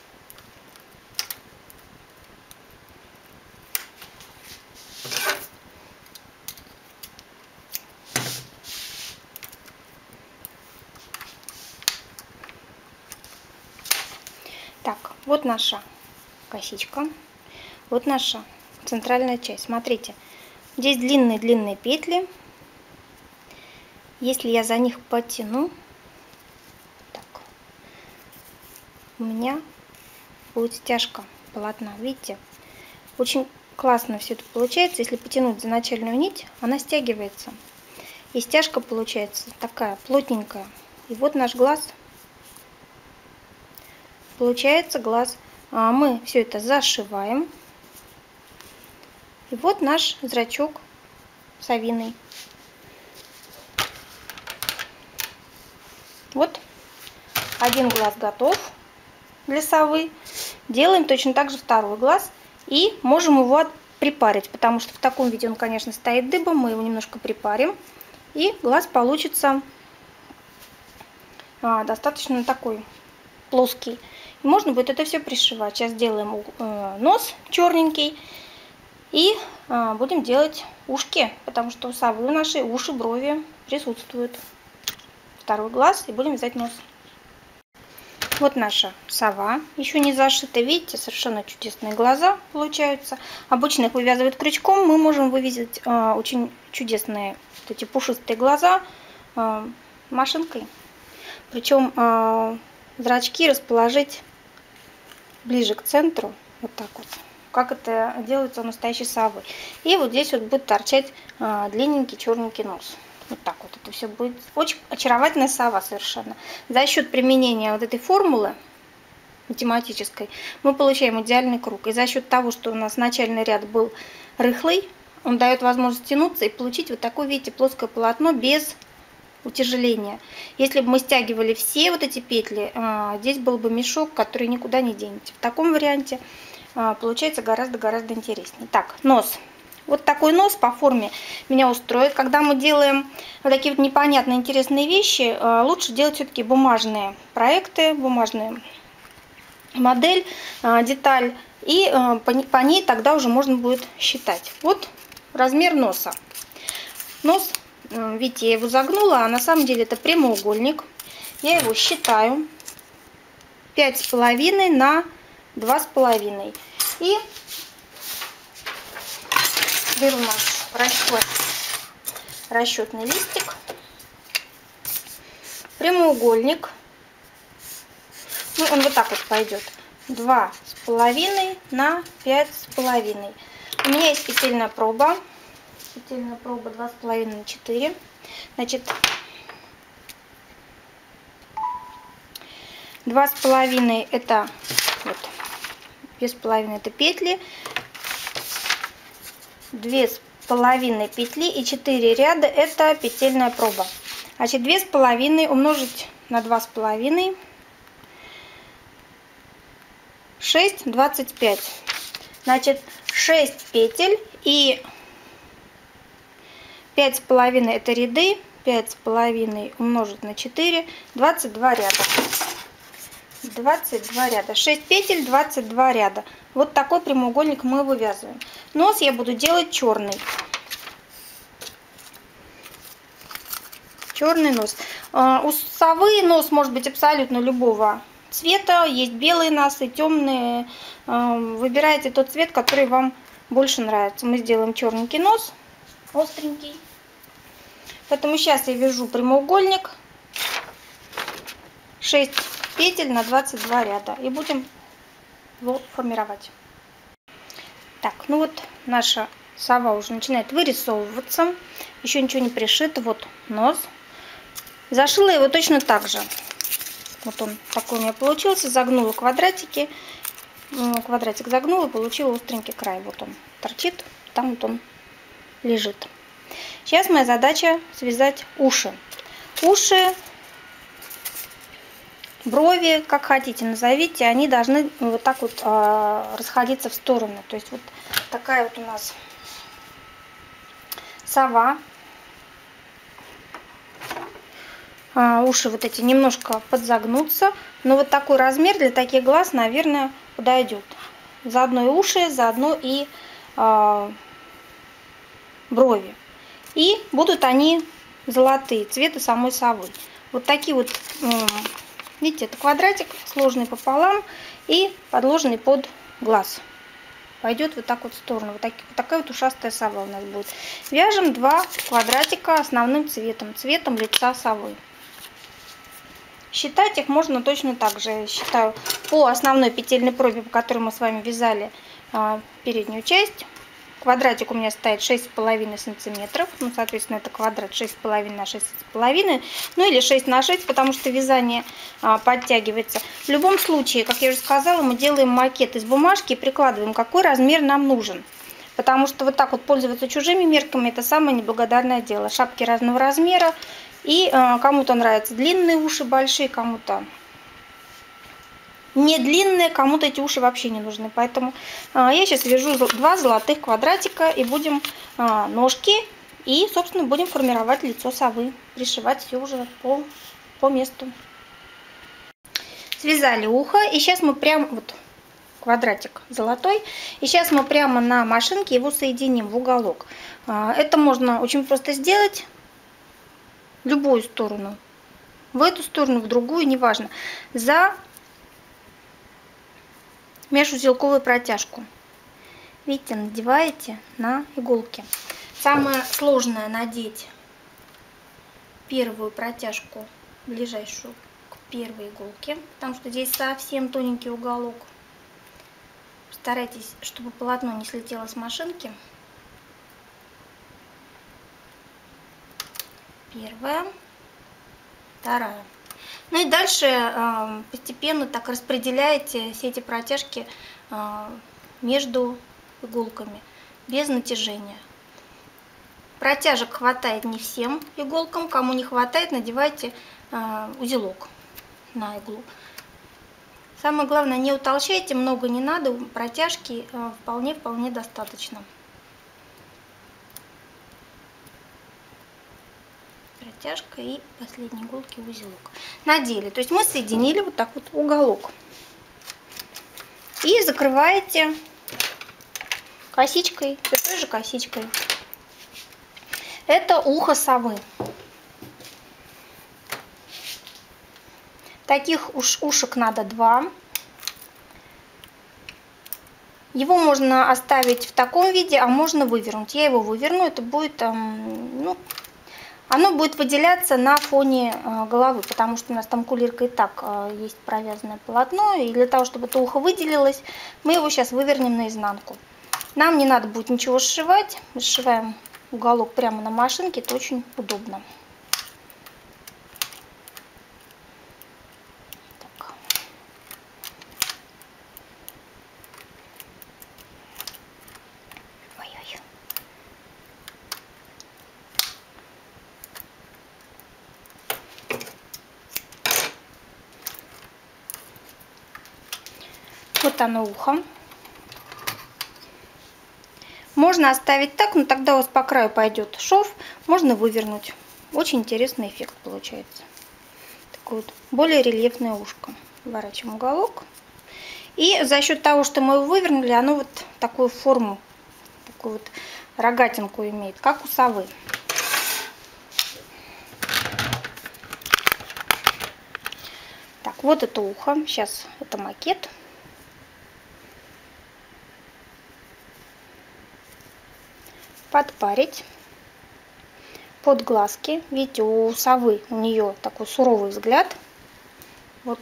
S1: Так, вот наша косичка, вот наша центральная часть. Смотрите, здесь длинные петли. Если я за них потяну, так, у меня будет стяжка полотна, видите? Очень классно все это получается. Если потянуть за начальную нить, она стягивается. И стяжка получается такая плотненькая. И вот наш глаз. Получается глаз. Мы все это зашиваем. И вот наш зрачок совиный. Вот один глаз готов для совы. Делаем точно так же второй глаз. И можем его припарить, потому что в таком виде он, конечно, стоит дыбом. Мы его немножко припарим. И глаз получится достаточно такой плоский. И можно будет это все пришивать. Сейчас делаем нос черненький. И будем делать ушки, потому что у совы нашей уши, брови присутствуют. Второй глаз и будем вязать нос. Вот наша сова, еще не зашита. Видите, совершенно чудесные глаза получаются. Обычно их вывязывают крючком. Мы можем вывязать очень чудесные вот эти пушистые глаза машинкой. Причем зрачки расположить ближе к центру. Вот так вот. Как это делается у настоящей совы. И вот здесь вот будет торчать длинненький черненький нос. Вот так вот это все будет. Очень очаровательная сова совершенно. За счет применения вот этой формулы математической мы получаем идеальный круг. И за счет того, что у нас начальный ряд был рыхлый, он дает возможность тянуться и получить вот такое, видите, плоское полотно без утяжеления. Если бы мы стягивали все вот эти петли, здесь был бы мешок, который никуда не денете. В таком варианте получается гораздо интереснее. Так, нос. Вот такой нос по форме меня устроит. Когда мы делаем вот такие вот непонятные интересные вещи, лучше делать все-таки бумажные проекты, бумажную модель, деталь. И по ней тогда уже можно будет считать. Вот размер носа. Нос, видите, я его загнула, а на самом деле это прямоугольник. Я его считаю 5,5 на 2,5. И беру наш расчетный листик, прямоугольник, ну он вот так вот пойдет, 2,5 на 5,5. У меня есть петельная проба 2,5 на 4. Значит, 2,5 это вот, 2,5 это петли, 2,5 петли и 4 ряда это петельная проба. Значит, 2,5 умножить на 2,5, 6, 25. Значит, 6 петель и 5,5 это ряды, 5,5 умножить на 4, 22 ряда. 22 ряда. 6 петель, 22 ряда. Вот такой прямоугольник мы вывязываем. Нос я буду делать черный. Черный нос. У совы нос может быть абсолютно любого цвета. Есть белые носы, темные. Выбирайте тот цвет, который вам больше нравится. Мы сделаем черненький нос, остренький. Поэтому сейчас я вяжу прямоугольник. 6 петель на 22 ряда. И будем его формировать. Так, ну вот наша сова уже начинает вырисовываться. Еще ничего не пришито. Вот нос. Зашила его точно так же. Вот он такой у меня получился. Загнула квадратики. Квадратик загнула, получила остренький край. Вот он торчит. Там вот он лежит. Сейчас моя задача связать уши. Уши, брови, как хотите назовите, они должны вот так вот расходиться в сторону. То есть вот такая вот у нас сова. Уши вот эти немножко подзагнутся. Но вот такой размер для таких глаз, наверное, подойдет. Заодно и уши, заодно и брови. И будут они золотые, цвета самой совы. Вот такие вот, видите, это квадратик, сложный пополам и подложенный под глаз. Пойдет вот так вот в сторону. Вот такая вот ушастая сова у нас будет. Вяжем 2 квадратика основным цветом, цветом лица совы. Считать их можно точно так же. Я считаю по основной петельной пробе, по которой мы с вами вязали переднюю часть. Квадратик у меня стоит 6,5 сантиметров. Ну, соответственно, это квадрат 6,5 на 6,5. Ну, или 6 на 6, потому что вязание подтягивается. В любом случае, как я уже сказала, мы делаем макет из бумажки и прикладываем, какой размер нам нужен. Потому что вот так вот пользоваться чужими мерками — это самое неблагодарное дело. Шапки разного размера. И кому-то нравятся длинные уши, большие, кому-то не длинные, кому-то эти уши вообще не нужны. Поэтому я сейчас вяжу 2 золотых квадратика и будем ножки и, собственно, будем формировать лицо совы. Пришивать все уже по месту. Связали ухо, и сейчас мы прям вот квадратик золотой, и сейчас мы прямо на машинке его соединим в уголок. Это можно очень просто сделать в любую сторону, в эту сторону, в другую, неважно, за межузелковую протяжку. Видите, надеваете на иголки. Самое сложное — надеть первую протяжку, ближайшую к первой иголке, потому что здесь совсем тоненький уголок. Старайтесь, чтобы полотно не слетело с машинки. Первая, вторая. Ну и дальше постепенно так распределяете все эти протяжки между иголками, без натяжения. Протяжек хватает не всем иголкам. Кому не хватает, надевайте узелок на иглу. Самое главное, не утолщайте, много не надо, протяжки вполне достаточно. Протяжка и последней иголки узелок. Надели, то есть мы соединили вот так вот уголок. И закрываете косичкой, все той же косичкой. Это ухо совы. Таких ушек надо 2. Его можно оставить в таком виде, а можно вывернуть. Я его выверну, это будет, ну, оно будет выделяться на фоне головы, потому что у нас там кулирка и так есть провязанное полотно. И для того, чтобы это ухо выделилось, мы его сейчас вывернем наизнанку. Нам не надо будет ничего сшивать. Мы сшиваем уголок прямо на машинке, это очень удобно. Так. Ой-ой. Вот оно ухо. Можно оставить так, но тогда у вас по краю пойдет шов. Можно вывернуть. Очень интересный эффект получается. Такое вот более рельефное ушко. Выворачиваем уголок. И за счет того, что мы его вывернули, оно вот такую форму, такую вот рогатинку имеет, как у совы. Так, вот это ухо. Сейчас это макет. Подпарить под глазки. Видите, у совы, у нее такой суровый взгляд. Вот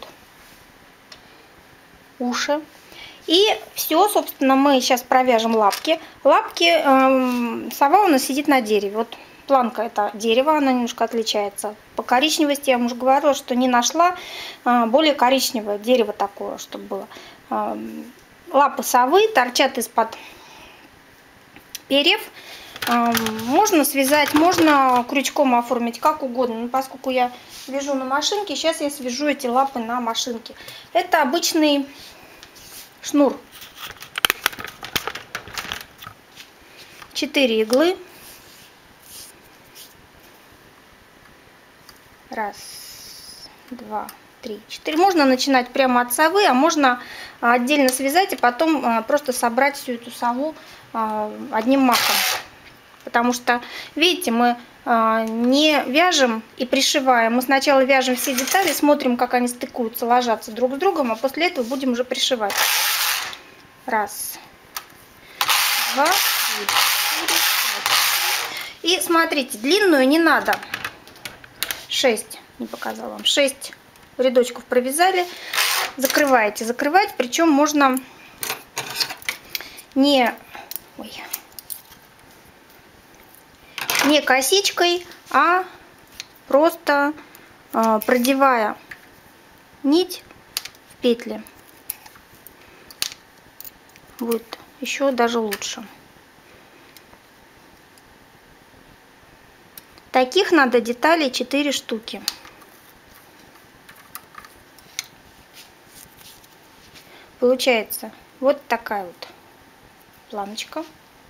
S1: уши. И все, собственно, мы сейчас провяжем лапки. Лапки, сова у нас сидит на дереве. Вот планка — это дерево, она немножко отличается. По коричневости я вам уже говорила, что не нашла более коричневое дерево такое, чтобы было. Лапы совы торчат из-под перьев. Можно связать, можно крючком оформить, как угодно. Но поскольку я вяжу на машинке, сейчас я свяжу эти лапы на машинке. Это обычный шнур. 4 иглы. Раз, два, 3, 4. Можно начинать прямо от совы, а можно отдельно связать и потом просто собрать всю эту сову одним махом. Потому что, видите, мы не вяжем и пришиваем. Мы сначала вяжем все детали, смотрим, как они стыкуются, ложатся друг с другом, а после этого будем уже пришивать. Раз, два, 3, 4, 5. И смотрите, длинную не надо. 6, не показала вам, 6 рядочков провязали. Закрываете, закрывать, причем можно не косичкой, а просто продевая нить в петли. Будет еще даже лучше. Таких надо деталей 4 штуки. Получается вот такая вот планочка.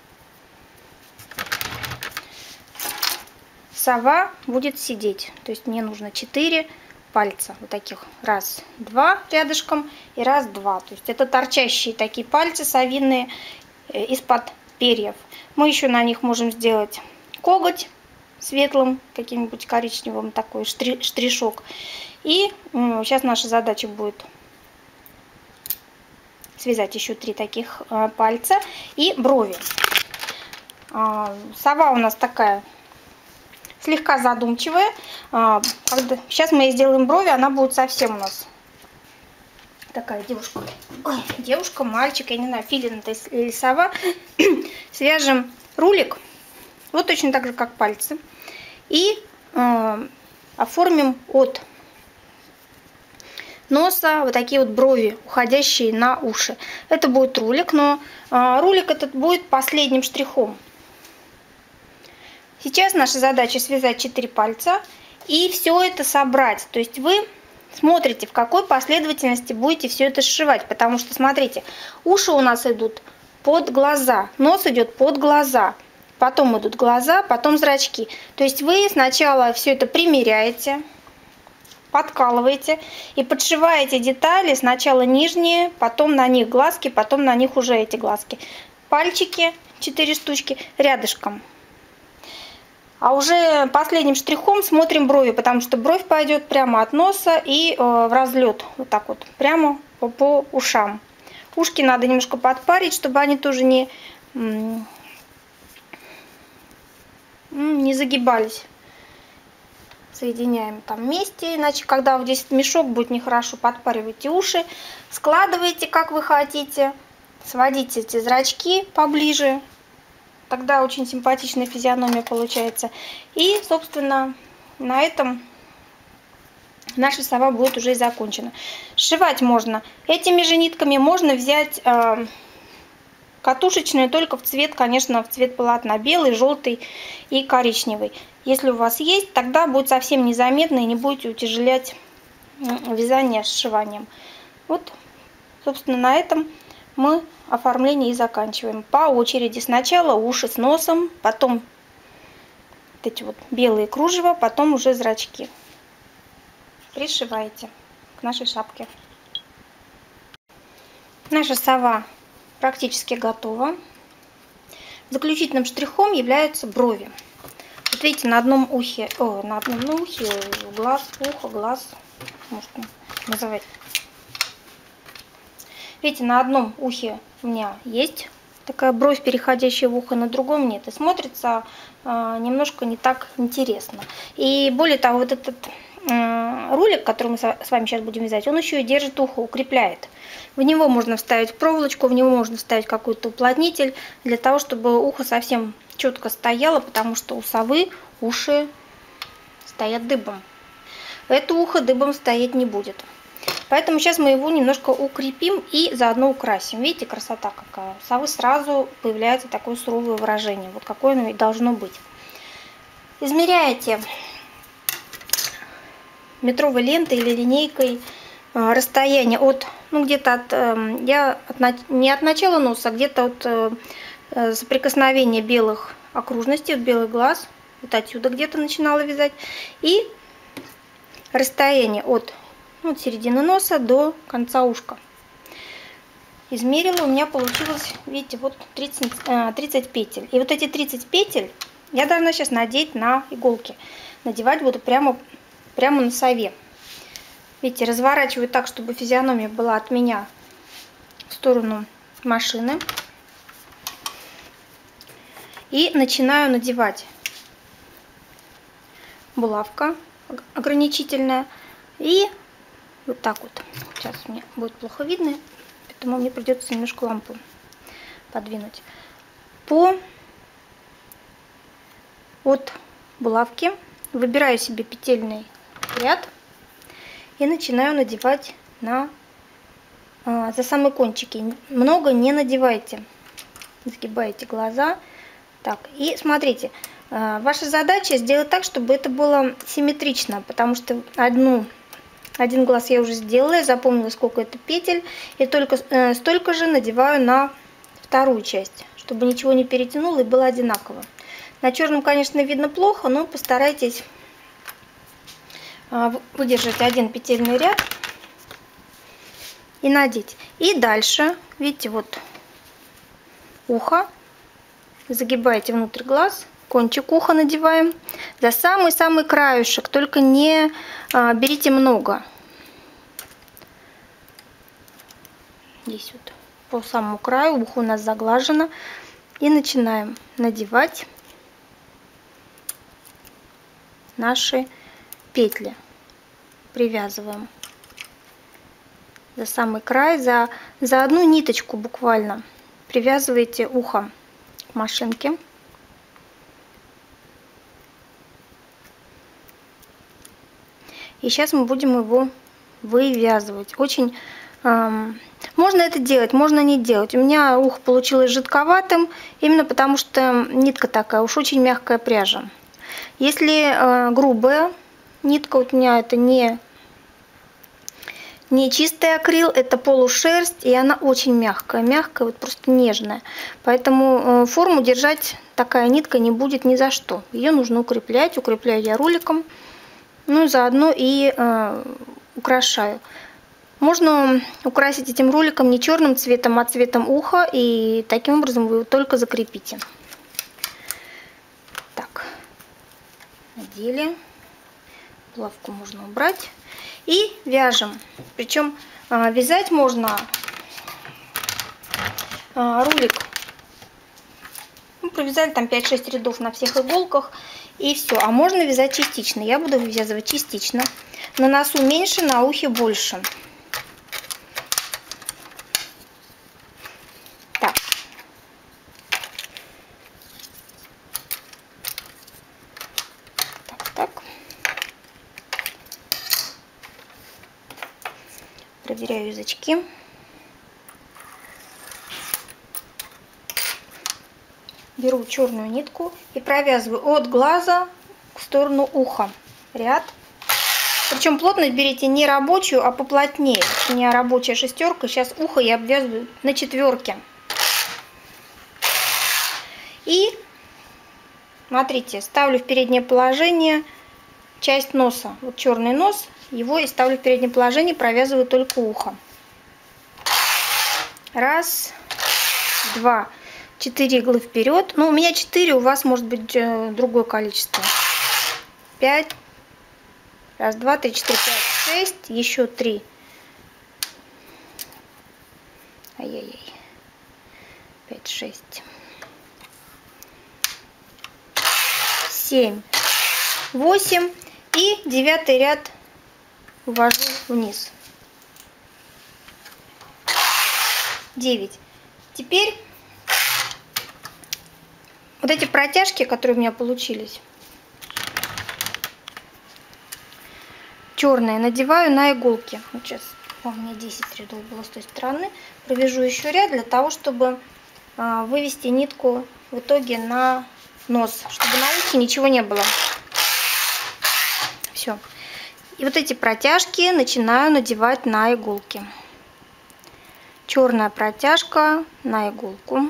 S1: Сова будет сидеть. То есть мне нужно 4 пальца. Вот таких. Раз, два рядышком и раз, два. То есть это торчащие такие пальцы совиные из-под перьев. Мы еще на них можем сделать коготь светлым, каким-нибудь коричневым, такой штришок. И сейчас наша задача будет связать еще 3 таких пальца и брови. Сова у нас такая слегка задумчивая. Сейчас мы ей сделаем брови, она будет совсем у нас такая девушка. Ой, девушка, мальчик, я не знаю, филин это или сова. Свяжем рулик, вот точно так же, как пальцы. И оформим от носа вот такие вот брови, уходящие на уши. Это будет рулик, но рулик этот будет последним штрихом. Сейчас наша задача связать 4 пальца и все это собрать. То есть вы смотрите, в какой последовательности будете все это сшивать. Потому что, смотрите, уши у нас идут под глаза, нос идет под глаза. Потом идут глаза, потом зрачки. То есть вы сначала все это примеряете, подкалываете и подшиваете детали. Сначала нижние, потом на них глазки, потом на них уже эти глазки. Пальчики 4 штучки рядышком. А уже последним штрихом смотрим брови, потому что бровь пойдет прямо от носа и в разлет. Вот так вот, прямо по ушам. Ушки надо немножко подпарить, чтобы они тоже не загибались. Соединяем там вместе, иначе когда вот здесь мешок будет нехорошо, подпаривайте уши, складывайте как вы хотите, сводите эти зрачки поближе, тогда очень симпатичная физиономия получается. И, собственно, на этом наша сова будет уже и закончена. Сшивать можно этими же нитками, можно взять катушечную, только в цвет, конечно, в цвет полотна. Белый, желтый и коричневый. Если у вас есть, тогда будет совсем незаметно и не будете утяжелять вязание с сшиванием. Вот, собственно, на этом мы оформление и заканчиваем. По очереди. Сначала уши с носом, потом вот эти вот белые кружева, потом уже зрачки. Пришиваете к нашей шапке. Наша сова практически готова. Заключительным штрихом являются брови. Вот видите, на одном ухе, глаз, ухо, глаз, можно называть. Видите, на одном ухе у меня есть такая бровь, переходящая в ухо, на другом нет. И смотрится немножко не так интересно. И более того, вот этот рулик, который мы с вами сейчас будем вязать, он еще и держит ухо, укрепляет. В него можно вставить проволочку, в него можно вставить какой-то уплотнитель, для того, чтобы ухо совсем четко стояло, потому что у совы уши стоят дыбом. Это ухо дыбом стоять не будет. Поэтому сейчас мы его немножко укрепим и заодно украсим. Видите, красота какая. У совы сразу появляется такое суровое выражение. Вот какое оно и должно быть. Измеряете метровой лентой или линейкой расстояние от, где-то не от начала носа, а где-то от соприкосновения белых окружностей, от белых глаз. Вот отсюда где-то начинала вязать. И расстояние от середины носа до конца ушка. Измерила, у меня получилось, видите, вот 30 петель. И вот эти 30 петель я должна сейчас надеть на иголки. Надевать буду прямо на сове. Видите, разворачиваю так, чтобы физиономия была от меня в сторону машины. И начинаю надевать. Булавка ограничительная. И вот так вот. Сейчас мне будет плохо видно, поэтому мне придется немножко лампу подвинуть, от булавки выбираю себе петельный ряд и начинаю надевать за самые кончики. Много не надевайте, сгибаете глаза. Так, и смотрите, ваша задача сделать так, чтобы это было симметрично, потому что один глаз я уже сделала, я запомнила, сколько это петель, и только столько же надеваю на вторую часть, чтобы ничего не перетянуло и было одинаково. На черном, конечно, видно плохо, но постарайтесь выдержать один петельный ряд и надеть. И дальше, видите, вот ухо, загибаете внутрь глаз, кончик уха надеваем за самый-самый краешек, только не берите много. Здесь вот по самому краю ухо у нас заглажено. И начинаем надевать наши петли. Привязываем за самый край, за одну ниточку буквально привязываете ухо к машинке. И сейчас мы будем его вывязывать. Очень можно это делать, можно не делать. У меня ухо получилось жидковатым, именно потому что нитка такая, уж очень мягкая пряжа. Если грубая нитка, вот у меня это не чистый акрил, это полушерсть, и она очень мягкая, вот просто нежная. Поэтому форму держать такая нитка не будет ни за что. Ее нужно укреплять. Укрепляю я роликом, ну и заодно и украшаю. Можно украсить этим роликом не черным цветом, а цветом уха, и таким образом вы его только закрепите. Так, надели. Булавку можно убрать. И вяжем. Причем вязать можно ролик. Провязали там 5-6 рядов на всех иголках. И все. А можно вязать частично. Я буду вывязывать частично. На носу меньше, на ухе больше. Так. Так. Проверяю язычки. Беру черную нитку и провязываю от глаза в сторону уха ряд. Причем плотность берите не рабочую, а поплотнее. У меня рабочая шестерка. Сейчас ухо я обвязываю на четверке. И смотрите, ставлю в переднее положение часть носа. Вот черный нос, его и ставлю в переднее положение, провязываю только ухо. Раз, два, 4 иглы вперед. Ну, у меня 4, у вас может быть другое количество. 5. Раз, два, три, 4, 5, 6. Еще 3. Ай-яй-яй. 5, 6. 7, 8. И 9 ряд увожу вниз. 9. Теперь вот эти протяжки, которые у меня получились, черные, надеваю на иголки. Вот сейчас у меня 10 рядов было с той стороны. Провяжу еще ряд для того, чтобы вывести нитку в итоге на нос, чтобы на ухе ничего не было. Все. И вот эти протяжки начинаю надевать на иголки. Черная протяжка на иголку.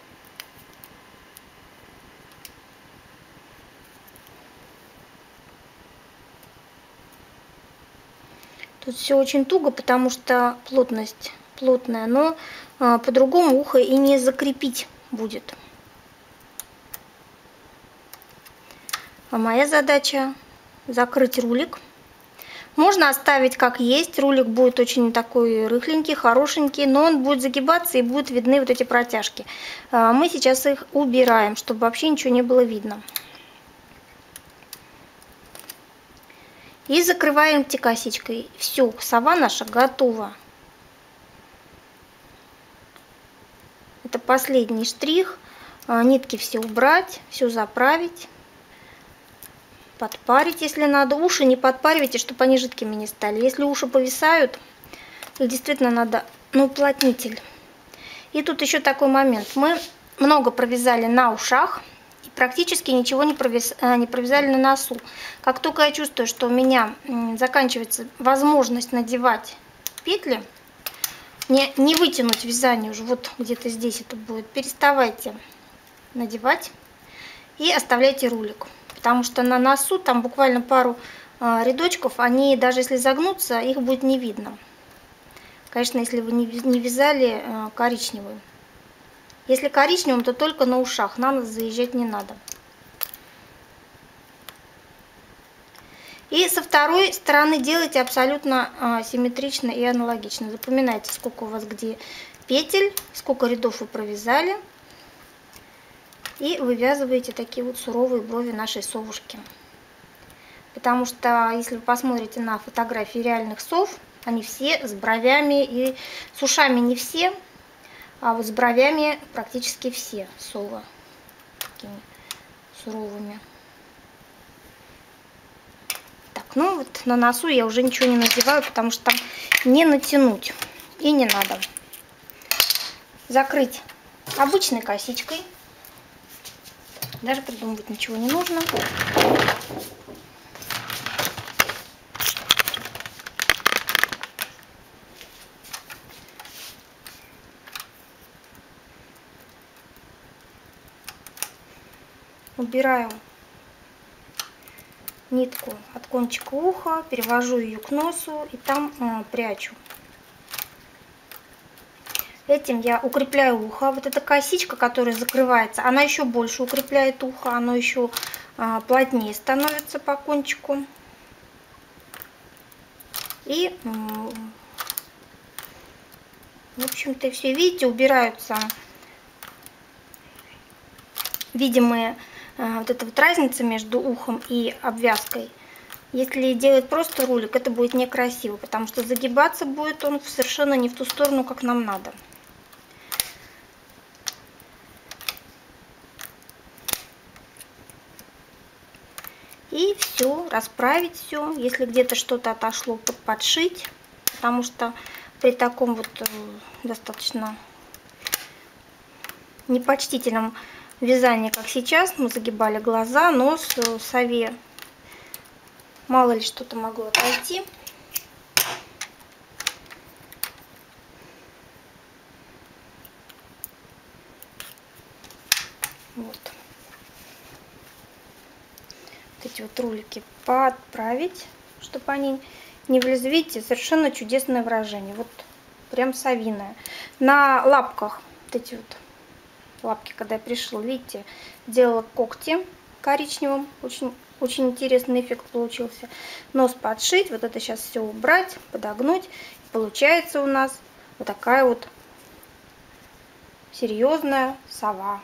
S1: Тут все очень туго, потому что плотность плотная, но по-другому ухо и не закрепить будет. А моя задача закрыть рулик. Можно оставить как есть, рулик будет очень такой рыхленький, хорошенький, но он будет загибаться и будут видны вот эти протяжки. Мы сейчас их убираем, чтобы вообще ничего не было видно. И закрываем косичкой. Все, сова наша готова. Это последний штрих. Нитки все убрать, все заправить. Подпарить, если надо. Уши не подпаривайте, чтобы они жидкими не стали. Если уши повисают, их действительно надо на уплотнитель. И тут еще такой момент. Мы много провязали на ушах и практически ничего не провязали на носу. Как только я чувствую, что у меня заканчивается возможность надевать петли, не вытянуть вязание уже, вот где-то здесь это будет, переставайте надевать и оставляйте рулик. Потому что на носу там буквально пару рядочков, они даже если загнутся, их будет не видно. Конечно, если вы не вязали коричневым. Если коричневым, то только на ушах, на нос заезжать не надо. И со второй стороны делайте абсолютно симметрично и аналогично. Запоминайте, сколько у вас где петель, сколько рядов вы провязали. И вывязываете такие вот суровые брови нашей совушки. Потому что, если вы посмотрите на фотографии реальных сов, они все с бровями, и с ушами не все, а вот с бровями практически все совы такими суровыми. Так, ну вот на носу я уже ничего не надеваю, потому что там не натянуть и не надо. Закрыть обычной косичкой. Даже придумывать ничего не нужно. Убираю нитку от кончика уха, перевожу ее к носу и там прячу. Этим я укрепляю ухо. Вот эта косичка, которая закрывается, она еще больше укрепляет ухо, оно еще плотнее становится по кончику. И, в общем-то, все, видите, убираются видимые вот эта вот разница между ухом и обвязкой. Если делать просто рулик, это будет некрасиво, потому что загибаться будет он совершенно не в ту сторону, как нам надо. И все, расправить все. Если где-то что-то отошло, подшить, потому что при таком вот достаточно непочтительном вязании, как сейчас, мы загибали глаза, нос, сове, мало ли что-то могло отойти. Вот. Эти вот рулики подправить, чтобы они не влезли. Видите, совершенно чудесное выражение. Вот прям совиное. На лапках, вот эти вот лапки, когда я пришила, видите, делала когти коричневым. Очень интересный эффект получился. Нос подшить, вот это сейчас все убрать, подогнуть. И получается у нас вот такая вот серьезная сова.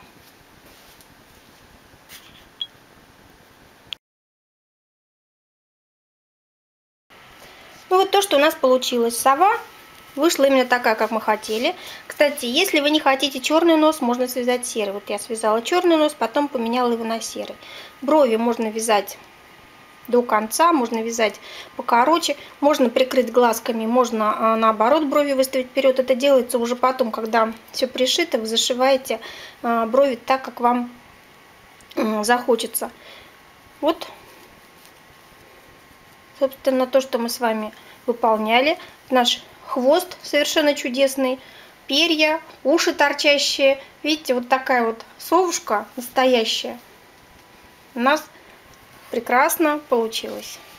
S1: Ну вот то, что у нас получилось. Сова вышла именно такая, как мы хотели. Кстати, если вы не хотите черный нос, можно связать серый. Вот я связала черный нос, потом поменяла его на серый. Брови можно вязать до конца, можно вязать покороче, можно прикрыть глазками, можно наоборот брови выставить вперед. Это делается уже потом, когда все пришито, вы зашиваете брови так, как вам захочется. Вот, собственно, то, что мы с вами выполняли. Наш хвост совершенно чудесный, перья, уши торчащие. Видите, вот такая вот совушка настоящая у нас прекрасно получилась.